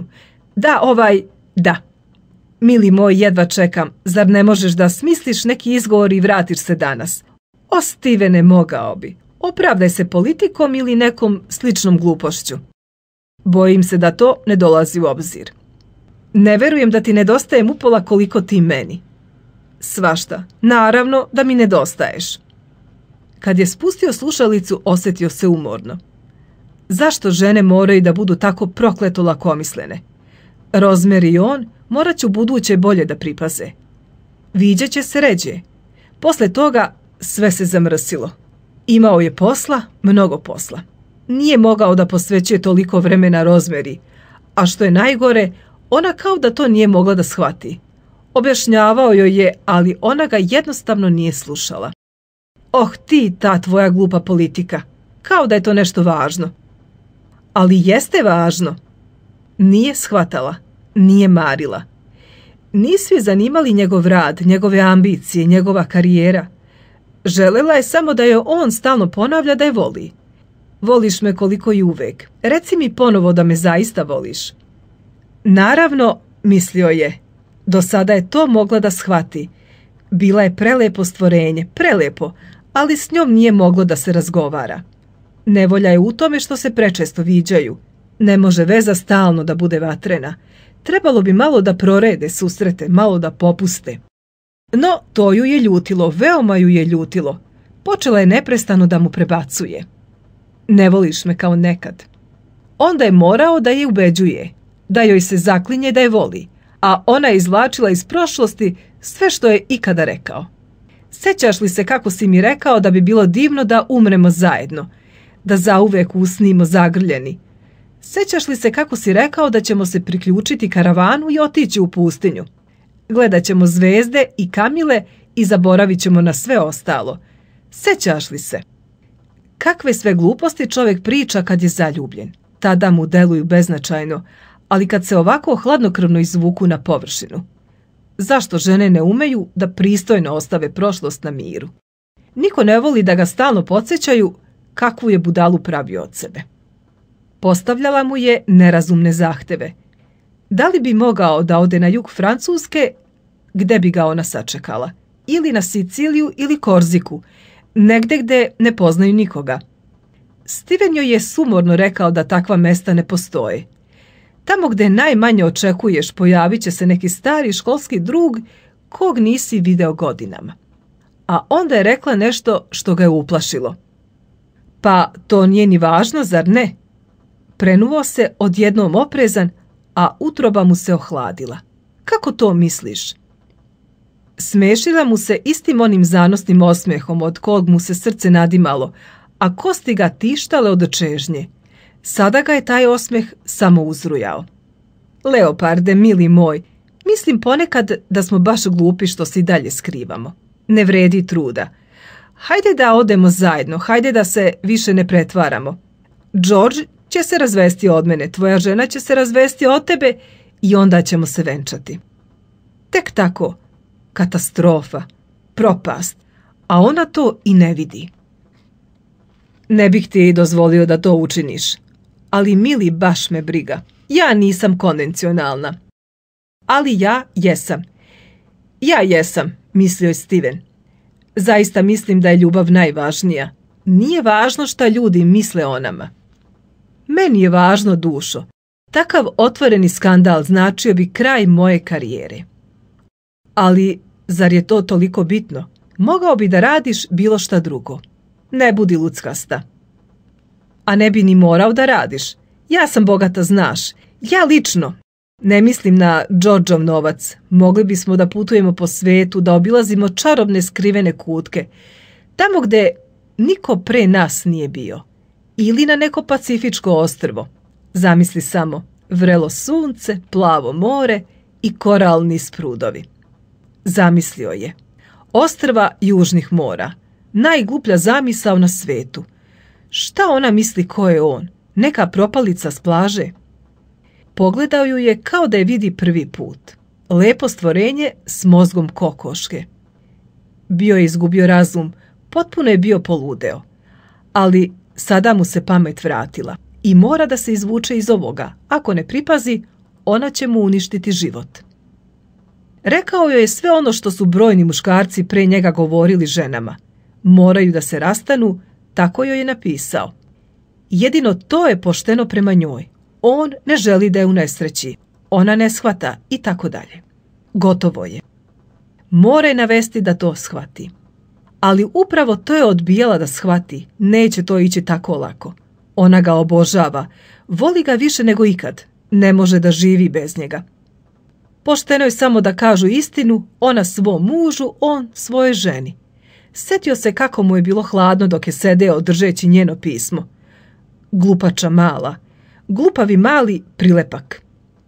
Da. Mili moj, jedva čekam. Zar ne možeš da smisliš neki izgovor i vratiš se danas? O, Stevene, mogao bi. Opravdaj se politikom ili nekom sličnom glupošću. Bojim se da to ne dolazi u obzir. Ne verujem da ti nedostajem upola koliko ti meni. Svašta. Naravno da mi nedostaješ. Kad je spustio slušalicu, osjetio se umorno. Zašto žene moraju da budu tako prokleto lakomislene? Rosemary i on morat će u buduće bolje da pripaze. Viđat će se ređe. Posle toga sve se zamrsilo. Imao je posla, mnogo posla. Nije mogao da posvećuje toliko vremena Rosemary, a što je najgore, ona kao da to nije mogla da shvati. Objašnjavao joj je, ali ona ga jednostavno nije slušala. Oh, ti, ta tvoja glupa politika. Kao da je to nešto važno. Ali jeste važno. Nije shvatala, nije marila. Nisu je zanimali njegov rad, njegove ambicije, njegova karijera. Želela je samo da joj on stalno ponavlja da je voli. Voliš me koliko i uvek. Reci mi ponovo da me zaista voliš. Naravno, mislio je, do sada je to mogla da shvati. Bila je prelepo stvorenje, prelepo, ali s njom nije moglo da se razgovara. Nevolja je u tome što se prečesto viđaju. Ne može veza stalno da bude vatrena. Trebalo bi malo da prorede susrete, malo da popuste. No, to ju je ljutilo, veoma ju je ljutilo. Počela je neprestano da mu prebacuje. Ne voliš me kao nekad. Onda je morao da je ubeđuje, da joj se zaklinje da je voli, a ona je izvlačila iz prošlosti sve što je ikada rekao. Sećaš li se kako si mi rekao da bi bilo divno da umremo zajedno, da zauvek usnimo zagrljeni? Sećaš li se kako si rekao da ćemo se priključiti karavanu i otići u pustinju? Gledat ćemo zvezde i kamile i zaboravit ćemo na sve ostalo. Sećaš li se? Kakve sve gluposti čovjek priča kad je zaljubljen. Tada mu deluju beznačajno, ali kad se ovako hladnokrvno izvuku na površinu. Zašto žene ne umeju da pristojno ostave prošlost na miru? Niko ne voli da ga stalno podsjećaju kakvu je budalu pravio od sebe. Postavljala mu je nerazumne zahteve. Da li bi mogao da ode na jug Francuske, gde bi ga ona sačekala? Ili na Siciliju ili Korziku, negde gde ne poznaju nikoga. Steven joj je sumorno rekao da takva mesta ne postoje. Tamo gde najmanje očekuješ pojavit će se neki stari školski drug kog nisi video godinama. A onda je rekla nešto što ga je uplašilo. Pa to nije ni važno, zar ne? Prenuo se odjednom oprezan, a utroba mu se ohladila. Kako to misliš? Smešila mu se istim onim zanosnim osmehom od kog mu se srce nadimalo, a kosti ga tištale od čežnje. Sada ga je taj osmeh samo uzrujao. Leoparde, mili moj, mislim ponekad da smo baš glupi što se i dalje skrivamo. Ne vredi truda. Hajde da odemo zajedno, hajde da se više ne pretvaramo. George će se razvesti od mene, tvoja žena će se razvesti od tebe i onda ćemo se venčati. Tek tako, katastrofa, propast, a ona to i ne vidi. Ne bih ti dozvolio da to učiniš, ali mili, baš me briga. Ja nisam konvencionalna. Ali ja jesam. Ja jesam, mislio je Steven. Zaista mislim da je ljubav najvažnija. Nije važno šta ljudi misle o nama. Meni je važno, dušo. Takav otvoreni skandal značio bi kraj moje karijere. Ali, zar je to toliko bitno? Mogao bi da radiš bilo šta drugo. Ne budi luckasta. A ne bi ni morao da radiš. Ja sam bogata, znaš. Ja lično. Ne mislim na Georgeov novac. Mogli bismo da putujemo po svetu, da obilazimo čarobne skrivene kutke. Tamo gde niko pre nas nije bio. Ili na neko pacifičko ostrvo. Zamisli samo, vrelo sunce, plavo more i koralni sprudovi. Zamislio je. Ostrva južnih mora. Najgluplja zamisao na svetu. Šta ona misli ko je on? Neka propalica s plaže? Pogledao ju je kao da je vidi prvi put. Lepo stvorenje s mozgom kokoške. Bio je izgubio razum, potpuno je bio poludeo. Ali sada mu se pamet vratila i mora da se izvuče iz ovoga. Ako ne pripazi, ona će mu uništiti život. Rekao joj je sve ono što su brojni muškarci pre njega govorili ženama. Moraju da se rastanu, tako joj je napisao. Jedino to je pošteno prema njoj. On ne želi da je u nesreći. Ona ne shvata i tako dalje. Gotovo je. Mora je navesti da to shvati. Ali upravo to je odbijala da shvati. Neće to ići tako lako. Ona ga obožava. Voli ga više nego ikad. Ne može da živi bez njega. Pošteno je samo da kažu istinu, ona svom mužu, on svojoj ženi. Sjetio se kako mu je bilo hladno dok je sedeo držeći njeno pismo. Glupača mala. Glupavi mali prilepak.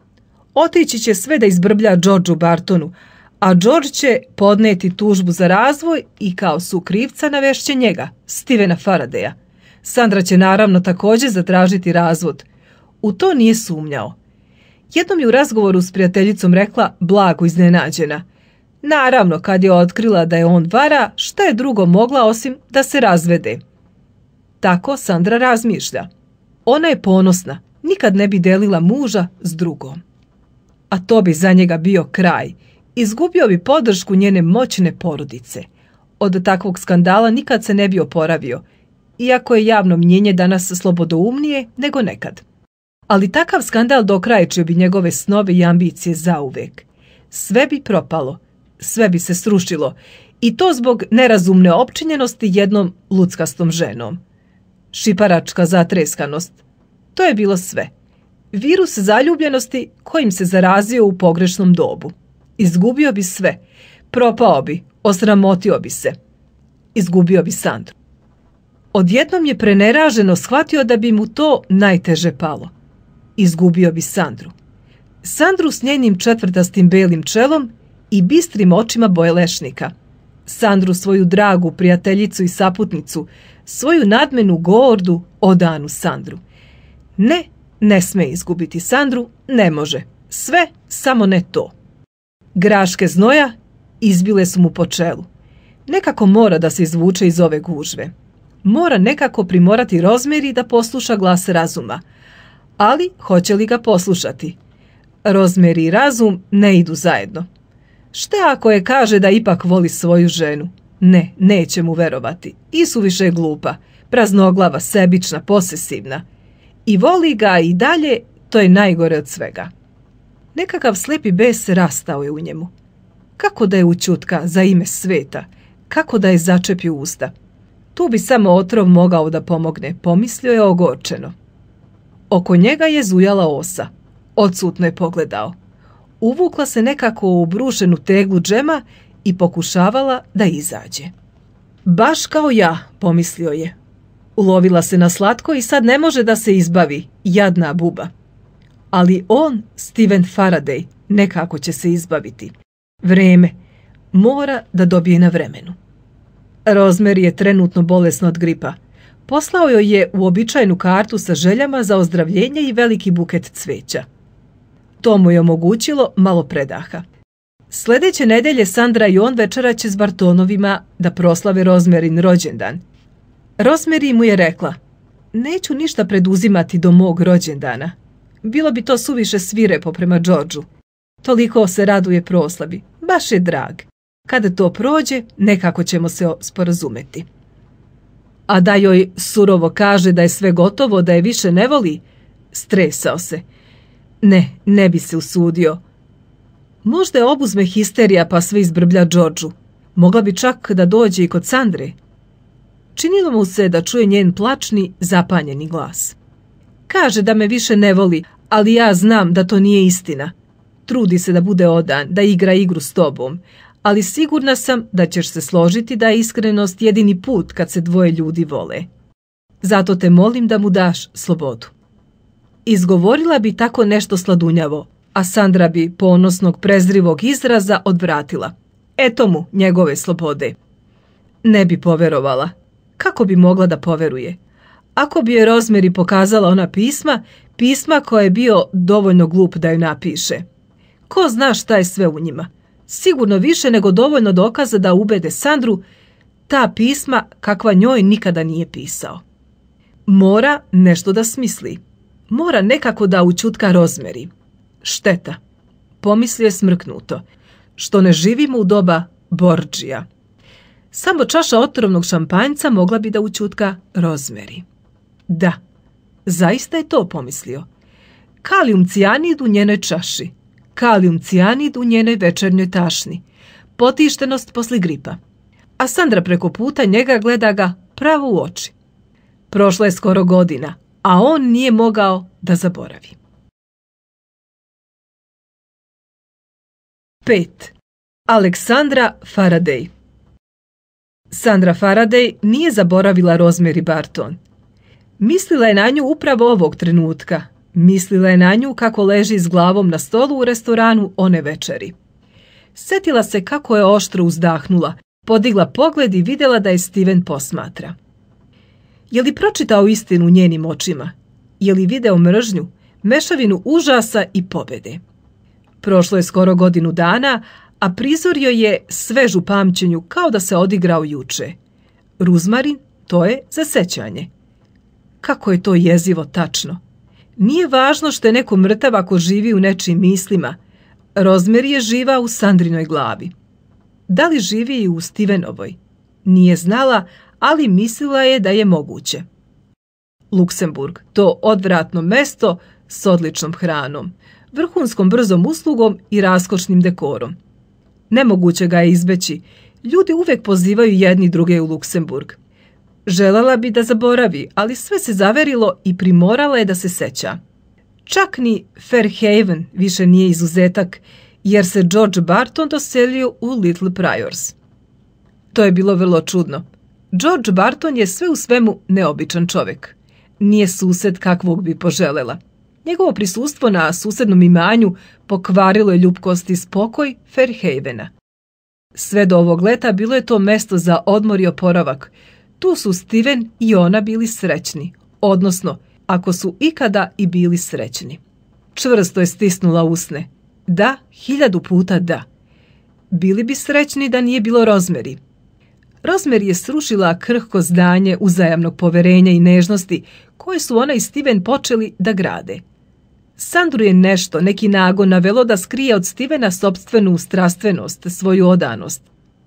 Otići će sve da izbrblja Georgeu Bartonu, a George će podneti tužbu za razvoj i kao sukrivca navešće njega, Stevena Faradaya. Sandra će naravno također zatražiti razvod. U to nije sumnjao. Jednom je u razgovoru s prijateljicom rekla, blago iznenađena. Naravno, kad je otkrila da je on vara, šta je drugo mogla osim da se razvede? Tako Sandra razmišlja. Ona je ponosna, nikad ne bi delila muža s drugom. A to bi za njega bio kraj. Izgubio bi podršku njene moćne porodice. Od takvog skandala nikad se ne bi oporavio, iako je javno mnjenje danas slobodoumnije nego nekad. Ali takav skandal dokrajčio bi njegove snove i ambicije zauvek. Sve bi propalo, sve bi se srušilo, i to zbog nerazumne opčinjenosti jednom luckastom ženom. Šiparačka zatreskanost. To je bilo sve. Virus zaljubljenosti kojim se zarazio u pogrešnom dobu. Izgubio bi sve. Propao bi, osramotio bi se. Izgubio bi Sandru. Odjednom je preneraženo shvatio da bi mu to najteže palo. Izgubio bi Sandru. Sandru s njenim četvrtastim belim čelom i bistrim očima boje lešnika. Sandru, svoju dragu prijateljicu i saputnicu, svoju nadmenu, gordu, odanu Sandru. Ne, ne sme izgubiti Sandru, ne može. Sve, samo ne to. Graške znoja izbile su mu po čelu. Nekako mora da se izvuče iz ove gužve. Mora nekako primorati Rosemary da posluša glas razuma. Ali hoće li ga poslušati? Rosemary i razum ne idu zajedno. Šta ako je kaže da ipak voli svoju ženu? Ne, neće mu verovati. Isuviše je glupa, praznoglava, sebična, posesivna. I voli ga i dalje, to je najgore od svega. Nekakav slepi bes rastao je u njemu. Kako da je ućutka za ime sveta? Kako da je začepio usta? Tu bi samo otrov mogao da pomogne, pomislio je ogorčeno. Oko njega je zujala osa. Odsutno je pogledao. Uvukla se nekako u brušenu teglu džema i pokušavala da izađe. Baš kao ja, pomislio je. Ulovila se na slatko i sad ne može da se izbavi, jadna buba. Ali on, Steven Faraday, nekako će se izbaviti. Vreme. Mora da dobije na vremenu. Rosemary je trenutno bolesna od gripa. Poslao joj je uobičajenu kartu sa željama za ozdravljenje i veliki buket cveća. To mu je omogućilo malo predaha. Sljedeće nedelje Sandra i on večeraće s Bartonovima da proslave Rosemaryn rođendan. Rosemary mu je rekla, neću ništa preduzimati do mog rođendana. Bilo bi to suviše svirepo prema Georgeu. Toliko se raduje proslavi, baš je drag. Kada to prođe, nekako ćemo se sporazumeti. A da joj surovo kaže da je sve gotovo, da je više ne voli, stresao se. Ne, ne bi se usudio. Možda je obuzme histerija pa sve izbrblja Georgeu. Mogla bi čak da dođe i kod Sandre. Činilo mu se da čuje njen plačni, zapanjeni glas. Kaže da me više ne voli, ali ja znam da to nije istina. Trudi se da bude odan, da igra igru s tobom, ali sigurna sam da ćeš se složiti da je iskrenost jedini put kad se dvoje ljudi vole. Zato te molim da mu daš slobodu. Izgovorila bi tako nešto sladunjavo, a Sandra bi ponosnog prezrivog izraza odvratila. Eto mu njegove slobode. Ne bi poverovala. Kako bi mogla da poveruje? Ako bi je Rosemary pokazala ona pisma koje je bio dovoljno glup da ju napiše. Ko zna šta je sve u njima? Sigurno više nego dovoljno dokaza da ubede Sandru, ta pisma kakva njoj nikada nije pisao. Mora nešto da smisli. Mora nekako da ućutka Rosemary. Šteta, pomislio je smrknuto, što ne živimo u doba Borgia. Samo čaša otrovnog šampanjca mogla bi da ućutka Rosemary. Da, zaista je to pomislio. Kalijum cijanid u njenoj čaši. Kalijum cijanid u njenoj večernjoj tašni. Potištenost posle gripa. a Sandra preko puta njega gleda ga pravo u oči. Prošla je skoro godina, a on nije mogao da zaboravi. 5. Aleksandra Faraday. Sandra Faraday nije zaboravila Rosemary Barton. Mislila je na nju upravo ovog trenutka. Mislila je na nju kako leži s glavom na stolu u restoranu one večeri. Sjetila se kako je oštro uzdahnula, podigla pogled i vidjela da je Steven posmatra. Je li pročitao istinu u njenim očima? Je li video mržnju, mešavinu užasa i pobjede? Prošlo je skoro godinu dana, a prizor joj je svež u pamćenju kao da se odigrao juče. Ruzmarin, to je za sećanje. Kako je to jezivo tačno. Nije važno što je neko mrtav ako živi u nečijim mislima. Rosemary je živa u Sandrinoj glavi. Da li živi i u Stevenovoj? Nije znala, ali mislila je da je moguće. Luksemburg, to odvratno mesto s odličnom hranom, vrhunskom brzom uslugom i raskošnim dekorom. Nemoguće ga je izbeći. Ljudi uvijek pozivaju jedni druge u Luksemburg. Želela bi da zaboravi, ali sve se zaverilo i primorala je da se seća. Čak ni Fairhaven više nije izuzetak, jer se George Barton doselio u Little Priors. To je bilo vrlo čudno. George Barton je sve u svemu neobičan čovjek. Nije sused kakvog bi poželela. Njegovo prisustvo na susednom imanju pokvarilo je ljubkost i spokoj Fairhavena. Sve do ovog leta bilo je to mesto za odmor i oporavak. Tu su Steven i ona bili srećni, odnosno, ako su ikada i bili srećni. Čvrsto je stisnula usne. Da, 1000 puta da. Bili bi srećni da nije bilo Rosemary. Rosemary je srušila krhko zdanje uzajamnog poverenja i nežnosti koje su ona i Steven počeli da grade. Sandru je nešto, neki nagon navelo da skrije od Stevena sopstvenu strastvenost, svoju odanost.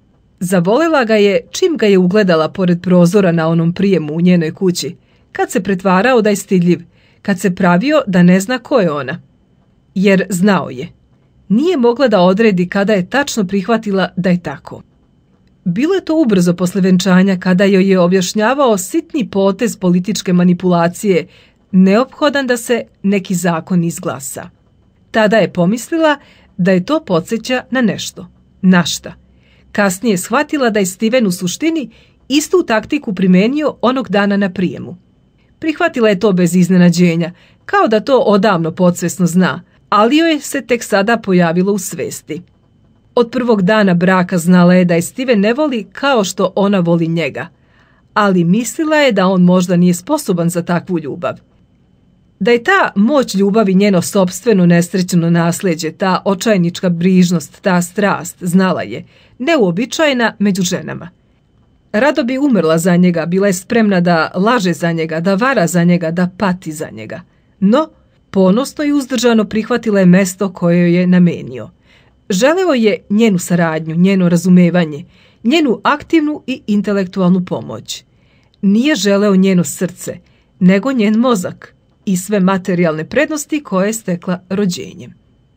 Zavolela ga je čim ga je ugledala pored prozora na onom prijemu u njenoj kući, kad se pretvarao da je stidljiv, kad se pravio da ne zna ko je ona. Jer znao je. Nije mogla da odredi kada je tačno prihvatila da je tako. Bilo je to ubrzo posle venčanja kada joj je objašnjavao sitni potez političke manipulacije, neophodan da se neki zakon izglasa. Tada je pomislila da je to podsjeća na nešto. Na šta? Kasnije shvatila da je Steven u suštini istu taktiku primenio onog dana na prijemu. Prihvatila je to bez iznenađenja, kao da to odavno podsvesno zna, ali joj se tek sada pojavilo u svesti. Od prvog dana braka znala je da je Steven ne voli kao što ona voli njega, ali mislila je da on možda nije sposoban za takvu ljubav. Da je ta moć ljubavi njeno sopstveno nesrećno nasljeđe, ta očajnička brižnost, ta strast, znala je, neuobičajena među ženama. Rado bi umrla za njega, bila je spremna da laže za njega, da vara za njega, da pati za njega. No, ponosno i uzdržano prihvatila je mesto koje joj je namenio. Želeo je njenu saradnju, njeno razumevanje, njenu aktivnu i intelektualnu pomoć. Nije želeo njeno srce, nego njen mozak i sve materijalne prednosti koje je stekla rođenjem.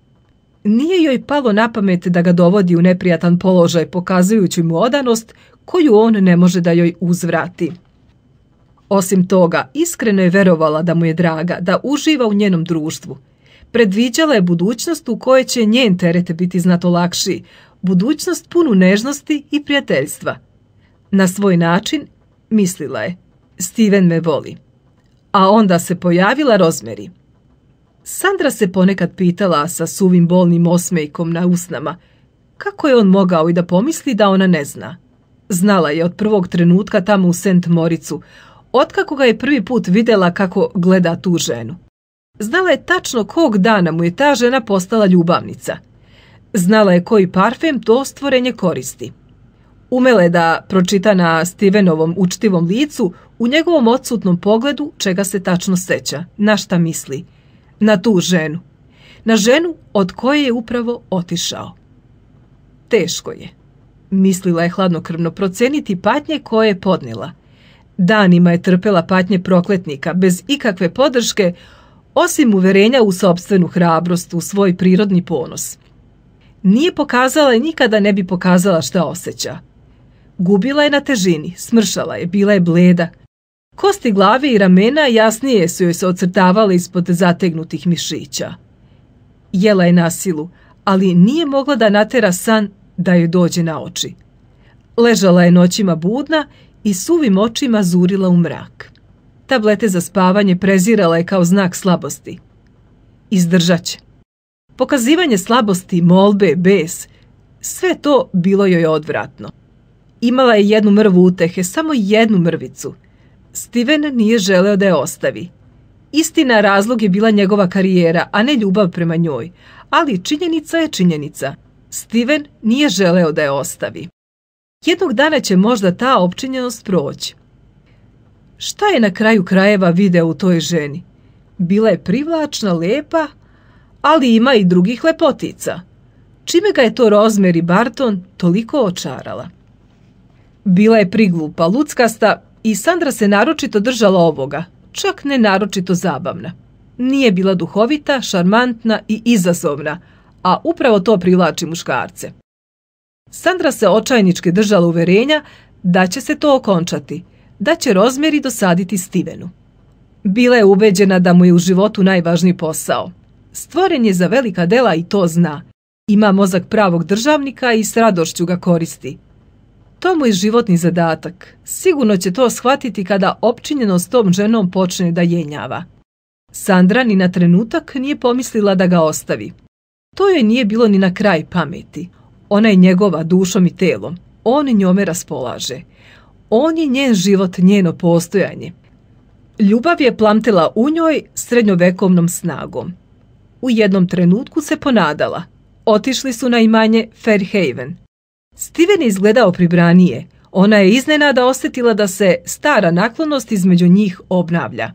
Nije joj palo na pamet da ga dovodi u neprijatan položaj pokazujući mu odanost koju on ne može da joj uzvrati. Osim toga, iskreno je verovala da mu je draga, da uživa u njenom društvu. Predviđala je budućnost u kojoj će njen teret biti znato lakši, budućnost punu nežnosti i prijateljstva. Na svoj način mislila je, Steven me voli. A onda se pojavila Rosemary. Sandra se ponekad pitala sa suvim bolnim osmejkom na usnama, kako je on mogao i da pomisli da ona ne zna. Znala je od prvog trenutka tamo u St. Moricu, otkako ga je prvi put vidjela kako gleda tu ženu. Znala je tačno kog dana mu je ta žena postala ljubavnica. Znala je koji parfem to stvorenje koristi. Umela je da pročita na Stevenovom učtivom licu, u njegovom odsutnom pogledu čega se tačno seća, na šta misli. Na tu ženu. Na ženu od koje je upravo otišao. Teško je. Mislila je hladnokrvno proceniti patnje koje je podnijela. Danima je trpela patnje prokletnika, bez ikakve podrške, osim uverenja u sopstvenu hrabrost, u svoj prirodni ponos. Nije pokazala i nikada ne bi pokazala šta osjeća. Gubila je na težini, smršala je, bila je bleda. Kosti glave i ramena jasnije su joj se ocrtavale ispod zategnutih mišića. Jela je na silu, ali nije mogla da natera san da joj dođe na oči. Ležala je noćima budna i suvim očima zurila u mrak. Tablete za spavanje prezirala je kao znak slabosti. Izdržat će. Pokazivanje slabosti, molbe, bes, sve to bilo joj odvratno. Imala je jednu mrvu utehe, samo jednu mrvicu. Steven nije želeo da je ostavi. Istina, razlog je bila njegova karijera, a ne ljubav prema njoj. Ali činjenica je činjenica. Steven nije želeo da je ostavi. Jednog dana će možda ta opčinjenost proći. Šta je na kraju krajeva video u toj ženi? Bila je privlačna, lepa, ali ima i drugih lepotica. Čime ga je to Rosemary Barton toliko očarala? Bila je priglupa, luckasta i Sandra se naročito držala ovoga, čak ne naročito zabavna. Nije bila duhovita, šarmantna i izazovna, a upravo to privlači muškarce. Sandra se očajnički držala uverenja da će se to okončati, da će Rosemary dosaditi Stevenu. Bila je ubeđena da mu je u životu najvažniji posao. Stvoren je za velika dela i to zna. Ima mozak pravog državnika i s radošću ga koristi. To mu je životni zadatak. Sigurno će to shvatiti kada opčinjeno s tom ženom počne da jenjava. Sandra ni na trenutak nije pomislila da ga ostavi. To joj nije bilo ni na kraj pameti. Ona je njegova dušom i telom. On njome raspolaže. On je njen život, njeno postojanje. Ljubav je plamtela u njoj srednjovekovnom snagom. U jednom trenutku se ponadala. Otišli su na imanje Fairhaven. Steven je izgledao pribranije. Ona je iznenada osjetila da se stara naklonost između njih obnavlja.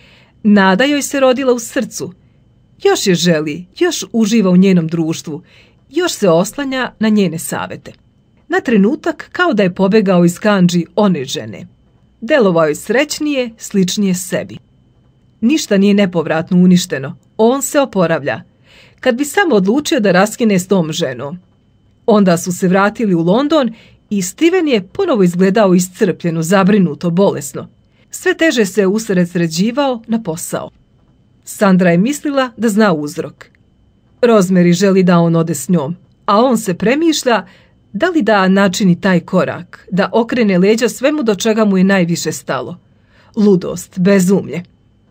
Nada joj se rodila u srcu. Još je želi, još uživa u njenom društvu, još se oslanja na njene savete. Na trenutak kao da je pobegao iz kandži one žene. Delovao je srećnije, sličnije sebi. Ništa nije nepovratno uništeno. On se oporavlja. Kad bi samo odlučio da raskine s tom ženom. Onda su se vratili u London i Steven je ponovo izgledao iscrpljeno, zabrinuto, bolesno. Sve teže se usredsređivao na posao. Sandra je mislila da zna uzrok. Rosemary želi da on ode s njom, a on se premišlja da li da načini taj korak, da okrene leđa svemu do čega mu je najviše stalo. Ludost, bezumlje.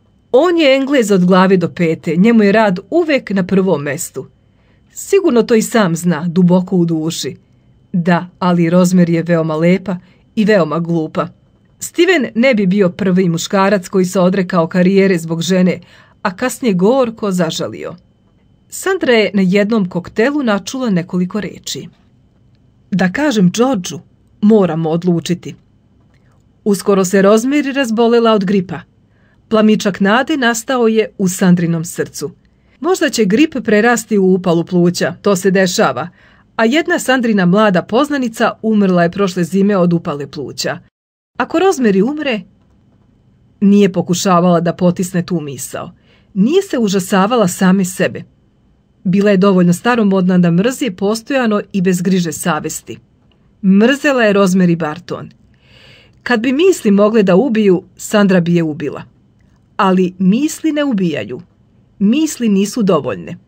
On je Englez od glave do pete, njemu je rad uvek na prvom mestu. Sigurno to i sam zna, duboko u duši. Da, ali Rosemary je veoma lepa i veoma glupa. Steven ne bi bio prvi muškarac koji se odrekao karijere zbog žene, a kasnije gorko zažalio. Sandra je na jednom koktelu načula nekoliko reči. Da kažem Georgeu, moramo odlučiti. Uskoro se Rosemary razbolela od gripa. Plamičak nade nastao je u Sandrinom srcu. Možda će grip prerasti u upalu pluća, to se dešava, a jedna Sandrina mlada poznanica umrla je prošle zime od upale pluća. Ako Rosemary umre, nije pokušavala da potisne tu misao. Nije se užasavala same sebe. Bila je dovoljno staromodna da mrzi postojano i bez griže savesti. Mrzela je Rosemary Barton. Kad bi misli mogle da ubiju, Sandra bi je ubila. Ali misli ne ubijaju. Misli nisu dovoljne.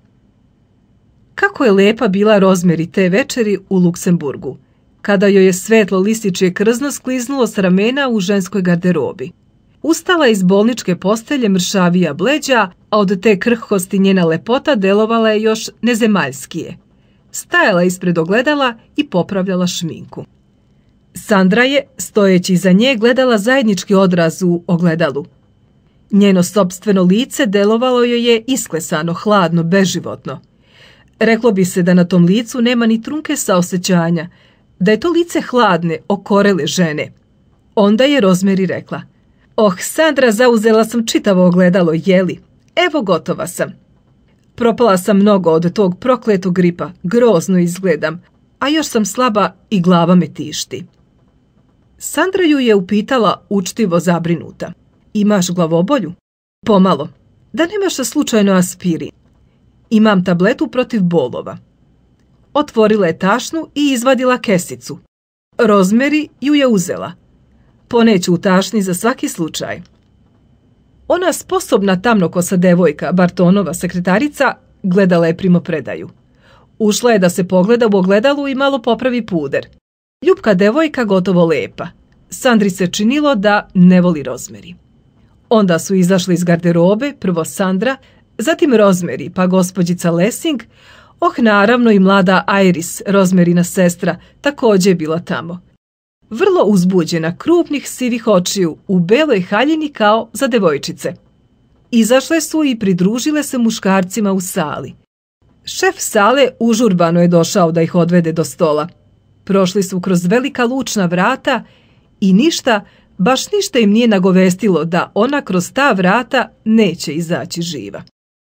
Kako je lepa bila Rosemary te večeri u Luksemburgu, kada joj je svetlo lističje krzno skliznulo s ramena u ženskoj garderobi. Ustala iz bolničke postelje mršavija bleđa, a od te krhkosti njena lepota delovala je još nezemaljskije. Stajala ispred ogledala i popravljala šminku. Sandra je, stojeći iza nje, gledala zajednički odraz u ogledalu. Njeno sopstveno lice delovalo joj je isklesano, hladno, beživotno. Reklo bi se da na tom licu nema ni trunke saosećanja, da je to lice hladne, okorele žene. Onda je Rosemary rekla: "Oh, Sandra, zauzela sam čitavo ogledalo, jeli? Evo, gotova sam. Propala sam mnogo od tog prokletog gripa, grozno izgledam, a još sam slaba i glava me tišti." Sandra ju je upitala učtivo zabrinuta: "Imaš glavobolju?" "Pomalo. Da nemaš slučajno aspirin?" "Imam tabletu protiv bolova." Otvorila je tašnu i izvadila kesicu. Rosemary ju je uzela. Poneću u tašni za svaki slučaj. Ona sposobna tamnokosa devojka, Bartonova sekretarica, gledala je primopredaju. Ušla je da se pogleda u ogledalu i malo popravi puder. Ljupka devojka gotovo lepa. Sandri se činilo da ne voli Rosemary. Onda su izašli iz garderobe, prvo Sandra, zatim Rosemary, pa gospođica Lessing, naravno i mlada Iris, Rosemaryna sestra, također je bila tamo. Vrlo uzbuđena, krupnih sivih očiju, u beloj haljini kao za devojčice. Izašle su i pridružile se muškarcima u sali. Šef sale užurbano je došao da ih odvede do stola. Prošli su kroz velika lučna vrata i ništa, baš ništa im nije nagovestilo da ona kroz ta vrata neće izaći živa.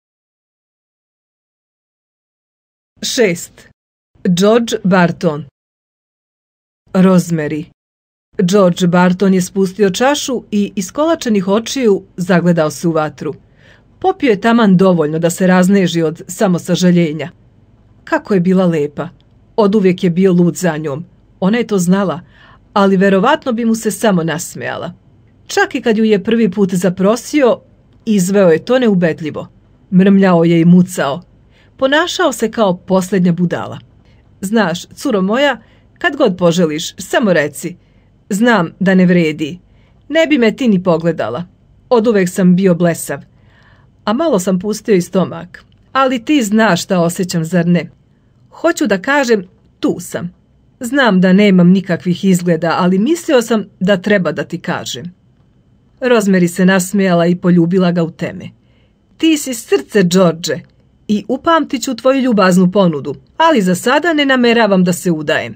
6. George Barton. Rosemary. George Barton je spustio čašu i iskolačenih očiju zagledao se u vatru. Popio je taman dovoljno da se razneži od samosažaljenja. Kako je bila lepa. Oduvijek je bio lud za njom. Ona je to znala, ali verovatno bi mu se samo nasmejala. Čak i kad ju je prvi put zaprosio, izveo je to neubedljivo. Mrmljao je i mucao. Ponašao se kao posljednja budala. Znaš, curo moja, kad god poželiš, samo reci. Znam da ne vredi. Ne bi me ti ni pogledala. Oduvek sam bio blesav. A malo sam pustio i stomak. Ali ti znaš šta osjećam, zar ne? Hoću da kažem, tu sam. Znam da nemam nikakvih izgleda, ali mislio sam da treba da ti kažem. Rosemary se nasmijala i poljubila ga u teme. Ti si srce, George, i upamtit ću tvoju ljubaznu ponudu, ali za sada ne nameravam da se udajem.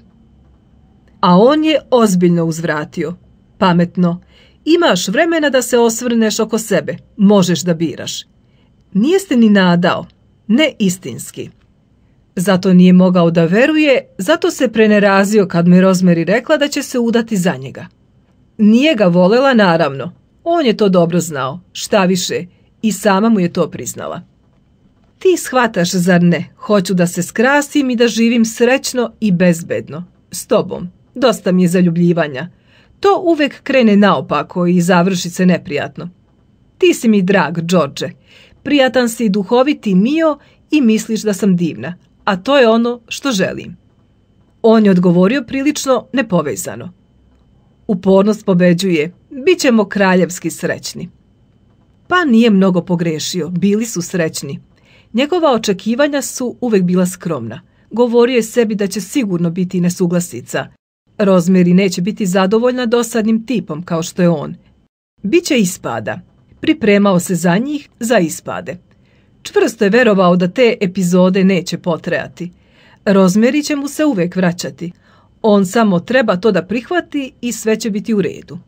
A on je ozbiljno uzvratio. Pametno. Imaš vremena da se osvrneš oko sebe. Možeš da biraš. Nije se ni nadao. Ne istinski. Zato nije mogao da veruje, zato se prenerazio kad mi Rosemary rekla da će se udati za njega. Nije ga volela, naravno. On je to dobro znao. Šta više, i sama mu je to priznala. Ti shvataš, zar ne? Hoću da se skrasim i da živim srećno i bezbedno. S tobom. Dosta mi je zaljubljivanja. To uvek krene naopako i završi se neprijatno. Ti si mi drag, George. Prijatan si, duhoviti, mio i misliš da sam divna. A to je ono što želim. On je odgovorio prilično nepovezano. Upornost pobeđuje. Bićemo kraljevski srećni. Pa nije mnogo pogrešio. Bili su srećni. Njegova očekivanja su uvek bila skromna. Govorio je sebi da će sigurno biti nesuglasica. Rosemary neće biti zadovoljna dosadnim tipom kao što je on. Biće ispada. Pripremao se za njih, za ispade. Čvrsto je verovao da te epizode neće potrajati. Rosemary će mu se uvek vraćati. On samo treba to da prihvati i sve će biti u redu.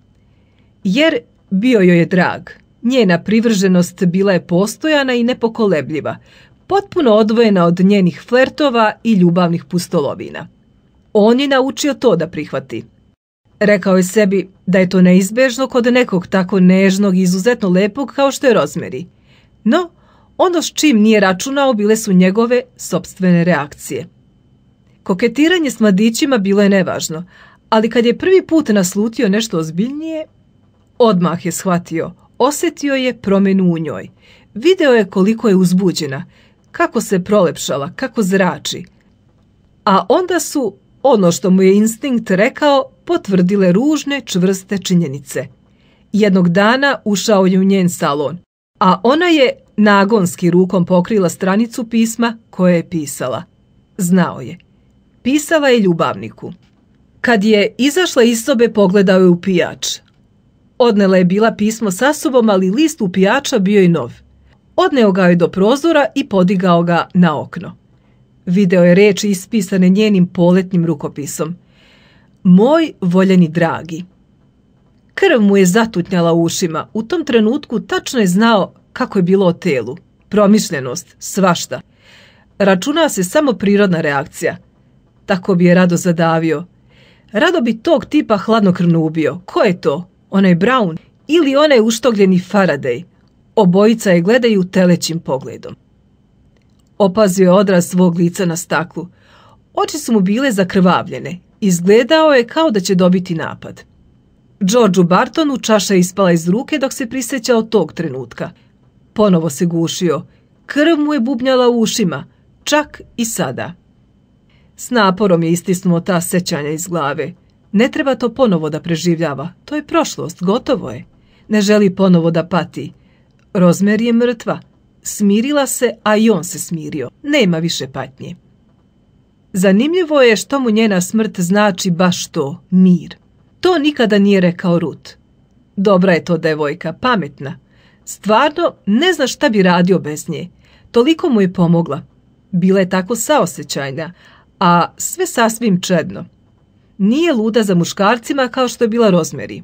Jer bio joj je drag. Njena privrženost bila je postojana i nepokolebljiva, potpuno odvojena od njenih flertova i ljubavnih pustolovina. On je naučio to da prihvati. Rekao je sebi da je to neizbežno kod nekog tako nežnog i izuzetno lepog kao što je Rosemary. No, ono s čim nije računao bile su njegove sopstvene reakcije. Koketiranje s mladićima bilo je nevažno, ali kad je prvi put naslutio nešto ozbiljnije, odmah je shvatio, osjetio je promjenu u njoj. Video je koliko je uzbuđena, kako se prolepšala, kako zrači. A onda su, ono što mu je instinkt rekao, potvrdile ružne, čvrste činjenice. Jednog dana ušao je u njen salon, a ona je nagonski rukom pokrila stranicu pisma koje je pisala. Znao je. Pisala je ljubavniku. Kad je izašla iz sobe, pogledao je u pijač. Odnela je bila pismo sa sobom, ali list u pijača bio je nov. Odneo ga je do prozora i podigao ga na okno. Video je reči ispisane njenim poletnim rukopisom. Moj voljeni dragi. Krv mu je zatutnjala u ušima. U tom trenutku tačno je znao kako je bilo o telu. Promišljenost, svašta. Računa se samo prirodna reakcija. Tako bi je rado zadavio. Rado bi tog tipa hladnokrvno ubio. Ko je to? Onaj Brown ili onaj uštogljeni Faraday? Obojica je gledaju telećim pogledom. Opazio je odraz svog lica na staklu. Oči su mu bile zakrvavljene. Izgledao je kao da će dobiti napad. Georgeu Bartonu čaša je ispala iz ruke dok se prisjećao tog trenutka. Ponovo se gušio. Krv mu je bubnjala u ušima, čak i sada. S naporom je istisnuo ta sećanja iz glave. Ne treba to ponovo da preživljava. To je prošlost, gotovo je. Ne želi ponovo da pati. Rosemary je mrtva. Smirila se, a i on se smirio. Nema više patnje. Zanimljivo je što mu njena smrt znači baš to, mir. To nikada nije rekao Ruth. Dobra je to devojka, pametna. Stvarno ne zna šta bi radio bez nje. Toliko mu je pomogla. Bila je tako saosećajna, a sve sasvim čedno. Nije luda za muškarcima kao što je bila Rosemary.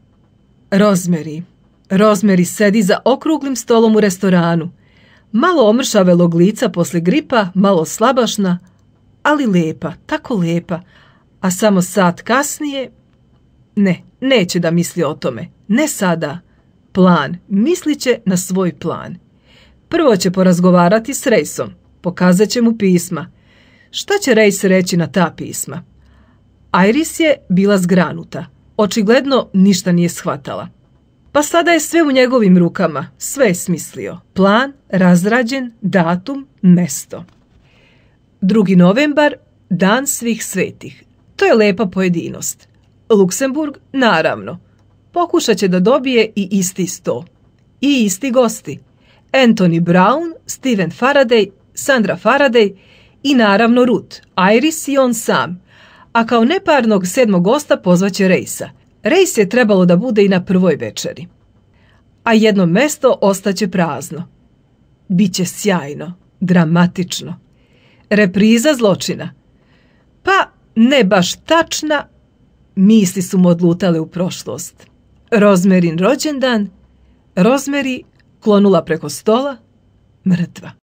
Rosemary sedi za okruglim stolom u restoranu. Malo omršavelog lica posle gripa, malo slabašna, ali lepa, tako lepa. A samo sat kasnije... Ne, neće da misli o tome. Ne sada. Plan. Mislit će na svoj plan. Prvo će porazgovarati s Raysom. Pokazat će mu pisma. Šta će Race reći na ta pisma? Iris je bila zgranuta. Očigledno ništa nije shvatala. Pa sada je sve u njegovim rukama. Sve je smislio. Plan, razrađen, datum, mesto. 2. novembar, dan svih svetih. To je lepa pojedinost. Luksemburg, naravno. Pokušat će da dobije i isti sto. I isti gosti. Anthony Brown, Stephen Faraday, Sandra Faraday i naravno Ruth, Iris i on sam. A kao neparnog 7. gosta pozvaće Raysa. Race je trebalo da bude i na prvoj večeri. A jedno mesto ostaće prazno. Biće sjajno, dramatično. Repriza zločina. Pa ne baš tačna, misli su mu odlutale u prošlost. Rosemaryn rođendan, Rosemary klonula preko stola, mrtva.